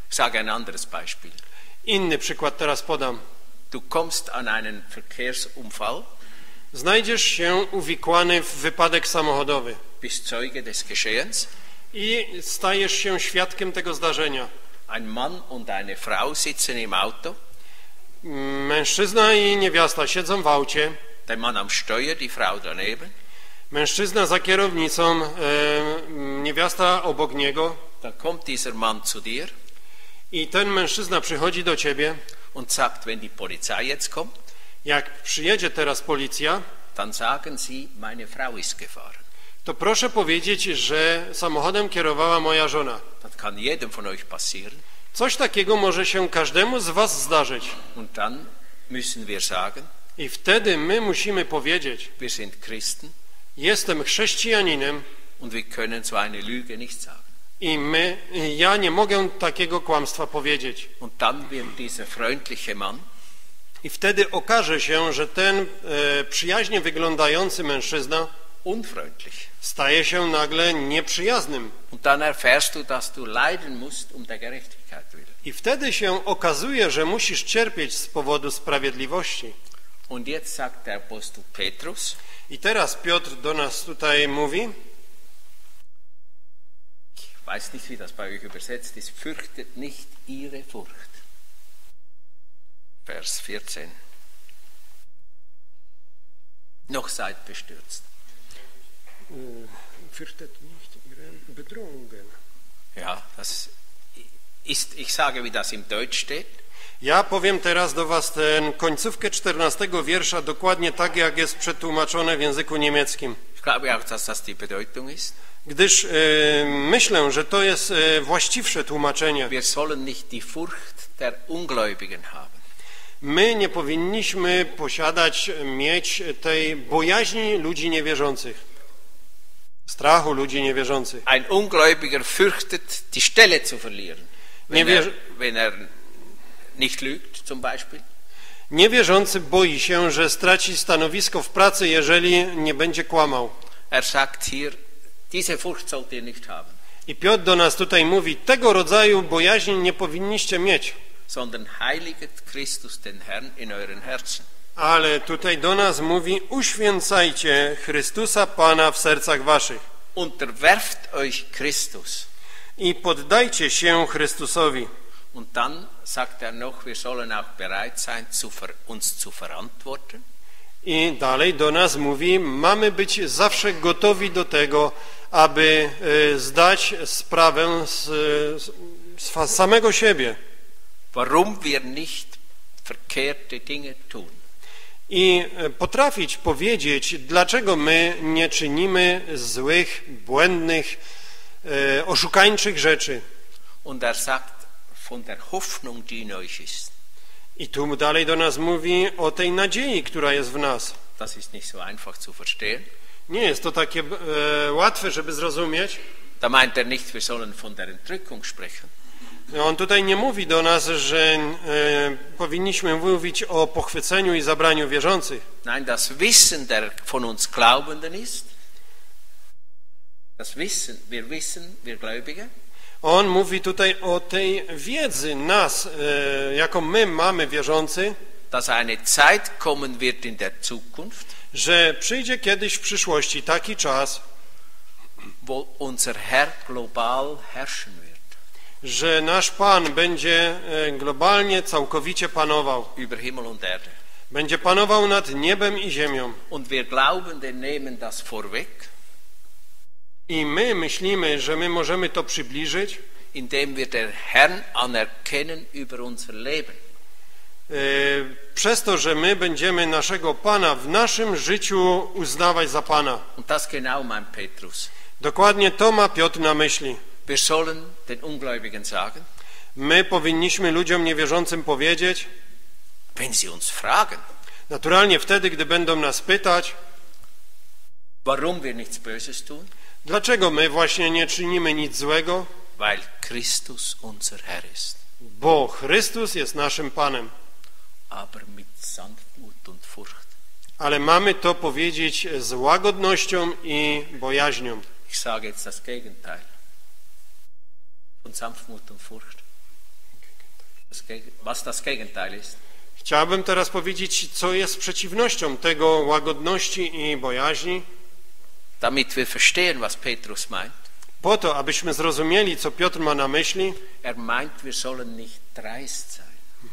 Ich sage ein anderes Beispiel. Inny przykład teraz podam. Du kommst an einen Verkehrsunfall, Znajdziesz się uwikłany w wypadek samochodowy bist Zeuge des Geschehens. i stajesz się świadkiem tego zdarzenia. Ein Mann und eine Frau sitzen im Auto. Mężczyzna i niewiasta siedzą w aucie. Der Mann am Steuer, die Frau daneben. Mężczyzna za kierownicą, niewiasta obok niego. Dann kommt dieser Mann zu dir I ten mężczyzna przychodzi do ciebie. und sagt, wenn die Polizei jetzt kommt, Jak przyjedzie teraz policja, dann sagen sie, meine Frau ist gefahren. to proszę powiedzieć, że samochodem kierowała moja żona. Das kann jedem von euch passieren. Coś takiego może się każdemu z was zdarzyć. Und dann müssen wir sagen, I wtedy my musimy powiedzieć, wir sind Christen jestem chrześcijaninem und wir können so eine Lüge nicht sagen. i ja nie mogę takiego kłamstwa powiedzieć. Und dann wird dieser freundliche Mann I wtedy okaże się, że ten przyjaźnie wyglądający mężczyzna unfreundlich. staje się nagle nieprzyjaznym. Und dann erfährst du, dass du leiden musst um der Gerechtigkeit willen. I wtedy się okazuje, że musisz cierpieć z powodu sprawiedliwości. Und jetzt sagt der Apostel Petrus, I teraz Piotr do nas tutaj mówi, ich weiß nicht, wie das bei euch übersetzt ist, fürchtet nicht ihre Furcht. Vers 14. Noch seid bestürzt. fürchtet nicht ihren Bedrohungen. Ja, das ist, ich sage, wie das im Deutsch steht. Ja powiem teraz do was tę końcówkę 14 wiersza dokładnie tak, jak jest przetłumaczone w języku niemieckim. Ich glaube auch, dass das die Bedeutung ist. Gdyż myślę, że to jest właściwsze tłumaczenie. Wir sollen nicht die Furcht der Ungläubigen haben. My nie powinniśmy mieć tej bojaźni ludzi niewierzących, strachu ludzi niewierzących. Ein Ungläubiger fürchtet, die Stelle zu verlieren, wenn er nicht lügt, zum Beispiel. Niewierzący boi się, że straci stanowisko w pracy, jeżeli nie będzie kłamał. Er sagt hier, diese Furcht sollt ihr nicht haben, I Piotr do nas tutaj mówi, tego rodzaju bojaźni nie powinniście mieć. sondern heiliget Christus den Herrn in euren Herzen. Ale tutaj do nas mówi, uświęcajcie Chrystusa Pana w sercach waszych Unterwerft euch Christus. i poddajcie się Chrystusowi. Und dann sagt er noch, wir sollen auch bereit sein, uns zu verantworten. I dalej do nas mówi, mamy być zawsze gotowi do tego, aby zdać sprawę z samego siebie. Warum wir nicht verkehrte Dinge tun. I potrafić powiedzieć, dlaczego my nie czynimy złych, błędnych, oszukańczych rzeczy. Und er sagt, von der Hoffnung, die in euch ist. I tu dalej do nas mówi o tej nadziei, która jest w nas. Das ist nicht so einfach zu verstehen. Nie jest to takie łatwe, żeby zrozumieć. Da meint er nicht, wir sollen von der Entrückung sprechen. On tutaj nie mówi do nas, że powinniśmy mówić o pochwyceniu i zabraniu wierzących. Nein, das Wissen der von uns Glaubenden ist, das Wissen, wir Gläubige, On mówi tutaj o tej wiedzy nas, jaką my mamy wierzący, dass eine Zeit kommen wird in der Zukunft, że przyjdzie kiedyś w przyszłości taki czas, wo unser Herr global herrschen wird. Że nasz Pan będzie globalnie, całkowicie panował. Über Himmel und Erde. Będzie panował nad niebem i ziemią. Und wir Glaubenden nehmen das vorweg. I my myślimy, że my możemy to przybliżyć, indem wir den Herrn anerkennen über unser Leben. Przez to, że my będziemy naszego Pana w naszym życiu uznawać za Pana. Und das genau meint Petrus. Dokładnie to ma Piotr na myśli. Wir sollen den Ungläubigen sagen, My powinniśmy ludziom niewierzącym powiedzieć, wenn sie uns fragen, naturalnie wtedy, gdy będą nas pytać, warum wir nichts Böses tun, dlaczego my właśnie nie czynimy nic złego, weil Christus unser Herr ist. Bo Chrystus jest naszym Panem. Aber mit Sanftmut und Furcht. Ale mamy to powiedzieć z łagodnością i bojaźnią. Ich sage jetzt das Gegenteil von Sanftmut und Furcht. Was das Gegenteil ist. Chciałbym teraz powiedzieć, co jest przeciwnością tego łagodności i bojaźni, Damit wir verstehen, was Petrus meint. po to, abyśmy zrozumieli, co Piotr ma na myśli. Meint, wir sollen nicht dreist sein.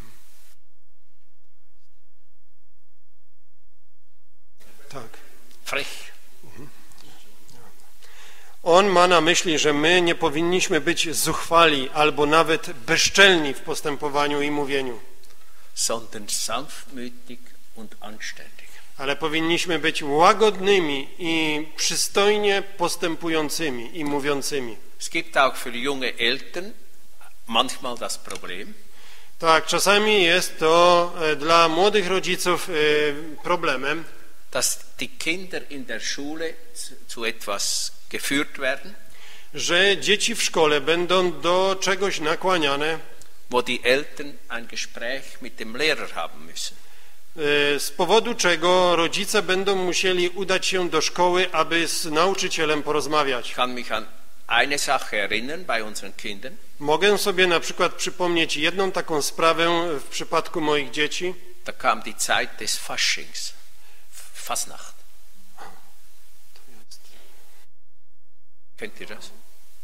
Tak. Frech. On ma na myśli, że my nie powinniśmy być zuchwali albo nawet bezczelni w postępowaniu i mówieniu, sondern sanftmütig und anständig. ale powinniśmy być łagodnymi i przystojnie postępującymi i mówiącymi. Es gibt auch für junge Eltern manchmal das Problem, Tak, czasami jest to dla młodych rodziców problemem, dass die Kinder in der Schule zu etwas geführt werden, że dzieci w szkole będą do czegoś nakłaniane, wo die Eltern ein Gespräch mit dem Lehrer haben müssen. z powodu czego rodzice będą musieli udać się do szkoły, aby z nauczycielem porozmawiać. Ich kann mich an eine Sache erinnern bei unseren Kindern. Mogę sobie na przykład przypomnieć jedną taką sprawę w przypadku moich dzieci. Da kam die Zeit des Faschings, Fasnacht. Kennt ihr das?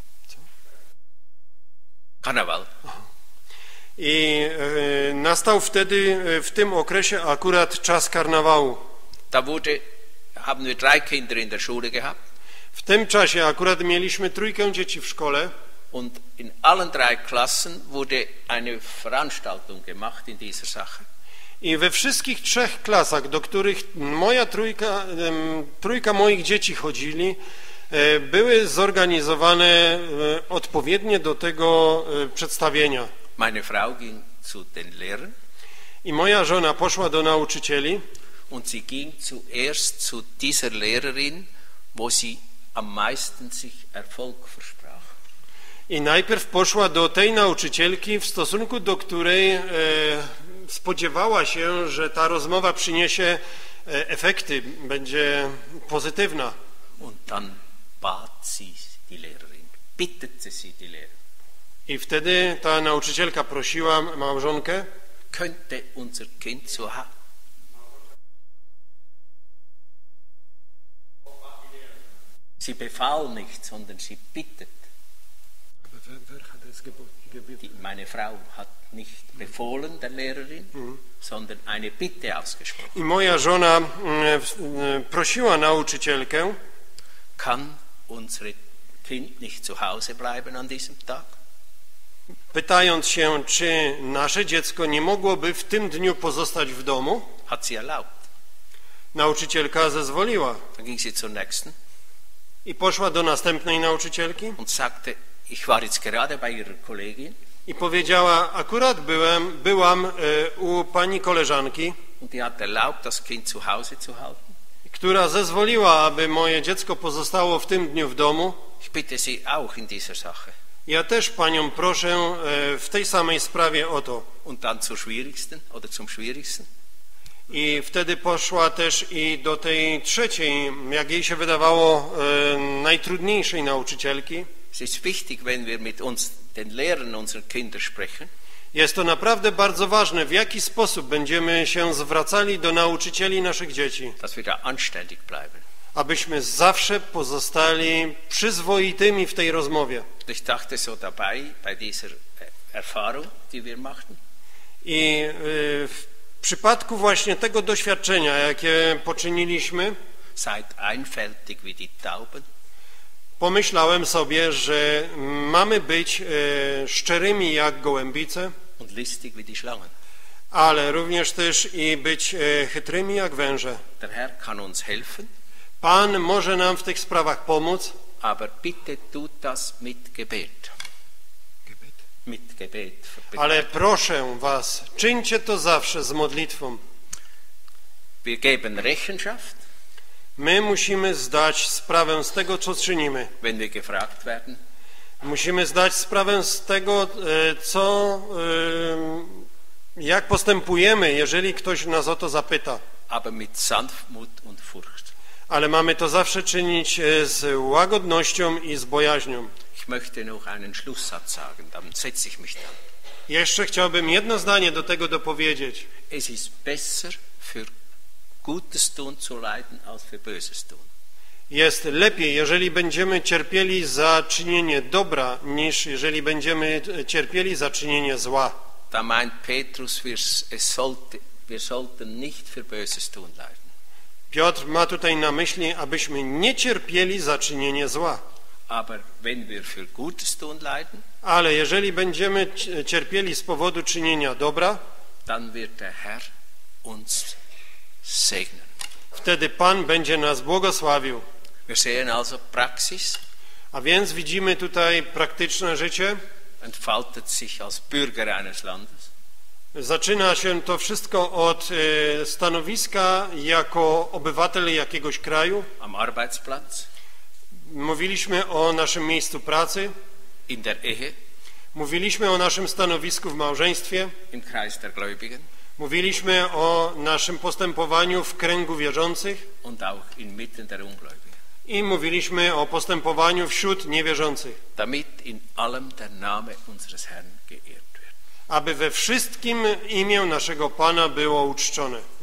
Karneval. I nastał wtedy, w tym okresie akurat czas karnawału. Da haben wir 3 Kinder in der Schule gehabt. W tym czasie akurat mieliśmy 3 dzieci w szkole. Und in allen 3 Klassen wurde eine Veranstaltung gemacht in dieser Sache. I we wszystkich 3 klasach, do których moja trójka moich dzieci chodzili, były zorganizowane odpowiednie do tego przedstawienia. Meine Frau ging zu den Lehrern. I moja żona poszła do nauczycieli. Und sie ging zuerst zu dieser Lehrerin, wo sie am meisten sich Erfolg versprach. I najpierw poszła do tej nauczycielki, w stosunku do której spodziewała się, że ta rozmowa przyniesie efekty, będzie pozytywna. Und dann bat sie die Lehrerin, bittete sie die Lehrerin. I wtedy ta nauczycielka prosiła małżonkę, könnte unser Kind zu Hause. Sie befahl nicht, sondern sie bittet. Meine Frau hat nicht befohlen der Lehrerin, sondern eine Bitte ausgesprochen. I moja żona prosiła nauczycielkę, kann unsere Kind nicht zu Hause bleiben an diesem Tag? Pytając się, czy nasze dziecko nie mogłoby w tym dniu pozostać w domu. Hat sie erlaubt. Nauczycielka zezwoliła. Dann ging sie zur nächsten. I poszła do następnej nauczycielki. Und sagte, ich war jetzt gerade bei ihrer Kollegin. I powiedziała, akurat byłam u pani koleżanki. Und die hat erlaubt, das Kind zu Hause zu halten. Która zezwoliła, aby moje dziecko pozostało w tym dniu w domu. Ich bitte Sie auch in dieser Sache. Ja też panią proszę w tej samej sprawie o to. Und dann zur schwierigsten oder zum schwierigsten. I wtedy poszła też i do tej trzeciej, jak jej się wydawało, najtrudniejszej nauczycielki. Es ist wichtig, wenn wir mit uns, den Lehrern unserer Kinder sprechen. Jest to naprawdę bardzo ważne, w jaki sposób będziemy się zwracali do nauczycieli naszych dzieci. Dass wir da anständig bleiben. Abyśmy zawsze pozostali przyzwoitymi w tej rozmowie. Ich dachte so dabei, bei dieser Erfahrung, die wir machten. I w przypadku właśnie tego doświadczenia, jakie poczyniliśmy, seid einfältig wie die Tauben. Pomyślałem sobie, że mamy być szczerymi jak gołębice, und listig wie die Schlangen. Ale również też i być chytrymi jak węże. Der Herr kann uns helfen. Pan może nam w tych sprawach pomóc. Aber bitte tut das mit Gebet. Mit Gebet. Ale proszę was, czyńcie to zawsze z modlitwą. Wir geben Rechenschaft. My musimy zdać sprawę z tego, co czynimy. Wenn wir gefragt werden. Musimy zdać sprawę z tego, jak postępujemy, jeżeli ktoś nas o to zapyta. Aber mit Sanftmut und Furcht. Ale mamy to zawsze czynić z łagodnością i z bojaźnią. Ich möchte noch einen Schlusssatz sagen, dann setze ich mich dann. Jeszcze chciałbym jedno zdanie do tego dopowiedzieć. Es ist besser für Gutes tun zu leiden als für Böses tun. Jest lepiej, jeżeli będziemy cierpieli za czynienie dobra, niż jeżeli będziemy cierpieli za czynienie zła. Da meint Petrus, wir sollten nicht für Böses tun leiden. Piotr ma tutaj na myśli, abyśmy nie cierpieli za czynienie zła. Aber wenn wir für Gutes tun leiden, Ale jeżeli będziemy cierpieli z powodu czynienia dobra, dann wird der Herr uns segnen. wtedy Pan będzie nas błogosławił. Wir sehen also Praxis A więc widzimy tutaj praktyczne życie. entfaltet sich als Bürger eines Landes. Zaczyna się to wszystko od stanowiska jako obywatel jakiegoś kraju. Am Arbeitsplatz, Mówiliśmy o naszym miejscu pracy. in der Ehe, Mówiliśmy o naszym stanowisku w małżeństwie. im Kreis der Gläubigen Mówiliśmy o naszym postępowaniu w kręgu wierzących. und auch inmitten der Ungläubigen. I mówiliśmy o postępowaniu wśród niewierzących. Damit in allem der Name unseres Herrn geehrt wird. Aby we wszystkim imię naszego Pana było uczczone.